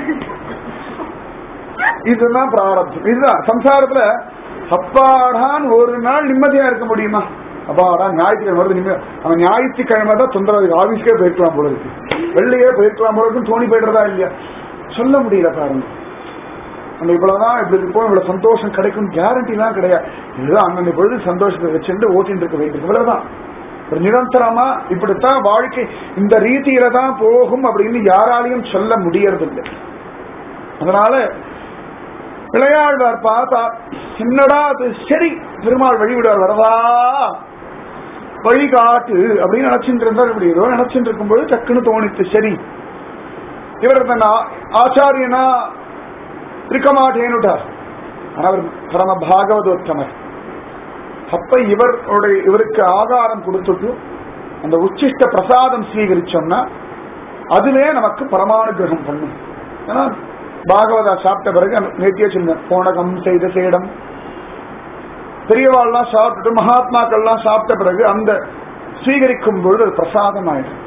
இதுதான் பிராரப்தம். இதுதான் சம்சாரத்துல. அப்பாடான் ஒரு நாள் நிம்மதியா இருக்க முடியுமா? அப்பாடா ஞாயிற்றுக்கிழமை வருது நிம்மதி. அவன் ஞாயிற்றுக்கிழமை தான் தொந்தரவு, ஆபீஸ்க்கே போயிருக்கலாம் போல இருக்கு, வெள்ளையே போயிருக்கலாம் போல இருக்குன்னு தோணி போயிடுறதா இல்லையா? சொல்ல முடியல பாருங்க. நம்ம இவ்வளவுதான் இப்படி இருப்போம், இவ்வளவு சந்தோஷம் கிடைக்கும் கேரண்டி எல்லாம் கிடையாது. இதுதான் அண்ணன் பொழுது சந்தோஷத்தை வச்சுட்டு ஓட்டின்னு இருக்க வேண்டியது. இவ்வளவுதான். ஒரு நிரந்தரமா இப்படித்தான் வாழ்க்கை இந்த ரீதியில தான் போகும் அப்படின்னு யாராலையும் சொல்ல முடியறதில்லை. அதனால விளையாடுவார் பார்த்தா என்னடா அது சரி பெருமாள் வழிவிடுவார் வரதா வழிகாட்டு அப்படின்னு நினைச்சுட்டு இருந்தார். இப்படி ஏதோ நினைச்சுட்டு இருக்கும்போது டக்குன்னு தோணித்து சரி இவர் ஆச்சாரியனா இருக்க மாட்டேன்னுட்டார். ஆனா அவர் பரம பாகவதோத்தமர். அப்ப இவருக்கு ஆகாரம் கொடுத்துட்டு அந்த உச்சிஷ்ட பிரசாதம் ஸ்வீகரிச்சோம்னா அதுவே நமக்கு பரமானுகிரகம் பண்ணும். ஏன்னா பாகவதா சாப்பிட்ட பிறகு நேத்தியே சொன்ன போனகம் செய்த சேடம் பெரியவாள்லாம் சாப்பிட்டுட்டு மகாத்மாக்கள்லாம் சாப்பிட்ட பிறகு அந்த ஸ்வீகரிக்கும் பொழுது அது பிரசாதம் ஆயிடும்.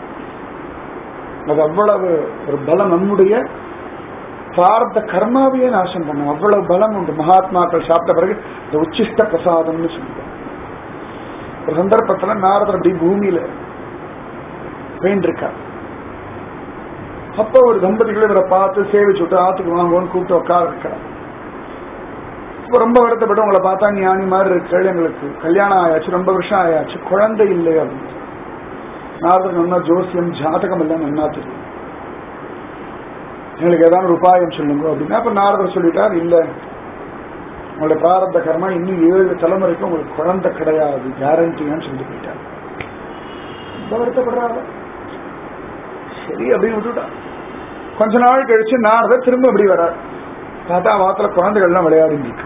அது அவ்வளவு ஒரு பலம், நம்முடைய பிராரப்த கர்மாவையே நாசம் பண்ணும். அவ்வளவு பலம் உண்டு மகாத்மாக்கள் சாப்பிட்ட பிறகு இந்த உச்சிஷ்ட பிரசாதம்னு சொல்லுவாங்க. ஒரு சந்தர்ப்பத்துல நாரதர் அப்படி பூமியில பெயிண்டிருக்கார். அப்ப ஒரு தம்பதிகளை இவரை பார்த்து சேவிச்சுட்டு ஆத்துக்கு வாங்குவோன்னு கூப்பிட்டு உட்கார இருக்கிறார். இப்ப ரொம்ப வருத்தப்பட்டு உங்களை பார்த்தா ஞானி மாதிரி இருக்கு, எங்களுக்கு கல்யாணம் ஆயாச்சு, ரொம்ப வருஷம் ஆயாச்சு, குழந்தை இல்லை அப்படின்னு. நாரதர் நன்னா ஜோசியம் ஜாதகம் எல்லாம் நன்னா தெரியும், எங்களுக்கு ஏதாவது ஒரு உபாயம் சொல்லுங்க அப்படின்னா. அப்ப நாரதர் சொல்லிட்டார், இல்ல உங்களுடைய பிராரப்த கர்மா இன்னும் 7 தலைமுறைக்கு உங்களுக்கு குழந்தை கிடையாது கேரண்டின்னு சொல்லிட்டு போயிட்டார். ரொம்ப வருத்தப்படுறாரு. சரி அப்படின்னு விட்டுட்டா. கொஞ்ச நாள் கழிச்சு நாரதர் திரும்ப அப்படி வர்றார். பார்த்தா வாத்துல குழந்தைகள் எல்லாம் விளையாடிட்டு இருக்கு.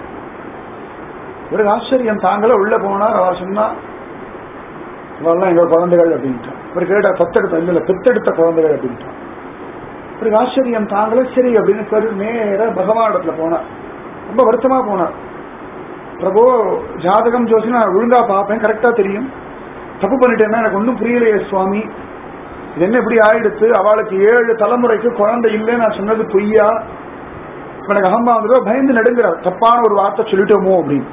ஒரு ஆச்சரியம் தாங்கள உள்ள போனார். அவர் சொன்னா இவெல்லாம் எங்க குழந்தைகள் அப்படின்ட்டான். இவர் கேட்டா தத்தெடுத்த இல்ல பெத்தெடுத்த குழந்தைகள் அப்படின்ட்டான். ஒரு ஆச்சரியம் தாங்களே சரி அப்படின்னு நேர பகவானிடத்துல போனார். ரொம்ப வருத்தமா போனார். பிரபு ஜாதகம் ஜோசி நான் ஒழுங்கா பார்ப்பேன், கரெக்டா தெரியும், தப்பு பண்ணிட்டேன்னா எனக்கு ஒன்னும் புரியலையே சுவாமி, இது என்ன இப்படி ஆயிடுச்சு, அவளுக்கு 7 தலைமுறைக்கு குழந்தை இல்லை நான் சொன்னது பொய்யா, எனக்கு அகம்பா வந்ததோ பயந்து நடுங்கிறார், தப்பான ஒரு வார்த்தை சொல்லிட்டோமோ அப்படின்னு.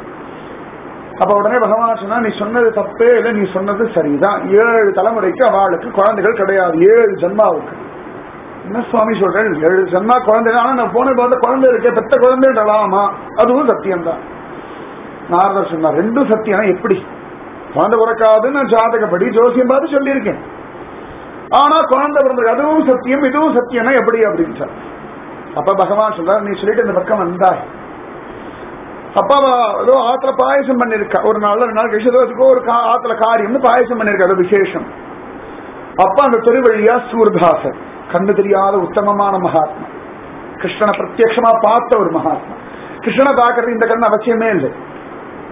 அப்ப உடனே பகவான் சொன்னா நீ சொன்னது தப்பே இல்லை, நீ சொன்னது சரிதான், 7 தலைமுறைக்கு அவளுக்கு குழந்தைகள் கிடையாது, 7 ஜன்மாவுக்கு. என்ன சுவாமி சொல்றேன், 7 ஜன்மா குழந்தை, ஆனா நான் போன பார்த்த குழந்தை இருக்கே, பெத்த குழந்தைலாமா, அதுவும் சத்தியம்தான். நாரதர் சொன்னா 2 சத்தியம். எப்படி குழந்தை பிறக்காதுன்னு நான் ஜாதகப்படி ஜோசியம் பார்த்து சொல்லியிருக்கேன், ஆனா குழந்தை பிறந்தது அதுவும் சத்தியம் இதுவும் சத்தியம்னா எப்படி அப்படின்னு. அப்ப பகவான் சொல்றார், நீ சொல்லிட்டு இந்த பக்கம் வந்தாய். அப்பா ஏதோ ஆத்துல பாயசம் பண்ணிருக்கா, ஒரு நாள் 2 நாள் கழிச்சு ஏதோ ஒரு ஆத்துல காரியம்னு பாயசம் பண்ணிருக்கா, அது விசேஷம். அப்ப அந்த திருவழியா சூர்தாசர், கண்ணு தெரியாத உத்தமமான மகாத்மா, கிருஷ்ணனை பிரத்யட்சமா பார்த்த ஒரு மகாத்மா. கிருஷ்ணனை பார்க்கறது இந்த கண்ணு அவசியமே இல்லை,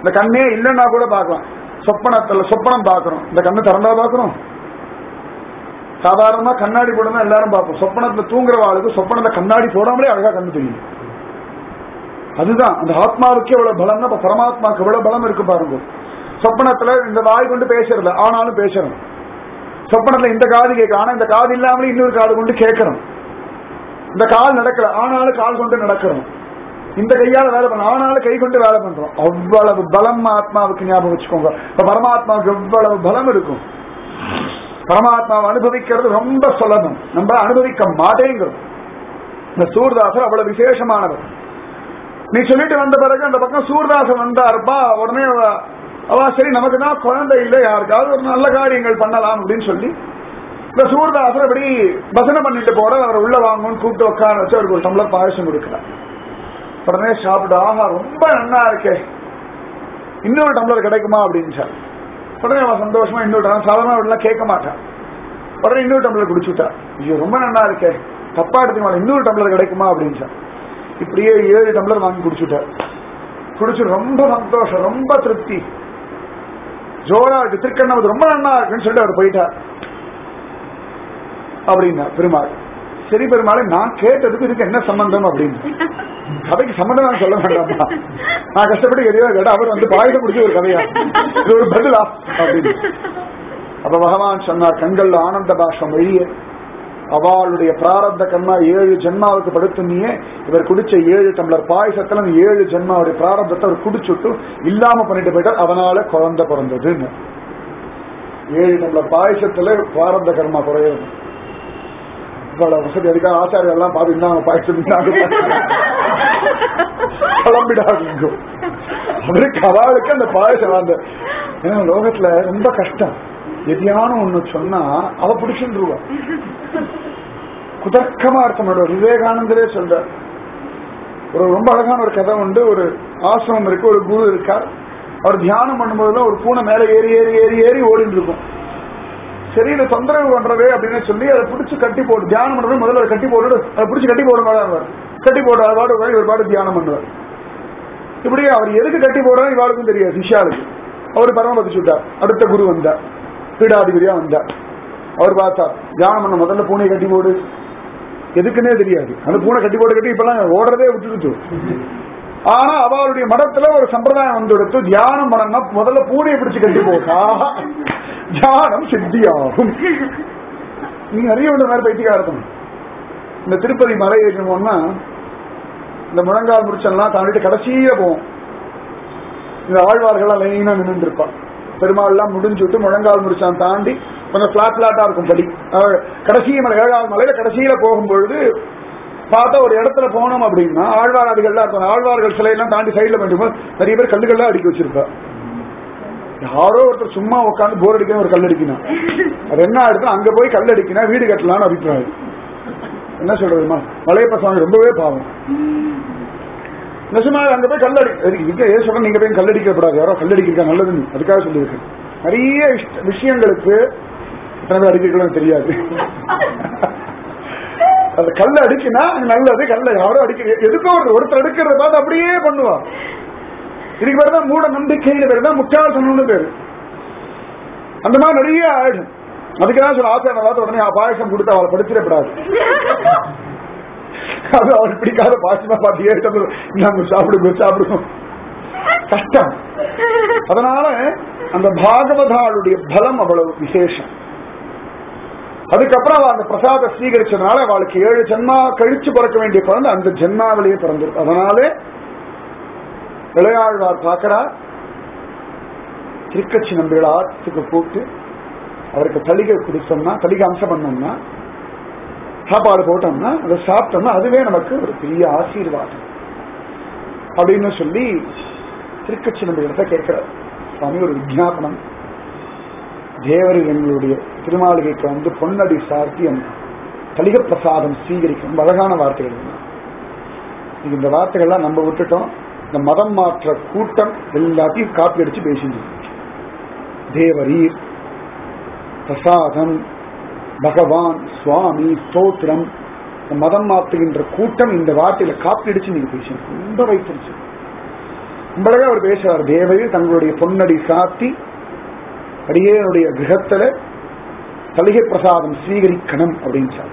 இந்த கண்ணே இல்லைன்னா கூட பார்க்கலாம். சொப்பனம் பார்க்கிறோம், இந்த கண்ணு திறந்தா பார்க்கிறோம். சாதாரணமா கண்ணாடி போடணும் எல்லாரும் பார்ப்போம். சொப்பனத்துல தூங்குறவாளுக்கு சொப்பனத்தை கண்ணாடி போடாமலே அழகா கண்ணு தெரியும். அதுதான் அந்த ஆத்மாவுக்கு எவ்வளவு பலம்னா பரமாத்மாவுக்கு எவ்வளவு பலம் இருக்கு பாருங்க. சொப்பனத்துல இந்த வாய் கொண்டு பேசுறது, ஆனாலும் பேசுறோம். சொப்பனத்துல இந்த காது கேட்க, ஆனா இந்த காது இல்லாமலே இன்னொரு காது கொண்டு கேட்கிறோம். இந்த கால் நடக்கல, ஆனாலும் கால் கொண்டு நடக்கிறோம். இந்த கையால வேலை பண்ண, ஆனாலும் கை கொண்டு வேலை பண்றோம். அவ்வளவு பலம் ஆத்மாவுக்கு ஞாபகம் வச்சுக்கோங்க. இப்ப பரமாத்மாவுக்கு எவ்வளவு பலம் இருக்கும். பரமாத்மாவை அனுபவிக்கிறது ரொம்ப சுலபம், நம்ம அனுபவிக்க மாட்டேங்கிறோம். இந்த சூர்தாசர் அவ்வளவு விசேஷமானவர். நீ சொல்லிட்டு வந்த பிறகு அந்த பக்கம் சூர்தாசர் வந்தாருப்பா, உடனே அவ சரி நமக்கு தான் குழந்தை இல்லை, யாருக்காவது ஒரு நல்ல காரியங்கள் பண்ணலாம் அப்படின்னு சொல்லி இந்த சூர்தாசர் அப்படி பசனை பண்ணிட்டு போற, அவர் உள்ள வாங்கணும்னு கூப்பிட்டு உட்கார வச்சு அவருக்கு ஒரு டம்ளர் பாயசம் கொடுக்கிறார். உடனே சாப்பிட்டு ஆஹா ரொம்ப நல்லா இருக்கே, இன்னொரு டம்ளர் கிடைக்குமா அப்படின்னு சார். உடனே அவன் சந்தோஷமா இன்னொரு சாதாரண கேட்க மாட்டான். உடனே இன்னொரு டம்ளர் குடிச்சுட்டா. ஐயோ ரொம்ப நல்லா இருக்கே, தப்பா எடுத்துக்க இன்னொரு டம்ளர் கிடைக்குமா அப்படின்னு சார். இப்படியே 7 டம்ளர் வாங்கி குடிச்சுட்டார். குடிச்சு ரொம்ப சந்தோஷம், ரொம்ப திருப்தி, ஜோரா இருக்கு, திருக்கண்ணம் ரொம்ப நல்லா இருக்குன்னு சொல்லிட்டு அவர் போயிட்டார். அப்படின்னா பெருமாள், சரி பெருமாளை நான் கேட்டதுக்கு இதுக்கு என்ன சம்பந்தம் அப்படின்னு. கதைக்கு சம்பந்தம் நான் சொல்ல வேண்டாமா, நான் கஷ்டப்பட்டு எதையோ கேட்டா அவர் வந்து பாயசம் குடிச்சு ஒரு கதையா, இது ஒரு பதிலா அப்படின்னு. அப்ப பகவான் சொன்னார், கண்கள்ல ஆனந்த பாஷம் வெளியே, அவளுடைய பிராரப்த கர்மா 7 ஜென்மாவுக்கு படுத்துனியே, இவர் குடிச்ச 7 டம்ளர் பாயசத்துல 7 ஜென்மாவுடைய பிராரப்தத்தை அவர் குடிச்சுட்டு இல்லாம பண்ணிட்டு போயிட்டார். அதனால குழந்தை பிறந்ததுன்னு. 7 டம்ளர் பாயசத்துல பிராரப்த கர்மா குறையாது. இவ்வளவு வசதி அதுக்காக ஆச்சாரியம் எல்லாம் பார்த்து இருந்தாங்க, பாயசம் கிளம்பிடாது. அவருக்கு அவளுக்கு அந்த பாயசம் அந்த ஏன்னா லோகத்துல ரொம்ப கஷ்டம். எதியானும் ஒண்ணு சொன்னா அவ பிடிச்சுருவா, குதர்க்கமா அர்த்தம். விவேகானந்தரே சொல்ற ஒரு ரொம்ப அழகான ஒரு கதை உண்டு. ஒரு ஆசிரமம் இருக்கு, ஒரு குரு இருக்கார். அவர் தியானம் பண்ணும்போதுதான் ஒரு பூனை மேல ஏறி ஏறி ஏறி ஏறி ஓடிட்டு இருக்கும். சரி இதை தொந்தரவு பண்றவே அப்படின்னு சொல்லி அதை பிடிச்சு கட்டி போடு, தியானம் பண்றது முதல்ல அதை கட்டி போட்டு அதை பிடிச்சி கட்டி போட மாட்டார். கட்டி போடுற பாடு ஒரு பாடு தியானம் பண்ணுவார். இப்படி அவர் எதுக்கு கட்டி போடுறா இவாளுக்கும் தெரியாது, சிஷ்யாளுக்கு. அவரு பரமபதிச்சு விட்டார். அடுத்த குரு வந்தார், பீடாதிபதியா வந்தார். அவர் பார்த்தார், தியானம் பண்ண முதல்ல பூனையை கட்டி போடு, எதுக்குன்னே தெரியாது. அந்த பூனை கட்டி போட்டு கட்டி இப்பெல்லாம் ஓடுறதே விட்டுட்டு. ஆனா அவளுடைய மடத்துல ஒரு சம்பிரதாயம் வந்து எடுத்து தியானம் பண்ணா முதல்ல பூனையை பிடிச்சு கட்டி போட்டா தியானம் சித்தியாகும். நீங்க நிறைய ஒன்று மாதிரி பைத்தியக்காரத்தம். இந்த திருப்பதி மலை ஏறணும்னா இந்த முழங்கால் முடிச்செல்லாம் தாண்டிட்டு கடைசியில போவோம். இந்த ஆழ்வார்கள்லாம் லைனா நின்று இருப்பான். பெருமாள் எல்லாம் முடிஞ்சுட்டு முழங்கால் முடிச்சான் தாண்டி கொஞ்சம் பிளாட்டா இருக்கும் படி. கடைசி மலை 7வது மலையில கடைசியில போகும்பொழுது பார்த்தா ஒரு இடத்துல போனோம் அப்படின்னா ஆழ்வாராதிகள் இருக்கும். ஆழ்வார்கள் சிலையெல்லாம் தாண்டி சைட்ல பண்ணும்போது நிறைய பேர் கல்லுகள்லாம் அடிக்க வச்சிருப்பா. யாரோ ஒருத்தர் சும்மா உட்காந்து போர் அடிக்க ஒரு கல் அடிக்கணும். அது என்ன ஆயிடுச்சு, அங்க போய் கல் அடிக்கினா வீடு கட்டலாம்னு அபிப்பிராயம். என்ன சொல்றதுமா, மலையப்ப சுவாமி ரொம்பவே பாவம். நிஜமா அங்க போய் கல் அடிக்க சொல்ற, நீங்க போய் கல் அடிக்க கூடாது, யாரோ கல் அடிக்க நல்லதுன்னு அதுக்காக சொல்லியிருக்கேன். நிறைய விஷயங்களுக்கு அடிக்கலாம் தெரியாது. அந்த கல்ல அடிக்கினா நல்லது, கல்ல யாரோ அடிக்க எதுக்கோ ஒருத்தர் எடுக்கிறத பார்த்து அப்படியே பண்ணுவா. இதுக்கு பேர் தான் மூட நம்பிக்கைன்னு பேரு தான் முட்டாள்தனம்னு பேரு. அந்த மாதிரி நிறைய ஆயிடும். அதுக்குதான் சொல்ல ஆசிரியர் பார்த்து உடனே பாயசம் கொடுத்து அவளை படிச்சிடப்படாது. அது அவளுக்கு பிடிக்காத பாயசமா பார்த்து நாங்க சாப்பிடுவோம் கஷ்டம். அதனால அந்த பாகவதாளுடைய பலம் அவ்வளவு விசேஷம். அதுக்கப்புறம் அவள் அந்த பிரசாத ஸ்வீகரிச்சதுனால அவளுக்கு 7 ஜென்மா கழிச்சு பிறக்க வேண்டிய குழந்தை அந்த ஜென்மாவிலேயே பிறந்திருக்கு. அதனாலே இளையாழ்வார் பார்க்கிறார், திருக்கட்சி நம்பிகள் ஆற்றுக்கு போட்டு அவருக்கு தளிகை கொடுத்தோம்னா, தளிகை அம்சம் பண்ணோம்னா, சாப்பாடு போட்டோம்னா, அதை சாப்பிட்டோம்னா அதுவே நமக்கு ஒரு பெரிய ஆசீர்வாதம் அப்படின்னு சொல்லி திருக்கட்சி நம்பிகளத்தை கேட்கிறார். சுவாமி ஒரு விஞ்ஞாபனம், தேவர்கள் எங்களுடைய திருமாளிகைக்கு வந்து பொன்னடி சார்த்தி அந்த தளிக பிரசாதம் ஸ்வீகரிக்கும். அழகான வார்த்தைகள். இந்த வார்த்தைகள்லாம் நம்ம விட்டுட்டோம். இந்த மதம் மாற்ற கூட்டம் எல்லாத்தையும் காப்பி அடிச்சு பேசிட்டு, தேவரீர், பிரசாதம், பகவான், சுவாமி, ஸ்தோத்திரம், மதம் மாற்றுகின்ற கூட்டம் இந்த வார்த்தையில காப்பி அடிச்சு நீங்க பேசணும். ரொம்ப வைத்திருச்சு. இவ்வளவு அவர் பேசுவார். தேவையில் தங்களுடைய பொன்னடி சாத்தி அடியேனுடைய கிரகத்துல தலிகை பிரசாதம் ஸ்வீகரிக்கணும் அப்படின்னு சொன்னார்.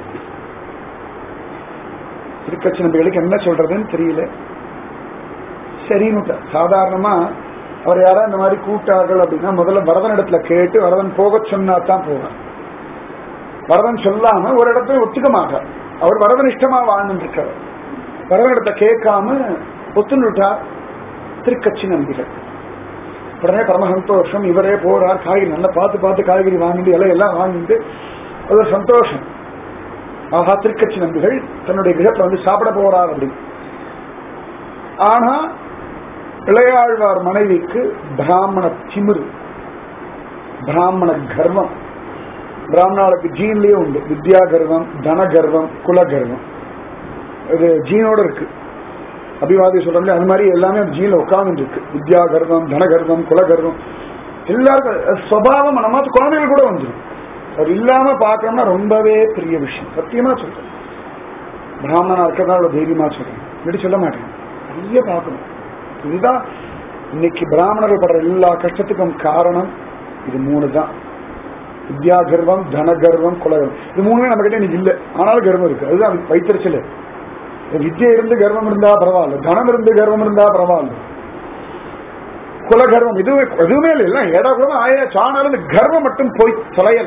திருக்கட்சி நம்பிகளுக்கு என்ன சொல்றதுன்னு தெரியல. சரின்னு சாதாரணமா அவர் யாரா இந்த மாதிரி கூட்டார்கள் அப்படின்னா முதல்ல வரதன் இடத்துல கேட்டு வரதன் போக சொன்னா தான் போவார். வரதன் சொல்லாம ஒரு இடத்துல ஒத்துக்க மாட்டார். அவர் வரதன் இஷ்டமா வாழ்ந்துட்டு இருக்கார். வரதன் இடத்த கேட்காம ஒத்துனுட்டார் திருக்கட்சி நம்பிகள். உடனே பரம சந்தோஷம். இவரே போறார், காய்கறி நல்லா பார்த்து பார்த்து காய்கறி வாங்கிட்டு இலையெல்லாம் வாங்கிட்டு அது ஒரு சந்தோஷம். ஆஹா, திருக்கட்சி நம்பிகள் தன்னுடைய கிரகத்துல வந்து சாப்பிட போறார் அப்படின்னு. ஆனா இளையாழ்வார் மனைவிக்கு பிராமண திமிரு, பிராமண கர்வம். பிராமணாளுக்கு ஜீன்லயே உண்டு வித்யா கர்வம், தன கர்வம், குல கர்வம். இது ஜீனோட இருக்கு. அபிவாதி சொல்றாங்க அது மாதிரி எல்லாமே ஜீன்ல உட்கார்ந்து இருக்கு. வித்யா கர்வம், தன கர்வம், குல கர்வம் எல்லாருக்கும் சுபாவம். நம்ம குழந்தைகள் கூட வந்துடும். அது இல்லாம பாக்கணும்னா ரொம்பவே பெரிய விஷயம். சத்தியமா சொல்றேன். பிராமணனா இருக்கிறதா அவ்வளவு தைரியமா சொல்றேன். இப்படி சொல்ல மாட்டேன். நிறைய பார்க்கணும். இதுதான் இன்னைக்கு பிராமணர்கள் படுற எல்லா கஷ்டத்துக்கும் காரணம். இது மூணு தான். வித்யா கர்வம், தன கர்வம், குலகர்வம். இது மூணுமே நம்ம கிட்ட இன்னைக்கு இல்ல. ஆனாலும் கர்வம் இருக்கு. அதுதான் வைத்தறிச்சல். வித்யா இருந்து கர்வம் இருந்தா பரவாயில்ல, தனம் இருந்து கர்வம் இருந்தா பரவாயில்ல. குலகர்வம் எதுவுமே இல்லை. ஏடா குலமா ஆயாச்சு. ஆனாலும் இந்த கர்வம் மட்டும் போய் தொலையல்.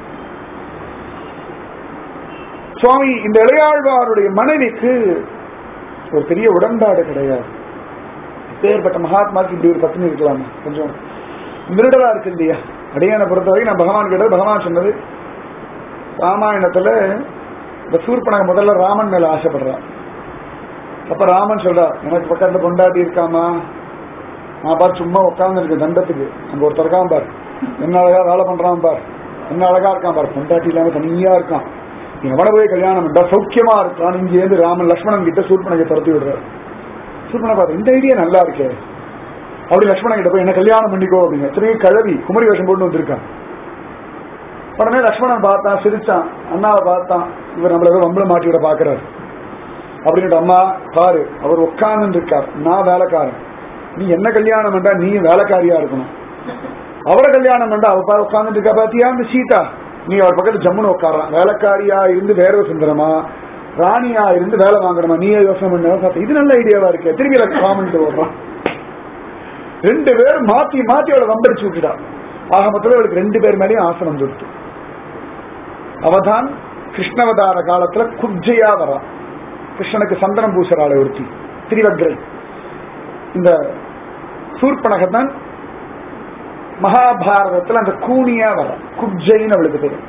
சுவாமி இந்த இளையாழ்வாருடைய மனைவிக்கு ஒரு பெரிய உடன்பாடு கிடையாது. பேர்பட்ட மகாத்மாக்கு இப்படி ஒரு பத்னி இருக்கலாமா? கொஞ்சம் மிருடலா இருக்கு இல்லையா? அடியான பொறுத்தவரைக்கும் நான் பகவான் கேட்டது, பகவான் சொன்னது ராமாயணத்துல இந்த சூர்பனக முதல்ல ராமன் மேல ஆசைப்படுறான். அப்ப ராமன் சொல்றார், எனக்கு பக்கத்துல கொண்டாடி இருக்காமா? நான் பார் சும்மா உட்கார்ந்து இருக்கு தண்டத்துக்கு. அங்க ஒருத்தர் இருக்கான் பார், என்ன அழகா வேலை பண்றான் பார், என்ன அழகா இருக்கான் பார், கொண்டாட்டி இல்லாம தனியா இருக்கான், நீ எவனை போய் கல்யாணம் பண்ணா சௌக்கியமா இருக்கான். இங்க இருந்து ராமன் லட்சுமணன் கிட்ட சூர்பனகை துரத்தி விடுறாரு. சூர்பனகை பார்த்து இந்த ஐடியா நல்லா இருக்கே, அப்படி லட்சுமணன் கிட்ட போய் என்ன கல்யாணம் பண்ணிக்கோ அப்படின்னு. எத்தனையோ கழவி குமரி வேஷம் போட்டு வந்திருக்கான். உடனே லட்சுமணன் பார்த்தான், சிரிச்சான். அண்ணாவை பார்த்தான், இவர் நம்மள வம்பள மாட்டி விட பாக்குறாரு அப்படின்னு. அம்மா பாரு, அவர் உட்கார்ந்து இருக்கார், நான் வேலைக்காரன். நீ என்ன கல்யாணம் பண்ணா நீ வேலைக்காரியா இருக்கணும். அவரை கல்யாணம் பண்ணா அவ உட்கார்ந்து இருக்கா பாத்தியா அந்த சீதா, நீ அவர் பக்கத்துல ஜம்முன்னு உட்காரான். வேலைக்காரியா இருந்து வேற சுந்தரமா, ராணியா இருந்து வேலை வாங்கணுமா, நீயே யோசனை பண்ண. இது நல்ல ஐடியாவா இருக்கு. திரும்பி காமெண்ட் வர்றான். ரெண்டு பேரும் மாத்தி மாத்தி அவளை வம்படிச்சு விட்டுட்டான். ஆக மொத்தம் அவளுக்கு ரெண்டு பேர் மேலேயும் ஆசனம் கொடுத்து. அவதான் கிருஷ்ணவதார காலத்துல குப்ஜையா வரான். கிருஷ்ணனுக்கு சந்தனம் பூசராளை ஒருத்தி திரிவக்ரை. இந்த சூர்பனகதான் மகாபாரதத்துல அந்த கூனியா வர குப்ஜைன்னு அவளுக்கு தெரியும்.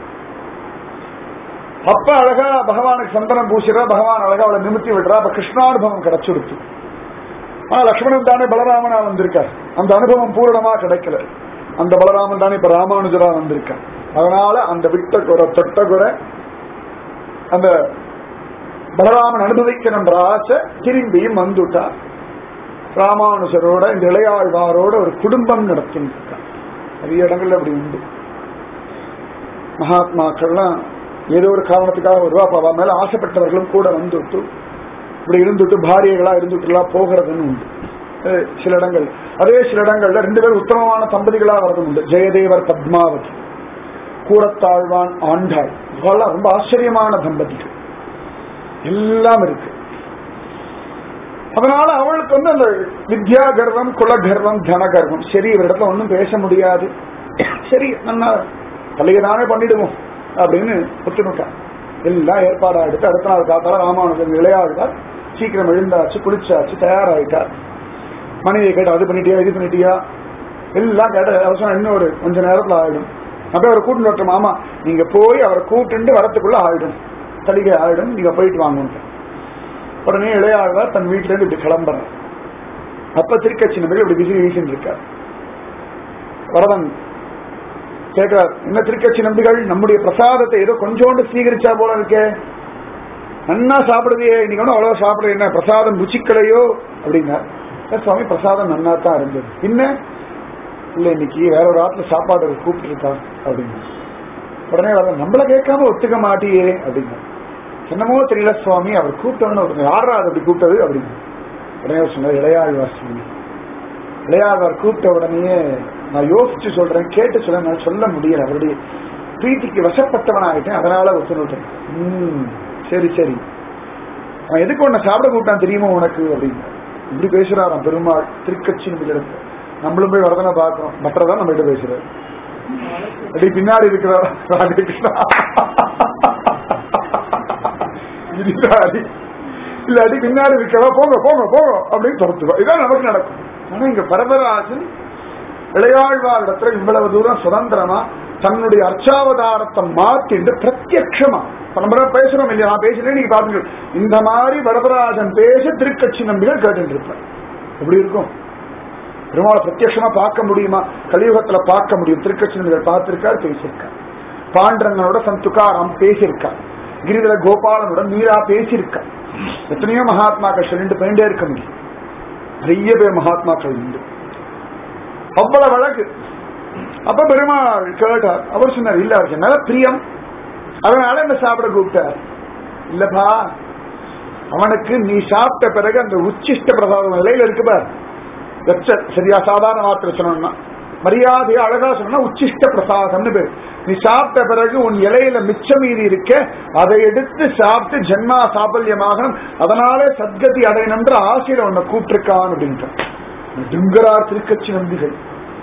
அப்ப அழகா பகவானுக்கு சந்தனம் பூசிறா, பகவான் அழகா அவளை நிமித்தி விடுறா. அப்ப கிருஷ்ணானுபவம் கிடைச்சுடுத்து. ஆனா லட்சுமணன் தானே பலராமனா வந்திருக்கார், அந்த அனுபவம் பூரணமா கிடைக்கல. அந்த பலராமன் தானே இப்ப ராமானுஜரா வந்திருக்கார். அதனால அந்த விட்ட குறை தொட்ட குறை அந்த பலராமன் அனுபவிக்கணுன்ற ஆசை திரும்பியும் வந்துட்டா. ராமானுஜரோட இந்த இளையாழ்வாரோட ஒரு குடும்பம் நடத்திருக்காங்க. நிறைய இடங்கள்ல அப்படி உண்டு. மகாத்மாக்கள்லாம் ஏதோ ஒரு காரணத்துக்காக வருவா. அப்ப அவ மேல ஆசைப்பட்டவர்களும் கூட வந்துட்டு இப்படி இருந்துட்டு பாரியர்களா இருந்துட்டுலாம் போகிறதுன்னு உண்டு சில இடங்கள். அதே சில இடங்கள்ல ரெண்டு பேரும் உத்தமமான தம்பதிகளா வரதும் உண்டு. ஜெயதேவர் பத்மாவதி, கூரத்தாழ்வான் ஆண்டாள், இவெல்லாம் ரொம்ப ஆச்சரியமான தம்பதிகள் எல்லாம் இருக்கு. அதனால அவளுக்கு வந்து அந்த வித்யா கர்வம், குல கர்வம், தன கர்வம். சரி, இவரிடத்துல ஒன்னும் பேச முடியாது, சரி நம்ம தலையதானே பண்ணிடுவோம் அப்படின்னு ஒத்துணுட்டான். எல்லாம் ஏற்பாடா எடுத்து அடுத்த நாள் காத்தால ராமானுஜன் இளையாழ்வார் சீக்கிரம் எழுந்தாச்சு, குளிச்சாச்சு, தயாராயிட்டார். மனைவியை கேட்டு அது பண்ணிட்டியா இது பண்ணிட்டியா எல்லாம் கேட்ட அவசரம் இன்னும் ஒரு கொஞ்ச நேரத்துல ஆயிடும். அப்ப அவரை கூட்டு வரட்டும். மாமா நீங்க போய் அவரை கூட்டுண்டு வரத்துக்குள்ள ஆயிடும், தலிகை ஆயிடும், நீங்க போயிட்டு வாங்க. உடனே இளையாழ்வார் தன் வீட்டுல இருந்து இப்படி கிளம்புறார். அப்ப திருக்கட்சி நம்பிகள் இப்படி விசிறி வீசின்னு இருக்கார். வரதன் கேட்கிறார், என்ன திருக்கட்சி நம்பிகள், நம்முடைய பிரசாதத்தை ஏதோ கொஞ்சோண்டு சீகரிச்சா போல இருக்கே, நன்னா சாப்பிடுதையே, இன்னைக்கு ஒன்னும் அவ்வளவு சாப்பிடுறது என்ன, பிரசாதம் ருச்சிக்கலையோ அப்படின்னா. சுவாமி பிரசாதம் நன்னா தான் இருந்தது. என்ன இல்ல இன்னைக்கு வேற ஒரு ஆத்துல சாப்பாடு கூப்பிட்டு இருக்கா அப்படின்னு. உடனே வர நம்மள கேட்காம ஒத்துக்க மாட்டியே அப்படின்னா. என்னமோ தெரியல சுவாமி, அவர் கூப்பிட்டவன்னு யாரா அது அப்படி கூப்பிட்டது அப்படின்னு. உடனே சொன்னார், இளையாழ்வார் சுவாமி இளையாழ்வார் கூப்பிட்ட உடனே நான் யோசிச்சு சொல்றேன், கேட்டு சொல்ல நான் சொல்ல முடியல, அவருடைய பிரீத்திக்கு வசப்பட்டவன் ஆயிட்டேன், அதனால ஒத்துனுட்டேன். சரி சரி, அவன் எதுக்கு உன்னை சாப்பிட கூப்பிட்டான் தெரியுமா உனக்கு அப்படின்னு இப்படி பேசுறாராம் பெருமாள் திருக்கட்சி இடத்துல. நம்மளும் போய் வரதனை பார்க்கணும், மற்றதான் நம்ம கிட்ட பேசுறாரு. அப்படி பின்னாடி இருக்கிறார் ராதே கிருஷ்ணா இல்லாட்டி பின்னாடி இருக்கிறவா போங்க போங்க போங்க அப்படின்னு துரத்துவா. இதான் நமக்கு நடக்கும். ஆனா இங்க வரதராஜன் இளையாழ்வார் இடத்துல இவ்வளவு தூரம் சுதந்திரமா தன்னுடைய அர்ச்சாவதாரத்தை மாத்திட்டு பிரத்யட்சமா நம்ம பேசுறோம் இல்லையா, நான் பேசுறேன் நீங்க பாத்துங்க, இந்த மாதிரி வரதராஜன் பேச திருக்கட்சி நம்பிகள் கேட்டு இருப்பேன். எப்படி இருக்கும்? பெருமாளை பிரத்யட்சமா பார்க்க முடியுமா? கலியுகத்துல பார்க்க முடியும். திருக்கட்சி நம்பிகள் பார்த்திருக்காரு, பேசியிருக்கார். பாண்டரங்கனோட சந்துகாராம் பேசியிருக்கார். கிரிதர கோபாலனோட மீரா பேசியிருக்கார். எத்தனையோ மகாத்மாக்கள் சொல்லிட்டு போயிட்டே இருக்க முடியும். நிறைய பேர் மகாத்மாக்கள் உண்டு. அவ்வளவு அழகு. அப்ப பெருமாள் கேட்டார். அவர் சொன்னார், இல்ல அவருக்கு என்னால பிரியம், அதனால என்ன சாப்பிட கூப்பிட்டார். இல்லப்பா, அவனுக்கு நீ சாப்பிட்ட பிறகு அந்த உச்சிஷ்ட பிரசாத நிலையில இருக்கு பார், சரியா சாதாரண வார்த்தை சொன்னா மரியாதையை அழகா சொன்னா உச்சிஷ்ட பிரசாதம்னு பேர். நீ சாப்பிட்ட பிறகு உன் இலையில மிச்சம் மீறி இருக்க, அதை எடுத்து சாப்பிட்டு ஜென்மா சாபல்யமாகணும், அதனாலே சத்கதி அடையணும்ன்ற ஆசையில உன்னை கூப்பிட்டிருக்கான் அப்படின்ட்டு நெடுங்கிறார் திருக்கட்சி நம்பிகள்.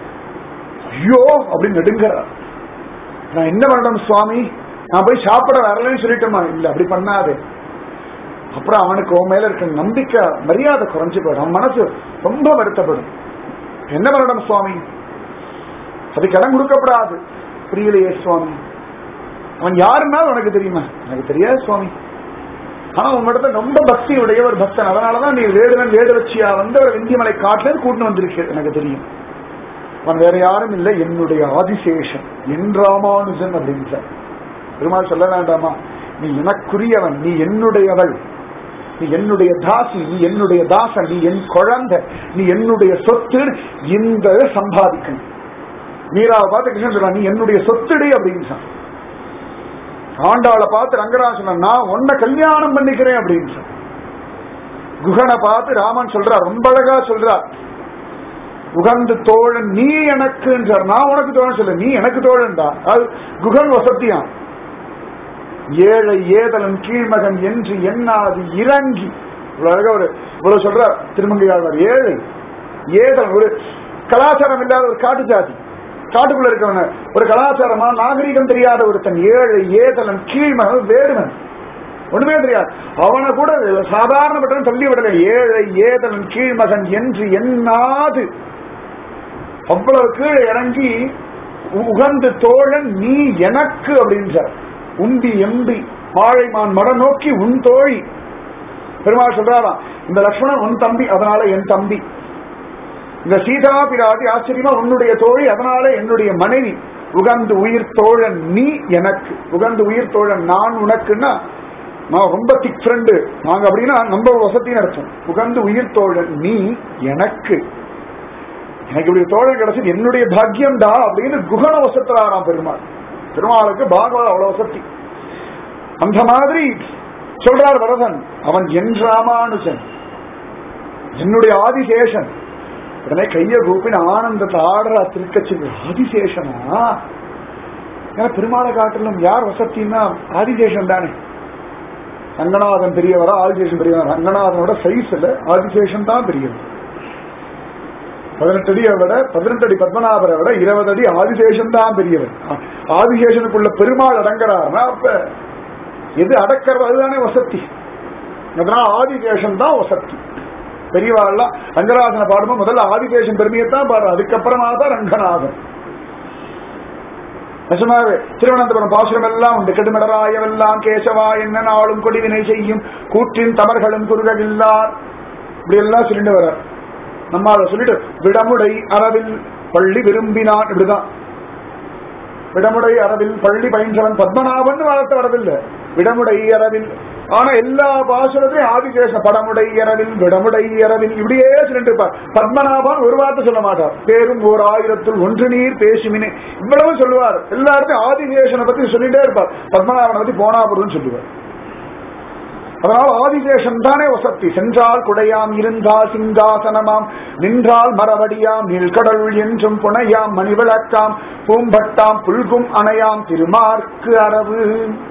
ஐயோ அப்படின்னு நெடுங்கிறார். நான் என்ன பண்ணணும் சுவாமி, நான் போய் சாப்பிட வரலன்னு சொல்லிட்டோமா? இல்ல அப்படி பண்ணாதே. அப்புறம் அவனுக்கு உன் மேல இருக்க நம்பிக்கை மரியாதை குறைஞ்சு போயிடும், அவன் மனசு ரொம்ப வருத்தப்படும். என்ன பண்ணணும் சுவாமி? அதுக்கு இடம் கொடுக்கப்படாது. புரியலையே சுவாமி, அவன் யாருன்னா உனக்கு தெரியுமா? எனக்கு தெரியாது சுவாமி, ஆனா உங்களிடத்துல ரொம்ப பக்தி உடைய ஒரு பக்தன், அதனாலதான் நீ வேடுவன் வேடுவச்சியா வந்து ஒரு வெந்தியமலை காட்டுல கூட்டு வந்திருக்கிறது, எனக்கு தெரியும். அவன் வேற யாரும் இல்லை, என்னுடைய ஆதிசேஷன், என் ராமானுஜன் அப்படின்னு பெருமாள் சொல்ல வேண்டாமா? நீ எனக்குரியவன், நீ என்னுடையவள், நீ என்னுடைய தாசி, நீ என்னுடைய தாசன், நீ என் குழந்தை, நீ என்னுடைய சொத்து, இந்த சம்பாதிக்கணும். மீராவை பார்த்து கிருஷ்ணன் சொல்றான், நீ என்னுடைய சொத்துடி அப்படின்னு சொன்ன. ஆண்டாளை பார்த்து ரங்கராஜன் சொன்ன, நான் உன்னை கல்யாணம் பண்ணிக்கிறேன் அப்படின்னு சொன்ன. குகனை பார்த்து ராமன் சொல்றார், ரொம்ப அழகா சொல்றார், உகந்து தோழன் நீ எனக்கு, நான் உனக்கு தோழன் சொல்ல, நீ எனக்கு தோழன்டா. அது குகன் வசத்தியான். ஏழை ஏதலன் கீழ்மகன் என்று எண்ணாது இறங்கி, இவ்வளவு சொல்ற திருமங்கையாளர். ஏழை ஏதலன், ஒரு கலாச்சாரம் இல்லாத ஒரு காட்டு ஜாதி, காட்டுக்குள்ள இருக்கவன, ஒரு கலாச்சாரமா நாகரிகம் தெரியாத ஒருத்தன், ஏழை ஏதலன் கீழ்மகன், வேடுவன், ஒண்ணுமே தெரியாது. அவனை கூட சாதாரணப்பட்ட தள்ளி விடல. ஏழை ஏதலன் கீழ்மகன் என்று எண்ணாது அவ்வளவு கீழே இறங்கி உகந்து தோழன் நீ எனக்கு அப்படின்றார். உண்டி எம்பி பாழைமான் மட நோக்கி உன் தோழி. பெருமாள் சொல்றாராம், இந்த லட்சுமணன் உன் தம்பி, அதனால என் தம்பி. இந்த சீதா பிராட்டி ஆச்சரியமா உன்னுடைய தோழி, அதனால என்னுடைய மனைவி. உகந்து உயிர் தோழன் நீ எனக்கு, உகந்து உயிர் தோழன் நான் உனக்குன்னா நான் ரொம்ப திக் ஃப்ரெண்டு நாங்க அப்படின்னா நம்ம வசத்தின்னு அர்த்தம். உகந்து உயிர் தோழன் நீ எனக்கு, எனக்கு இப்படி தோழன் கிடைச்சது என்னுடைய பாக்கியம்டா அப்படின்னு குகன வசத்துறாராம் பெருமாள். பெருமாளுக்கு பாகவத அவ்வளவு வசதி. அந்த மாதிரி சொல்றார் வரதன், அவன் என் ராமானுஜன், என்னுடைய ஆதிசேஷன். உடனே கைய கூப்பின் ஆனந்தத்தை ஆடுற திருக்கட்சி. ஆதிசேஷனா? ஏன்னா பெருமாளை காட்டிலும் யார் வசத்தின்னா ஆதிசேஷன் தானே. ரங்கநாதன் பெரியவரா ஆதிசேஷன் பெரியவரா? ரங்கநாதனோட சைஸ்ல ஆதிசேஷன் தான் பெரியவர். 18 அடியை விட 18 அடி பத்மநாபரை விட 20 அடி ஆதிசேஷன் தான் பெரியவர். ஆதிசேஷனுக்குள்ள பெருமாள் அடங்குறாருன்னா அப்ப எது அடக்கிறது அதுதானே வசதி. அதனால ஆதிசேஷன் தான் வசதி. பெரியவாள்லாம் ரங்கநாதனை பாடும்போது முதல்ல ஆதிசேஷன் பெருமையைத்தான் பாடுற, அதுக்கப்புறமா தான் ரங்கநாதன். நிஜமாவே திருவனந்தபுரம் பாசுரம் எல்லாம் உண்டு. கெடுமடராயவெல்லாம் கேசவா என்ன நாளும் கொடிவினை செய்யும் கூற்றின் தமர்களும் குறுகவில்லார், இப்படி எல்லாம் சொல்லிட்டு வர. நம்ம அதை சொல்லிட்டு விடமுடை அரவில் பள்ளி விரும்பினான், இப்படிதான். விடமுடை அரவில் பள்ளி பயின்றவன் பத்மநாபன் வாழத்த வரவில்லை, விடமுடை அரவில். ஆனா எல்லா பாசுரத்தையும் ஆதிசேஷன் படமுடை அரவில் விடமுடை அரவில் இப்படியே சொல்லிட்டு இருப்பார். பத்மநாபன் ஒரு வார்த்தை சொல்ல மாட்டார். பேரும் ஓர் ஆயிரத்துள் ஒன்று நீர் பேசுமினே இவ்வளவு சொல்லுவார். எல்லாருக்கும் ஆதிசேஷனை பத்தி சொல்லிட்டே இருப்பார். பத்மநாபனை பத்தி போனா போடுன்னு சொல்லுவார். அதனால் ஆதிசேஷன் தானே வசத்தி. சென்றால் குடையாம், இருந்தால் சிங்காசனமாம், நின்றால் மரவடியாம், நீழ்கடல் என்றும் புனையாம், மணிவிளக்காம், பூம்பட்டாம், புல்கும் அணையாம், திருமார்க்கு அரவு.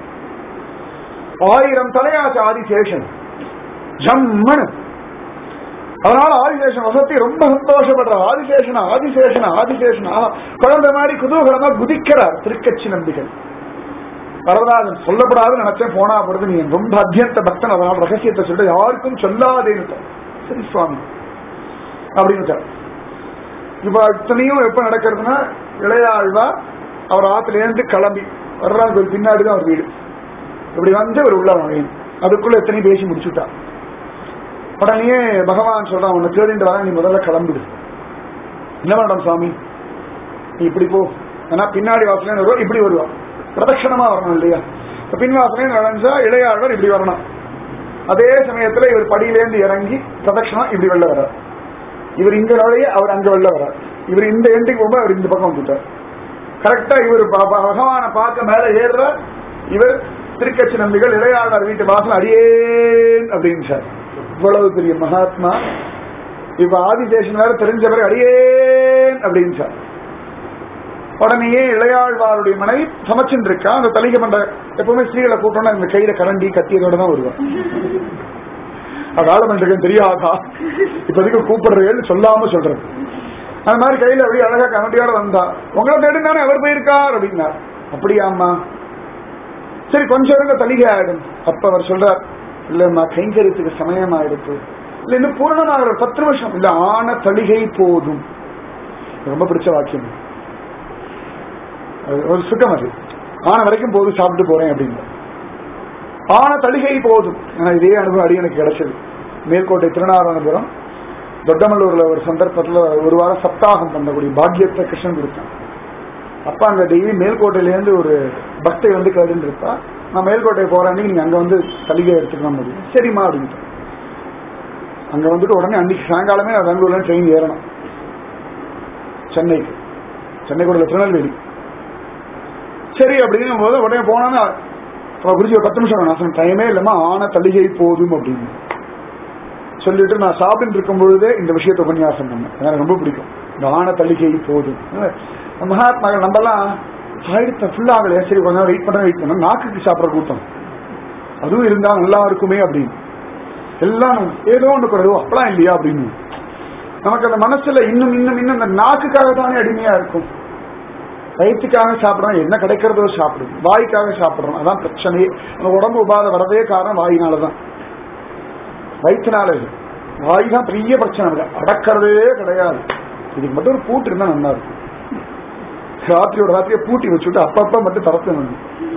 1000 தலையாச்சு ஆதிசேஷன் ஜம்மனு. அதனால ஆதிசேஷன் வசதி ரொம்ப சந்தோஷப்படுற. ஆதிசேஷனா ஆதிசேஷனா ஆதிசேஷனா குழந்தை மாதிரி குதூகலமா குதிக்கிறார் திருக்கட்சி நம்பிகள். வரதராஜன் சொல்லப்படாதுன்னு நினைச்சேன், போனா போறது நீ ரொம்ப அத்தியந்த பக்தன், அதனால ரகசியத்தை சொல்ல யாருக்கும் சொல்லாதேன்னு. சரி சுவாமி அப்படின்னு. இப்ப இத்தனையும் எப்ப நடக்கிறதுனா, இளையாழ்வா அவர் ஆத்திலேருந்து கிளம்பி வர்றாங்க, ஒரு பின்னாடிதான் அவர் வீடு. இப்படி வந்து ஒரு உள்ள நுழையும். அதுக்குள்ள எத்தனையும் பேசி முடிச்சுட்டா. உடனே பகவான் சொல்றான், உன்னை தேடிட்டு வர, நீ முதல்ல கிளம்பிடு. என்ன மேடம் சுவாமி நீ இப்படி போ, ஏன்னா பின்னாடி வாசலே வருவா, இப்படி வருவா, பிரதட்சணமா வரணும் இல்லையா. பின் வாசலே நுழைஞ்சா இளையாழ்வார் இப்படி வரணும். அதே சமயத்துல இவர் படியிலேருந்து இறங்கி பிரதட்சணா இப்படி வெளில வர்றார். இவர் இங்க நுழைய, அவர் அங்க வெளில வர்றார். இவர் இந்த எண்டுக்கு போகும்போது அவர் இந்த பக்கம் வந்துட்டார். கரெக்டா இவர் பகவானை பார்க்க மேல ஏறுறார். இவர் திருக்கட்சி நம்பிகள் இளையாழ்வார் வீட்டு வாசல் அடியேன் அப்படின்னு சார். இவ்வளவு பெரிய மகாத்மா. இப்ப ஆதிசேஷன் வேற தெரிஞ்சவர் அடியேன் அப்படின்னு சார். உடனேயே இளையாழ்வாருடைய மனைவி சமைச்சுட்டு இருக்கா. அந்த தலிகை மண்ட எப்பவுமே ஸ்திரீகளை கூட்டோம்னா இந்த கையில கரண்டி கத்தியதோட தான் வருவான். அதாளமன்றன் தெரியாதா இப்போதைக்கு கூப்பிடுறேன்னு சொல்லாம சொல்றது. அந்த மாதிரி கையில அப்படியே அழகா கரண்டியோட வந்தா, உங்களை தேடி தானே அவர் போயிருக்கார் அப்படின்னா. அப்படியாம்மா, சரி கொஞ்சம் இருங்க தலிகை ஆயிடும். அப்ப அவர் சொல்றார், இல்லம்மா கைங்கரியத்துக்கு சமயம் ஆயிடுச்சு, இல்ல இன்னும் பூர்ணமாக 10 நிமிஷம் இல்ல, ஆன தலிகை போதும். ரொம்ப பிடிச்ச வாக்கியம் ஒரு சுகம். அது ஆன வரைக்கும் போதும், சாப்பிட்டு போறேன் அப்படின்னு. ஆன தலிகை போதும். ஏன்னா இதே அனுபவம் அடி எனக்கு கிடைச்சது. மேல்கோட்டை திருநாராயணபுரம் தொட்டமல்லூர்ல ஒரு சந்தர்ப்பத்துல ஒரு வாரம் சப்தாகம் பண்ணக்கூடிய பாக்கியத்தை கிருஷ்ணன் கொடுத்தான். அப்ப அங்க டெய்லி மேல்கோட்டையில இருந்து ஒரு பக்தை வந்து கேட்டு இருப்பா, நான் மேல்கோட்டை போறேன்னு நீங்க அங்க வந்து தலிகை எடுத்துக்கலாம் முடியும். சரிம்மா அப்படின்ட்டு அங்க வந்துட்டு உடனே அன்னைக்கு சாயங்காலமே நான் பெங்களூர்ல ட்ரெயின் ஏறணும் சென்னைக்கு. சென்னை கூட திருநெல்வேலி. சரி அப்படிங்கும் போது உடனே போனா குருஜி 10 நிமிஷம் நான் டைமே இல்லமா, ஆன தலிகை போதும் அப்படின்னு சொல்லிட்டு நான் சாப்பிட்டு இருக்கும் பொழுதே இந்த விஷயத்தை உபன்யாசம் பண்ணேன். எனக்கு ரொம்ப பிடிக்கும் இந்த ஆன தலிகை போதும். மகாத்மாக்கள் நம்மலாம் ஆயிடுத்த ஃபுல்லாகலையா, சரி கொஞ்சம் வெயிட் பண்ண நாக்குக்கு சாப்பிட்ற கூட்டம் அதுவும் இருந்தா நல்லா இருக்குமே அப்படின்னு எல்லாம் ஏதோ ஒன்று குறைவோ அப்பெல்லாம் இல்லையா அப்படின்னு நமக்கு அந்த மனசுல இன்னும் இன்னும் இன்னும் இந்த நாக்குக்காக தானே அடிமையா இருக்கும். வயிற்றுக்காக சாப்பிடறோம், என்ன கிடைக்கிறதோ சாப்பிடும், வாய்க்காக சாப்பிடறோம், அதான் பிரச்சனையே. நம்ம உடம்பு உபாதை வரதே காரணம் வாயினாலதான், வயிற்றுனால. வாய் தான் பெரிய பிரச்சனை, அடக்கிறதே கிடையாது. இதுக்கு மட்டும் ஒரு பூட்டு இருந்தா நல்லா இருக்கும். ராத்திரியோட ராத்திரியை பூட்டி வச்சுட்டு அப்பப்ப மட்டும் தரத்தணும்.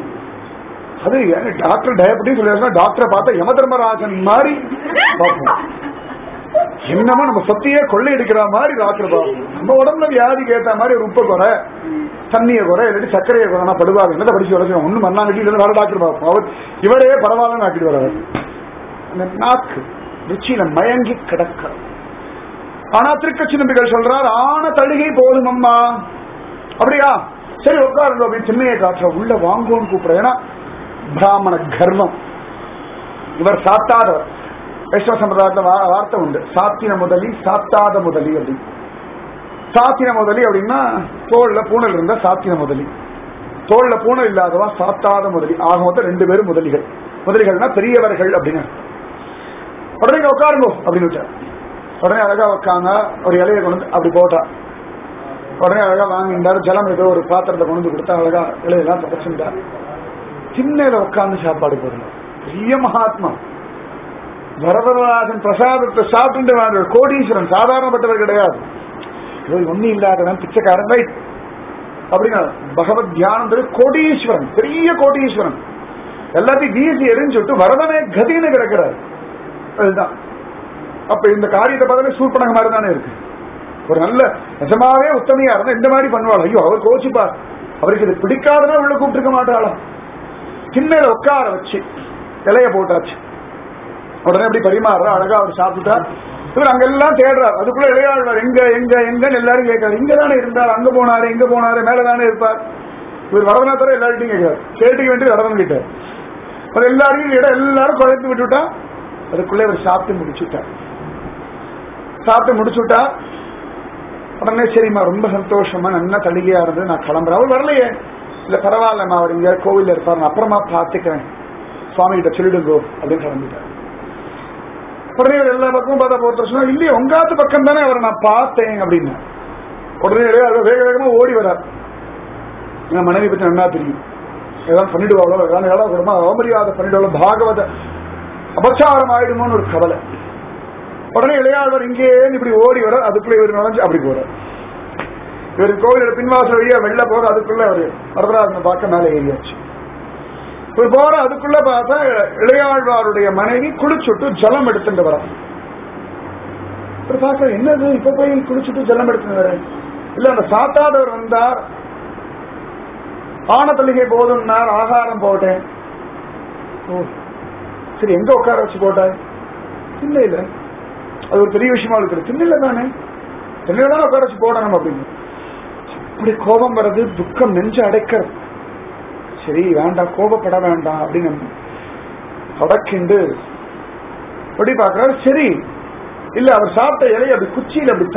அது டாக்டர் டயபெட்டிஸ் சொல்லி டாக்டரை பார்த்தா யம தர்மராஜன் மாதிரி பார்ப்போம். என்னமோ நம்ம சொத்தையே கொள்ளையடிக்கிற மாதிரி டாக்டர் பார்ப்போம். நம்ம உடம்புல வியாதிக்கு ஏற்ற மாதிரி ஒரு உப்பை குறை, தண்ணியை குறை, இல்லாட்டி சர்க்கரையை குறைனா படுவாங்க. என்னதை படிச்சு வளர்ச்சி ஒன்னும் மண்ணாங்கட்டி இல்லை, வேற டாக்டர் பார்ப்போம். அவர் இவரே பரவாயில்லன்னு ஆக்கிட்டு வர்றாரு. அந்த நாக்கு ருச்சியில மயங்கி கிடக்க. ஆனா திருக்கட்சி நம்பிகள் சொல்றார், ஆன தலிகை போதும் அம்மா. அப்படியா, சரி உட்காருங்க அப்படின்னு சின்னையை காட்டுற உள்ள வாங்குவோன்னு கூப்பிடுற. ஏன்னா பிராமண கர்வம். இவர் சாத்தாதவர். வைஷ்ணவ சம்பிரதாயத்துல வார்த்தை உண்டு, சாத்தின முதலி சாத்தாத முதலி அப்படின்னு. சாத்தின முதலி அப்படின்னா தோல்ல பூனல் இருந்தா சாத்தின முதலி, தோல்ல பூனல் இல்லாதவா சாத்தாத முதலி. ஆக மொத்தம் 2 பேரும் முதலிகள். முதலிகள்னா பெரியவர்கள் அப்படின்னு. உடனே உட்காருங்க அப்படின்னு விட்டார். உடனே அழகா உட்காங்க, ஒரு இலையை கொண்டு அப்படி போட்டா. உடனே அழகா வாங்கிட்டாரு. ஜலம் ஏதோ ஒரு பாத்திரத்தை கொண்டு கொடுத்தா அழகா இலையெல்லாம் தொடச்சுட்டார். சின்னையில உட்கார்ந்து சாப்பாடு போடுங்க. பெரிய மகாத்மா வரதராஜன் பிரசாதத்தை சாப்பிட்டு வாங்க. கோடீஸ்வரன், சாதாரணப்பட்டவர் கிடையாது. ஒன்னும் இல்லாதவன் பிச்சைக்காரன் ரைட் அப்படின்னா பகவத் தியானம் கோடீஸ்வரன், பெரிய கோடீஸ்வரன். எல்லாத்தையும் வீசி எரிஞ்சுட்டு வரதனே கதின்னு கிடக்கிறார். அதுதான். அப்ப இந்த காரியத்தை பார்த்தாலே சூர்பனக மாதிரி தானே இருக்கு. ஒரு நல்ல நிஜமாவே உத்தமையா இருந்தா இந்த மாதிரி பண்ணுவாள். ஐயோ அவர் கோச்சிப்பார், அவருக்கு இது பிடிக்காதனா உள்ள கூப்பிட்டுருக்க மாட்டாளா. சின்ன உட்கார வச்சு இலைய போட்டாச்சு. உடனே அப்படி பரிமாறுற அழகா அவர் சாப்பிட்டா. இவர் அங்கெல்லாம் தேடுறார். அதுக்குள்ள இளையாழ்வார் எங்க எங்க எங்கன்னு எல்லாரும் கேட்கறாரு. இங்கதானே இருந்தார், அங்க போனாரு, இங்க போனாரு, மேலதானே இருப்பார். இவர் வரதனா தர எல்லார்ட்டையும் கேட்கிறார். கேட்டுக்க வேண்டியது வரதன் கிட்ட. அது எல்லாரையும் எல்லாரும் குழைத்து விட்டுட்டா. அதுக்குள்ளே அவர் சாப்பிட்டு முடிச்சுட்டார். உடனே சரிம்மா ரொம்ப சந்தோஷமா நல்லா தளிகையா இருந்து நான் கிளம்புறேன். அவர் வரலையே. இல்ல பரவாயில்லம்மா, அவர் இங்க கோவில்ல இருப்பாரு, நான் அப்புறமா பாத்துக்கிறேன், சுவாமி கிட்ட சொல்லிடுங்கோ அப்படின்னு கிளம்பிட்டார். உடனே எல்லா பக்கமும் பார்த்தா ஒருத்தர் சொன்னா, இல்லையே உங்காத்து பக்கம் தானே அவரை நான் பார்த்தேன் அப்படின்னு. உடனே வேக வேகமா ஓடி வரார். என் மனைவி பத்தி நல்லா தெரியும், ஏதாவது பண்ணிடுவாளோ, ஏதாவது கூடமா அவமரியாதை பண்ணிடுவாளோ, பாகவத அபச்சாரம் ஆயிடுமோன்னு ஒரு கவலை. உடனே இளையாழ்வார் இங்கே இப்படி ஓடி வர, அதுக்குள்ள இவர் நுழைஞ்சு அப்படி போறார். இவர் கோவிலோட பின்வாசல் வழியா வெளில போற, அதுக்குள்ள அவர் வரதராஜனை பார்க்க மேலே ஏறியாச்சு. இவர் போற அதுக்குள்ள பார்த்தா இளையாழ்வாருடைய மனைவி குளிச்சுட்டு ஜலம் எடுத்துட்டு வர. பார்க்க என்னது இப்ப போய் குளிச்சுட்டு ஜலம் எடுத்துட்டு வர? இல்ல அந்த சாத்தாதவர் வந்தார், ஆன தள்ளிகை போதும்னார், ஆகாரம் போட்டேன். ஓ சரி, எங்க உட்கார வச்சு போட்டாய்? இல்ல இல்ல, அது ஒரு பெரிய விஷயமா இருக்குது. திண்ணில தானே, திண்ணில தானே உட்கார வச்சு போடணும் அப்படின்னு. அப்படி கோபம் வர்றது, துக்கம் நெஞ்சு அடைக்கிறது. சரி வேண்டாம், கோபப்பட வேண்டாம் அப்படின்னு அடக்கிண்டு அப்படி பாக்குறாரு. சரி இல்ல, அவர் சாப்பிட்ட இலையை அப்படி குச்சியில அப்படி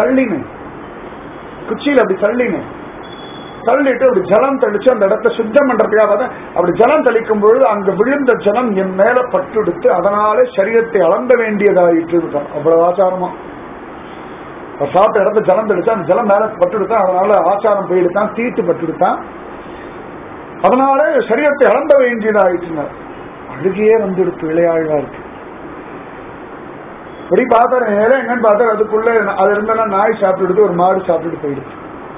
தள்ளிட்டு அப்படி ஜலம் தெளிச்சு அந்த இடத்த சுத்தம் பண்றதுக்காக பார்த்தா, அப்படி ஜலம் தெளிக்கும் பொழுது அங்க விழுந்த ஜலம் என் மேல பட்டுடுத்து, அதனாலே சரீரத்தை அளந்த வேண்டியதாயிட்டு இருக்கான். அவ்வளவு ஆச்சாரமா சாப்பிட்ட இடத்த ஜலம் தெளிச்சா அந்த ஜலம் மேல பட்டுடுத்தான், அதனால ஆச்சாரம் போயிடுத்தான், தீட்டு பட்டுடுத்தான், அதனால சரீரத்தை அளந்த வேண்டியதாயிட்டு. அழுகையே வந்துடுத்து இளையாழ்வாருக்கு. அப்படி பார்த்தாரு, நேரம் எங்கன்னு பார்த்தாரு, அதுக்குள்ள அது இருந்தா நாய் சாப்பிட்டுடுது, ஒரு மாடு சாப்பிட்டுட்டு போயிடுச்சு.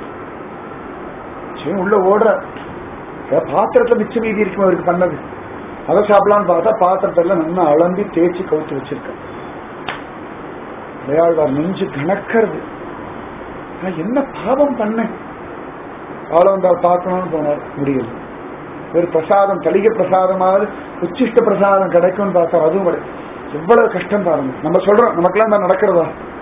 உள்ள ஓடுற பாத்திரத்துல மிச்ச மீதி இருக்கும் அவருக்கு பண்ணது, அதை சாப்பிடலான்னு பார்த்தா பாத்திரத்துல நல்லா அலம்பி தேய்ச்சி கவுத்து வச்சிருக்க. இளையாழ்வார் நெஞ்சு கணக்கிறது, நான் என்ன பாவம் பண்ணேன். ஆள வந்தால் பார்க்கணும்னு போனார், முடியல. ஒரு பிரசாதம், தளிகை பிரசாதமாவது உச்சிஷ்ட பிரசாதம் கிடைக்கும்னு பார்த்தா அதுவும் கிடையாது. எவ்வளவு கஷ்டம் பாருங்க. நம்ம சொல்றோம் நமக்கெல்லாம் தான் நடக்கிறதா?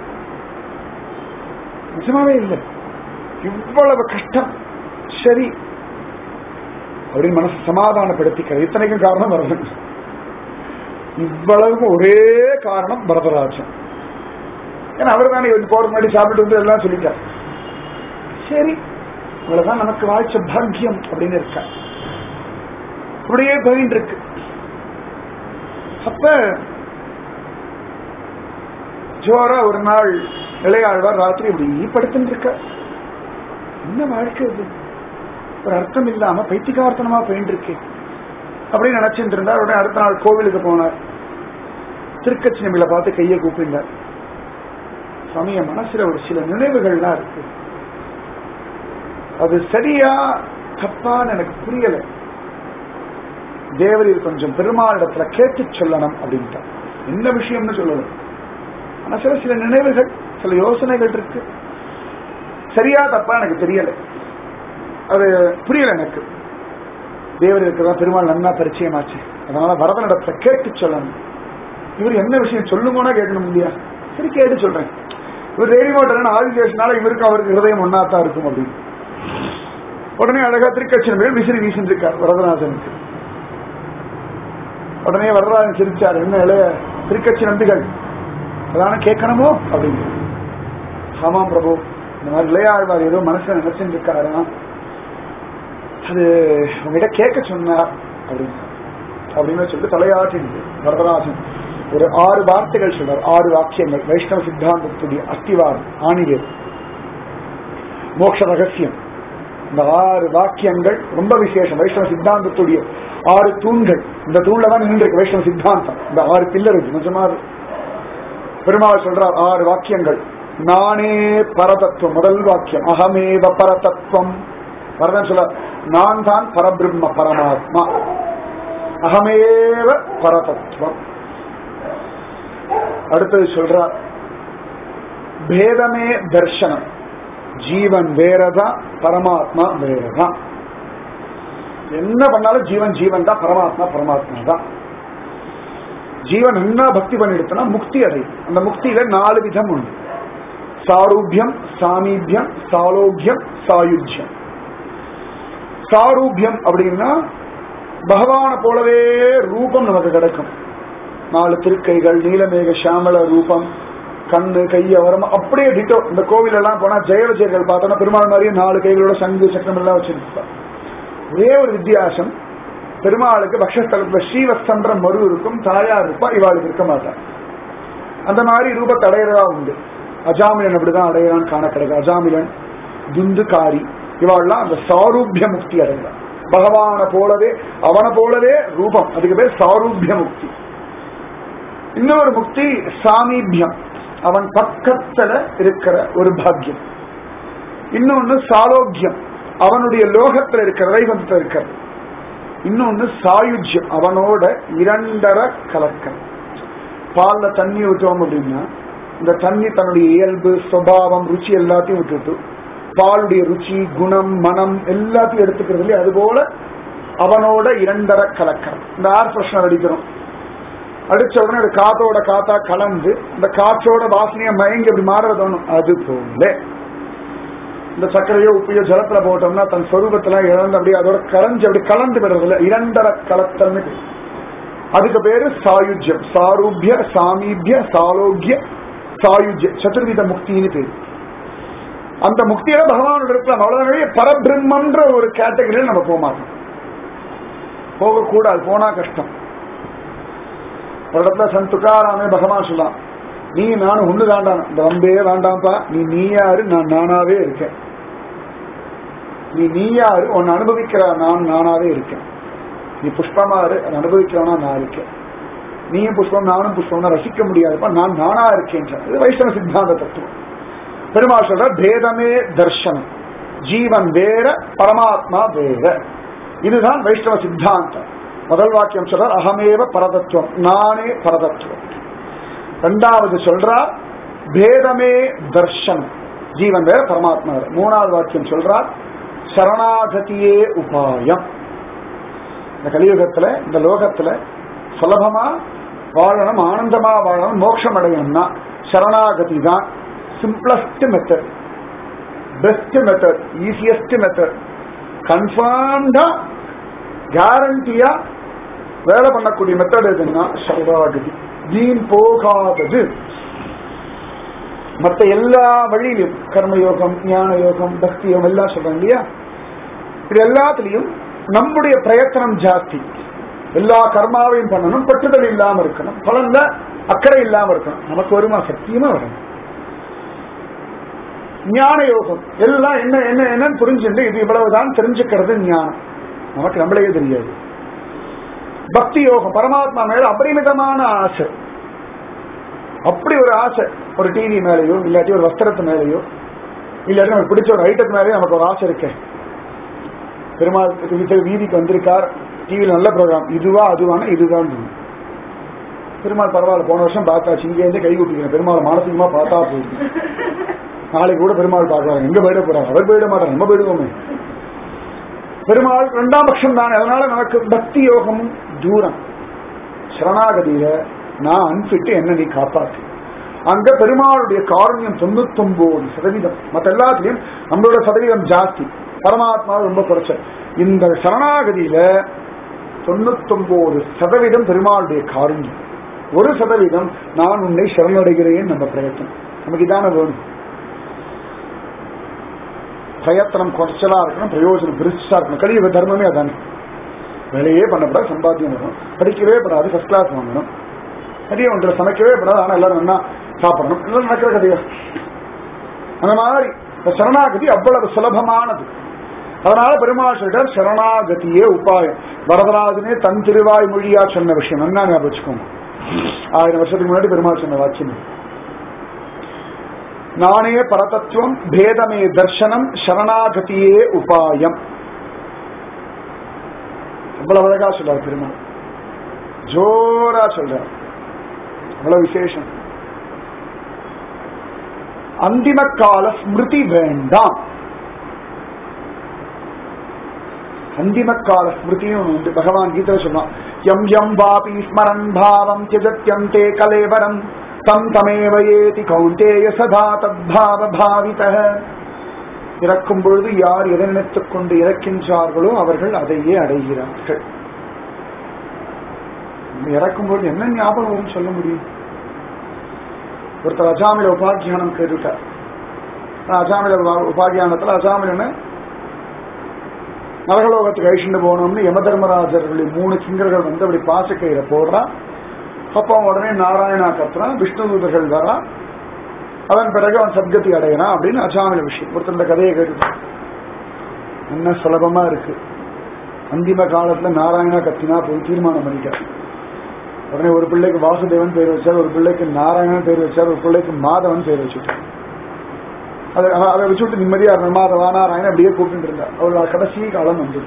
நிஜமாவே இல்லை, இவ்வளவு கஷ்டம். சரி அப்படின்னு மனசு சமாதானப்படுத்திக்க. இத்தனைக்கும் காரணம் வரதன், இவ்வளவுக்கும் ஒரே காரணம் வரதராஜன். ஏன்னா அவர் தானே போற முன்னாடி சாப்பிட்டு வந்து எல்லாம் சொல்லிட்டார். சரி இவ்வளவுதான் நமக்கு வாய்ச்ச பாக்கியம் அப்படின்னு இருக்க. அப்படியே போயிட்டு இருக்கு. அப்ப ஜோரா ஒரு நாள் இளையாழ்வார் ராத்திரி இப்படி படுத்துட்டு இருக்க. என்ன வாழ்க்கை இது, ஒரு அர்த்தம் இல்லாம பைத்தியகார்த்தனமா போயிட்டு இருக்கு அப்படின்னு நினைச்சிட்டு இருந்தார். உடனே அடுத்த நாள் கோவிலுக்கு போனார். திருக்கச்சி நம்பில பார்த்து கையை கூப்பிட்டார். சுவாமிய மனசுல ஒரு சில நினைவுகள்லாம் இருக்கு, அது சரியா தப்பான்னு எனக்கு புரியல. தேவரீர் கொஞ்சம் பெருமாளிடத்துல கேட்டு சொல்லணும் அப்படின்ட்டு. என்ன விஷயம்னு சொல்லணும், மனசுல சில நினைவுகள், சில யோசனைகள் இருக்கு, சரியா தப்பா எனக்கு தெரியல, அது புரியல எனக்கு. தேவர் இருக்கிறதா பெருமாள் நன்னா பரிச்சயமாச்சு, அதனால வரதனிடத்துல கேட்டு சொல்லணும். இவர் என்ன விஷயம் சொல்லுங்கன்னா கேட்கணும் இல்லையா? சரி கேட்டு சொல்றேன். இவர் ரேடியோட்டர் ஆதிதேசனால இவருக்கு அவருக்கு ஹிருதயம் ஒன்னாத்தான் இருக்கும் அப்படின்னு. உடனே அழகா திருக்கட்சி விசிறி வீசிட்டு இருக்கார் வரதராஜனுக்கு. உடனே வரதராஜன் சிரிச்சார். என்ன இளைய திருக்கட்சி நம்பிகள் அதான கேட்கணுமோ அப்படின்னு. ஆமாம் பிரபு, இந்த மாதிரி இளையாழ்வார் ஏதோ மனசுல நினைச்சுட்டு இருக்காரு, அது உங்ககிட்ட கேட்க சொன்னார் அப்படின்னு சொல்லிட்டு தலையாட்டி வரதராஜன் ஒரு 6 வார்த்தைகள் சொல்றார், 6 வாக்கியங்கள். வைஷ்ணவ சித்தாந்தத்துடைய அஸ்திவாரம், ஆணிவேர், மோட்ச ரகசியம். இந்த 6 வாக்கியங்கள் ரொம்ப விசேஷம். வைஷ்ணவ சித்தாந்தத்துடைய 6 தூண்கள். இந்த தூண்ல தான் நின்றுருக்கு வைஷ்ணவ சித்தாந்தம். இந்த 6 பில்லர் நிஜமா பெருமாள் சொல்றார் 6 வாக்கியங்கள். நானே பரதத்துவம், முதல் வாக்கியம். அகமேவ பரதத்துவம். வரதன் சொல்ற, நான் தான் பரபிரம்ம பரமாத்மா, அகமேவ பரதத்துவம். அடுத்தது சொல்றார், பேதமே தர்சனம். ஜீவன் வேறதான், பரமாத்மா வேறதான். என்ன பண்ணாலும் ஜீவன் ஜீவன் தான், பரமாத்மா பரமாத்மா தான். ஜீவன் என்ன பக்தி பண்ணிடுத்தனா முக்தி அடையும். அந்த முக்தியில 4 விதம் உண்டு. சாரூபியம், சாமீபியம், சாலோக்கியம், சாயுஜ்யம். சாரூபியம் அப்படின்னா பகவானை போலவே ரூபம் நமக்கு கிடைக்கும். 4 திருக்கைகள், நீலமேக சாமல ரூபம், கண்ணு கைய வரம் அப்படியே டிட்டோ. இந்த கோவில் எல்லாம் போனா ஜெயவிஜயர்கள் பார்த்தோம்னா பெருமாள் மாதிரியே 4 கைகளோட சங்கு சக்கரம் எல்லாம் வச்சிருப்பார். ஒரே ஒரு வித்தியாசம், பெருமாளுக்கு பக்ஷஸ்தலத்துல ஸ்ரீவத்சன்ற மறு இருக்கும், தாயார் இருப்பா, இவாளுக்கு இருக்க மாட்டார். அந்த மாதிரி ரூபத்தை அடையிறதா உண்டு. அஜாமிலன் அப்படிதான் அடையிறான்னு காண கிடையாது. அஜாமிலன், துந்துகாரி இவாள்லாம் அந்த சாரூபிய முக்தி அடைகிறார். பகவானை போலவே அவனை போலவே ரூபம், அதுக்கு பேர் சாரூபிய முக்தி. இன்னொரு முக்தி சாமீபியம், அவன் பக்கத்துல இருக்கிற ஒரு பாக்கியம். இன்னொன்னு சாலோக்கியம், அவனுடைய லோகத்துல இருக்கிற வைகுந்தத்துல இருக்கிற. இன்னொன்னு சாயுஜ்யம், அவனோட 2.5 கலக்கம். பால்ல தண்ணி ஊற்றுவோம் அப்படின்னா இந்த தண்ணி தன்னுடைய இயல்பு சுபாவம் ருச்சி எல்லாத்தையும் விட்டுட்டு பாலுடைய ருச்சி குணம் மனம் எல்லாத்தையும் எடுத்துக்கிறது இல்லையா, அது போல அவனோட 2.5 கலக்கம். இந்த ஏர் ஃப்ரெஷ்னர் அடிக்கிறோம், அடிச்ச உடனே அது காத்தோட காத்தா கலந்து இந்த காற்றோட வாசனைய மயங்கி அப்படி மாற தோணும். அது போல இந்த சர்க்கரையோ உப்பையோ ஜலத்துல போட்டோம்னா தன் சொரூபத்துல இழந்து அப்படியே அதோட கரைஞ்சு அப்படி கலந்து விடுறதில்ல, 2.5 கலத்தல்னு. அதுக்கு பேரு சாயுஜ்யம். சாரூபிய, சாமீபிய, சாலோக்கிய, சாயுஜ்ய, சதுர்வித முக்தின்னு பேரு. அந்த முக்தியில பகவானோட இருக்கலாம். அவ்வளவு பரபிரம்மன்ற ஒரு கேட்டகரியில் நம்ம போக மாட்டோம், போகக்கூடாது, போனா கஷ்டம். ஒரு இடத்துல சந்த் துக்காராமே பகவான் சொல்லலாம், நீ நானும் ஒண்ணு தாண்டான, இந்த வம்பே வேண்டாம்ப்பா, நீ யாரு, நான் நானாவே இருக்கேன். நீ யாரு, உன்னை அனுபவிக்கிற நானாவே இருக்கேன். நீ புஷ்பமாரு, அதை அனுபவிக்கிறவனா நான் இருக்கேன். நீயும் புஷ்பம் நானும் புஷ்பம்னா ரசிக்க முடியாதுப்பா, நான் நானா இருக்கேன். இது வைஷ்ணவ சித்தாந்த தத்துவம். பெருமாள் சொல்ற பேதமே தர்சனம், ஜீவன் வேற பரமாத்மா வேற. இதுதான் வைஷ்ணவ சித்தாந்தம். முதல் வாக்கியம் சொல்றார் அகமேவ பரதத்துவம், நானே பரதத்துவம். 2வது சொல்றார் பேதமே தர்சனம், ஜீவன் வேற பரமாத்மா வேற. 3வது வாக்கியம் சொல்றார் சரணாகதியே உபாயம். இந்த கலியுகத்துல இந்த லோகத்துல சுலபமா வாழணும், ஆனந்தமா வாழணும், மோட்சம் அடையணும்னா சரணாகதி தான் simplest method, best method, easiest method. கன்ஃபார்ம்டா கேரண்டியா வேலை பண்ணக்கூடிய மெத்தட் எதுன்னா சரணாகதி. வீண் போகாதது. மற்ற எல்லா வழியிலும் கர்மயோகம், ஞான யோகம், பக்தி யோகம் எல்லாம் சொல்றாங்க இல்லையா, இது எல்லாத்திலையும் நம்முடைய பிரயத்தனம் ஜாஸ்தி. எல்லா கர்மாவையும் பண்ணணும், பற்றுதல் இல்லாம இருக்கணும், பலன்ல அக்கறை இல்லாம இருக்கணும். நமக்கு வருமா? சத்தியமா வரணும். ஞான யோகம் எல்லாம் என்ன என்ன என்னன்னு புரிஞ்சுட்டு இது இவ்வளவுதான் தெரிஞ்சுக்கிறது ஞானம். நமக்கு நம்மளே தெரியாது. பக்தி யோகம் பரமாத்மா மேல அபரிமிதமான ஆசை. அப்படி ஒரு ஆசை, ஒரு டிவி மேலேயோ இல்லாட்டி ஒரு வஸ்திரத்து மேலேயோ இல்லாட்டி நமக்கு பிடிச்ச ஒரு ஐட்டத்து மேலேயோ நமக்கு ஒரு ஆசை இருக்கு. பெருமாள் வீதிக்கு வந்திருக்கார், டிவியில் நல்ல ப்ரோக்ராம், இதுவா அதுவான இதுதான். பெருமாள் பரவாயில்ல, போன வருஷம் பார்த்தாச்சு, இங்கே இருந்து கை கூப்பிக்கிறேன். பெருமாள் மானசிகமா பார்த்தா போகுது. நாளைக்கு கூட பெருமாள் பார்க்கலாம், எங்க போயிட போறாங்க, அவர் போயிட மாட்டார், நம்ம போயிடுவோமே. பெருமாள் 2ஆம் பட்சம் தானே. அதனால நமக்கு பக்தி யோகமும் தூரம். சரணாகதியில நான் அன்பிட்டு என்ன நீ காப்பாற்று. அங்க பெருமாளுடைய காரண்யம் 99%. மற்ற எல்லாத்திலையும் நம்மளோட சதவீதம் ஜாஸ்தி, பரமாத்மா ரொம்ப குறைச்ச. இந்த சரணாகதியில 99% பெருமாளுடைய காரண்யம், 1% நான் உன்னை சரணடைகிறேன். நம்ம பிரயத்தனம் நமக்கு இதான வேணும். பிரயத்தனம் குறைச்சலா இருக்கணும், பிரயோஜனம் பெருசா இருக்கணும். கலியுக தர்மமே அதானே. வேலையே பண்ணப்படாது, சம்பாத்தியம் பண்ணணும், படிக்கவே படாது, ஃபர்ஸ்ட் கிளாஸ் வாங்கணும், நிறைய ஒன்றை சமைக்கவே படாது, ஆனா எல்லாரும் என்ன சாப்பிடணும், எல்லாம் நடக்கிற கதையா. அந்த மாதிரி சரணாகதி அவ்வளவு சுலபமானது. அதனால பெருமாள் சொல்றார் சரணாகதியே உபாயம். வரதராஜனே தன் திருவாய் மொழியா சொன்ன விஷயம் என்ன ஞாபகம் வச்சுக்கோங்க. 1000 வருஷத்துக்கு முன்னாடி பெருமாள் சொன்ன வாக்கியம். நானே பரதத்துவம், பேதமே தர்சனம், சரணாகதியே உபாயம். அவ்வளவு அழகா சொல்றார் பெருமாள், ஜோரா சொல்றார், அவ்வளவு விசேஷம். அந்திம கால ஸ்மிருதி வேண்டாம். அந்திம கால ஸ்மிருதியும் உண்டு. பகவான் கீதை சொன்னான், யம் யம் வாபி ஸ்மரன் பாவம் தியஜத்யம் தே கலேவரம் தம் தமேவ ஏதி கௌந்தேய சதா தத்பாவ பாவிதஹ. இறக்கும் பொழுது யார் எதை நினைத்துக் கொண்டு இறக்கின்றார்களோ அவர்கள் அதையே அடைகிறார்கள். இறக்கும்போது என்ன ஞாபகம் வரும்னு சொல்ல முடியும்? ஒருத்தர் அஜாமில உபாக்கியானம் கேட்டுட்டார். அஜாமில உபாக்கியானத்துல அஜாமிலன்னு நரகலோகத்துக்கு அழிச்சுட்டு போனோம்னு யம தர்மராஜர்களுடைய 3 கிங்கர்கள் வந்து அப்படி பாசக்கையில போடுறான். அப்போ உடனே நாராயணா கத்துறான், விஷ்ணு தூதர்கள் வரா, அதன் பிறகு அவன் சத்கதி அடையறான் அப்படின்னு அஜாமில விஷயம். ஒருத்தர் இந்த கதையை கேட்டுட்டான். என்ன சுலபமா இருக்கு. அந்திம காலத்துல நாராயணா கத்தினா போய் தீர்மானம் பண்ணிட்டார். உடனே ஒரு பிள்ளைக்கு வாசுதேவன் பேர் வச்சார், ஒரு பிள்ளைக்கு நாராயணன் பேர் வச்சார், ஒரு பிள்ளைக்கு மாதவன் பேர் வச்சுட்டார். அதை வச்சுட்டு நிம்மதியா மாதவா நாராயணன் அப்படியே கூப்பிட்டு இருந்தார். அவரோட கடைசி காலம் வந்து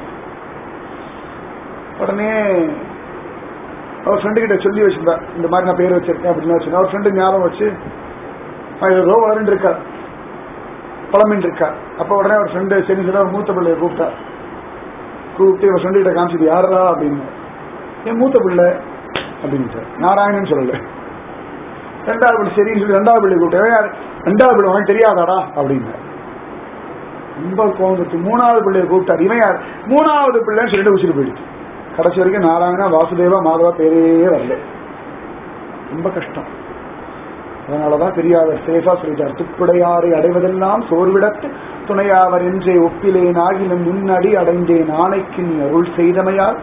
உடனே அவர் ஃப்ரெண்டு கிட்ட சொல்லி வச்சிருந்தா, இந்த மாதிரி நான் பேர் வச்சிருக்கேன் அப்படின்னு வச்சிருந்தேன். அவர் ஃப்ரெண்டு ஞாபகம் வச்சு ஏதோ வளர்ந்து இருக்கார், பழமின் இருக்கார். அப்ப உடனே அவர் ஃப்ரெண்டு சரி சொல்ல ஒரு மூத்த பிள்ளைய கூப்பிட்டார். கூப்பிட்டு இவர் ஃப்ரெண்டு கிட்ட காமிச்சது யாரா அப்படின்னு, என் மூத்த பிள்ளை அப்படின்னு நாராயணன் சொல்லல. ரெண்டாவது பிள்ளை சரின்னு சொல்லி ரெண்டாவது பிள்ளை கூப்பிட்டேன். ரெண்டாவது பிள்ளை உனக்கு தெரியாதாடா அப்படின்னு ரொம்ப கோவம். மூணாவது பிள்ளைய கூப்பிட்டார். இவன் யார்? மூணாவது பிள்ளைன்னு சொல்லிட்டு உச்சிட்டு போயிடுச்சு. கடைசி வரைக்கும் நாராயணா வாசுதேவா மாதவா பேரே வரல. ரொம்ப கஷ்டம். அதனாலதான் பெரியார் சேஃபா சொல்லிட்டார், துப்புடையாரை அடைவதெல்லாம் சோர்விடத்து துணையாவர் என்றே ஒப்பிலேன் ஆகிலும் முன்னடி அடைந்தேன் ஆணைக்கு நீ அருள் செய்தமையால்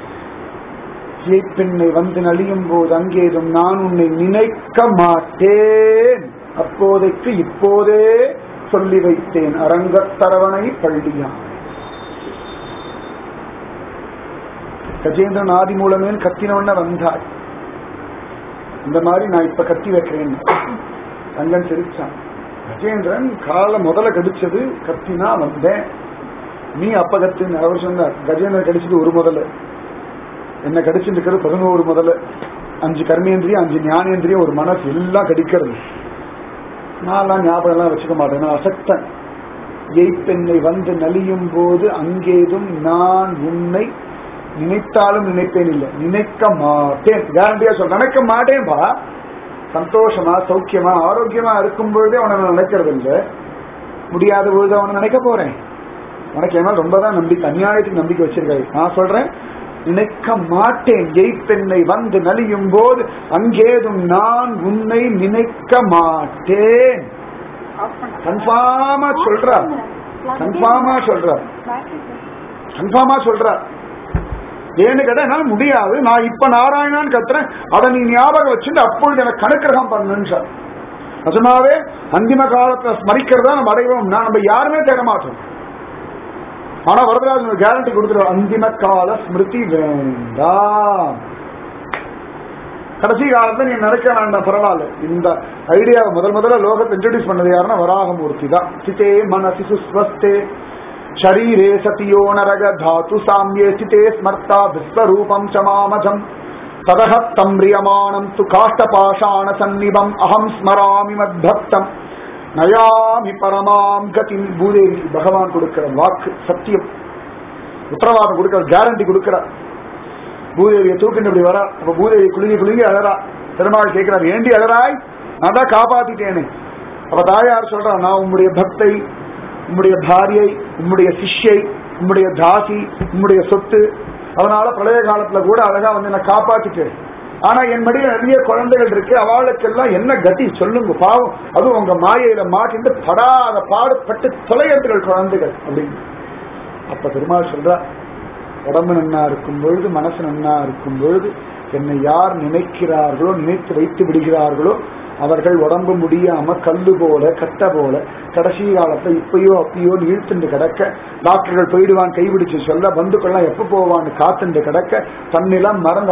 பெண்ணை வந்து நலியும் போது அங்கேதும் நான் உன்னை நினைக்க மாட்டேன், அப்போதைக்கு இப்போதே சொல்லி வைத்தேன் அரங்கத்தரவணை பள்ளியான். கஜேந்திரன் ஆதி மூலமேன் கத்தினவண்ண வந்தாய், இந்த மாதிரி நான் இப்ப கத்தி வைக்கிறேன். ரங்கன் சிரிச்சான். கஜேந்திரன் கால முதல்ல கடிச்சது கத்தினா வந்தேன், நீ அப்ப கத்தின. அவர் சொன்னார், கஜேந்திரன் கடிச்சது ஒரு முதல்ல, என்ன கடிச்சுட்டு இருக்கிறது 11 முதல்ல. 5 கர்மேந்திரியம், 5 ஞானேந்திரியம், ஒரு மனசு எல்லாம் கடிக்கிறது. நான் ஞாபகம் எல்லாம் வச்சுக்க மாட்டேன், நான் அசக்தன். எய்ப்பெண்ணை வந்து நலியும் போது அங்கேதும் நான் உன்னை நினைத்தாலும் நினைப்பேன், இல்லை நினைக்க மாட்டேன். கேரண்டியா சொல்ல நினைக்க மாட்டேன்பா. சந்தோஷமா சௌக்கியமா ஆரோக்கியமா இருக்கும் பொழுதே அவனை நினைக்கிறது இல்லை, முடியாத பொழுது அவனை நினைக்க போறேன். உனக்கு ஏன்னா ரொம்பதான் நம்பிக்கை, அநியாயத்துக்கு நம்பிக்கை வச்சிருக்காரு. நான் சொல்றேன் நினைக்க மாட்டேன். எய்ப்பெண்ணை வந்து நலியும் போது அங்கேதும் நான் உன்னை நினைக்க மாட்டேன். கன்ஃபார்மா சொல்றார், கன்ஃபார்மா சொல்றார், கன்ஃபார்மா சொல்றார். ஏன்னு கேட்டா என்னால முடியாது, நான் இப்ப நாராயணான்னு கத்துறேன், அதை நீ ஞாபகம் வச்சுட்டு அப்பொழுது எனக்கு கணக்கிரகம் பண்ணுன்னு சார். நிஜமாவே அந்திம காலத்துல ஸ்மரிக்கிறதா நம்ம அடைவோம். நம்ம யாருமே தேட மாட்டோம். ஆனா வரதராஜன் கேரண்டி கொடுத்துருவோம், அந்திம கால ஸ்மிருதி வேண்டாம். கடைசி காலத்துல நீ நினைக்க வேண்டாம், பரவாயில்ல. இந்த ஐடியாவை முதல்ல லோகத்தை இன்ட்ரோடியூஸ் பண்ணது யாருன்னா வராகமூர்த்தி தான். சிதே மனசி சுஸ்வஸ்தே ஷரீரே சதியோ நரக தாத்து சாமியே சிதே ஸ்மர்த்தா விஸ்வரூபம் சமாமஜம் ததஹத்தம் ரியமானம் து காஷ்டபாஷாண சந்நிபம் அகம் ஸ்மராமி மத்பக்தம் நயாமி பரமாம் கதி. பூதேவி பகவான் கொடுக்கிற வாக்கு சத்தியம், உத்தரவாதம் கொடுக்கிற, கேரண்டி கொடுக்கிற. பூதேவியை தூக்கிட்டு இப்படி வரா. அப்ப பூதேவி குலுங்கி அழறா. பெருமாள் கேட்கிறார், ஏண்டி அழறாய்? நான் தான் காப்பாத்திட்டேனே. அப்ப தாயார் சொல்றா, நான் உம்முடைய பக்தை, உம்முடைய பாரியை, உம்முடைய சிஷ்யை, உம்முடைய தாசி, உம்முடைய சொத்து. அதனால பிரளய காலத்துல கூட அழகா வந்து என்ன காப்பாத்திட்டு. ஆனா என் மடியில் நிறைய குழந்தைகள் இருக்கு, அவளுக்கெல்லாம் என்ன கதி சொல்லுங்க பாவம். அதுவும் உங்க மாயையில மாட்டிட்டு படாத பாடுபட்டு தொலையர்கள் குழந்தைகள் அப்படின்னு. அப்ப பெருமாள் சொல்றா, உடம்பு நன்னா இருக்கும் பொழுது, மனசு நன்னா இருக்கும் பொழுது என்னை யார் நினைக்கிறார்களோ, நினைத்து வைத்து விடுகிறார்களோ அவர்கள் உடம்பு முடியாம கல்லு போல கட்ட போல கடைசி காலத்தை இப்பயோ அப்பயோ இழுத்துண்டு கிடக்க, டாக்டர்கள் போயிடுவான் கைவிடிச்சு சொல்ல, பந்துக்கள்லாம் எப்ப போவான்னு காத்துண்டு கிடக்க, தன்னிலம் மறந்து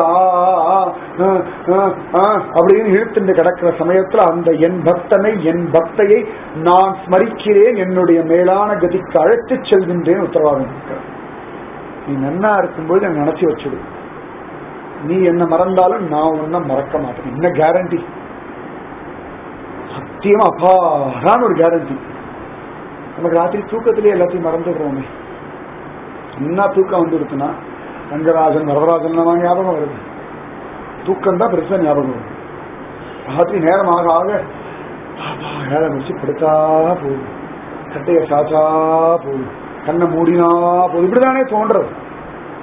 அப்படின்னு இழுத்துண்டு கிடக்கிற சமயத்துல அந்த என் பக்தனை, என் பக்தையை நான் ஸ்மரிக்கிறேன், என்னுடைய மேலான கதிக்கு அழைத்து செல்கின்றேன் உத்தரவாதம் இருக்கிறேன். நீ நன்னா இருக்கும்போது நான் நினைச்சு வச்சுடு, நீ என்ன மறந்தாலும் நான் உன்ன மறக்க மாட்டேன். என்ன கேரண்டி? சத்தியமா அப்பாடான ஒரு கேரண்டி. நமக்கு ராத்திரி தூக்கத்திலேயே எல்லாத்தையும் மறந்துடுறோமே. என்ன தூக்கம் வந்து இருக்குன்னா ரங்கராஜன் வரதராஜன் ஞாபகம் வருது. தூக்கம் தான் பெருசா ஞாபகம் வருது. ராத்திரி நேரம் ஆக ஆக வேலை முடிச்சு படுத்தா போகுது, கட்டைய சாச்சா போகுது, கண்ணை மூடினா போகுது, இப்படிதானே தோன்றது.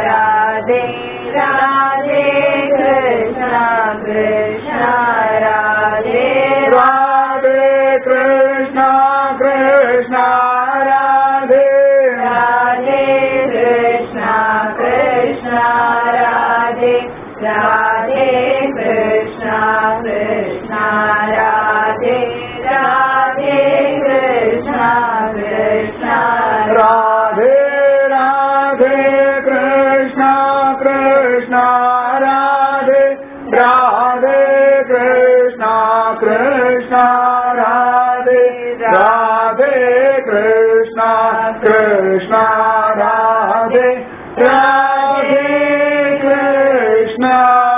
राधे कृष्णा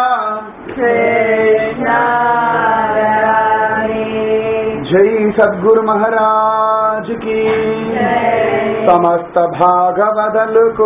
कृष्णा राधे। जय सद्गुरु महाराज की समस्त भागवदल को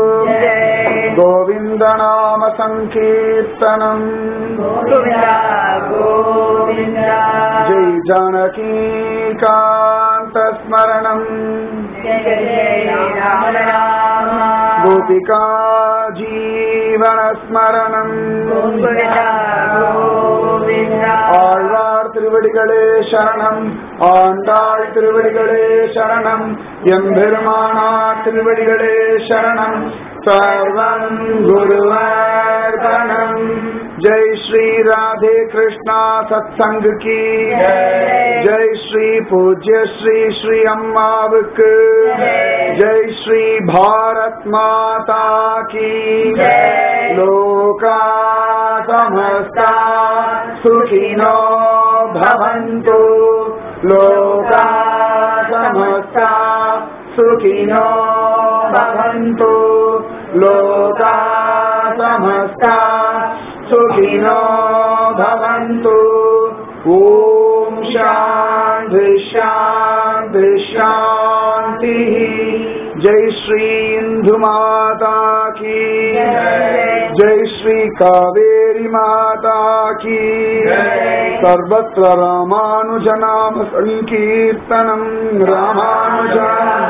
गोविंद नाम संकीर्तनम गोविंदा गोविंदा। जय जानकी कांत स्मरणम जय राम राम। गोपिका जीवन स्मरणम गोविंदा गोविंदा। ஆழ்வார் திருவடிகளே சரணம், ஆண்டாள் திருவடிகளே சரணம், எம்பெருமானார் திருவடிகளே சரணம். சர்வம் குருவர்பணம். ஜெய் ஸ்ரீ ராதே கிருஷ்ணா சத்சங் की ஜெய் ஸ்ரீ பூஜ்ய ஸ்ரீ ஸ்ரீ அம்மாவுக்கு ஜெய் ஸ்ரீ பாரத் மாதா की லோகா சமஸ்தா सुखिनो भवन्तु, लोका समस्ता सुखिनो भवन्तु, लोका समस्ता सुखिनो भवन्तु. ओम शांति शांति शांति. जय श्री इंदु माता की जय श्री कावेरी माता की सर्वत्र रामानुज नाम संकीर्तनम रामानुजा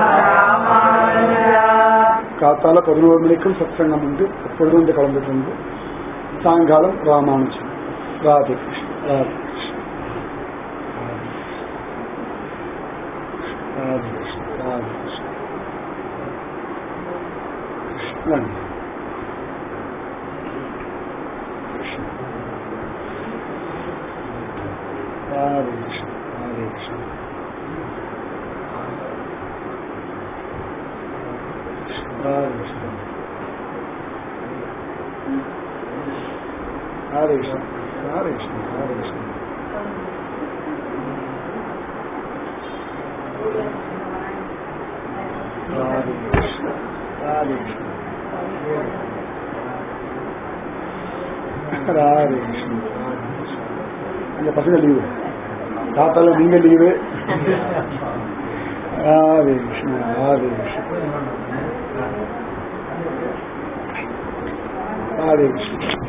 காத்தால 11 மணிக்கும் சத்சங்கம் உண்டு. எப்பொழுதும் வந்து கலந்துட்டு இருந்து சாயங்காலம் Ramanujam. Radhe Krishna Radhe Krishna Radhe Krishna Radhe Krishna Krishnan Hare Krishna, Hare Krishna. Hare Krishna. Hare Krishna, Hare Krishna, Hare Krishna. Hare Krishna, Hare Krishna. Hare Krishna. இந்த பசங்க லீவு, தாத்தால நீங்க லீவு. ராதே கிருஷ்ணா ராதே கிருஷ்ணா ராதே கிருஷ்ணா.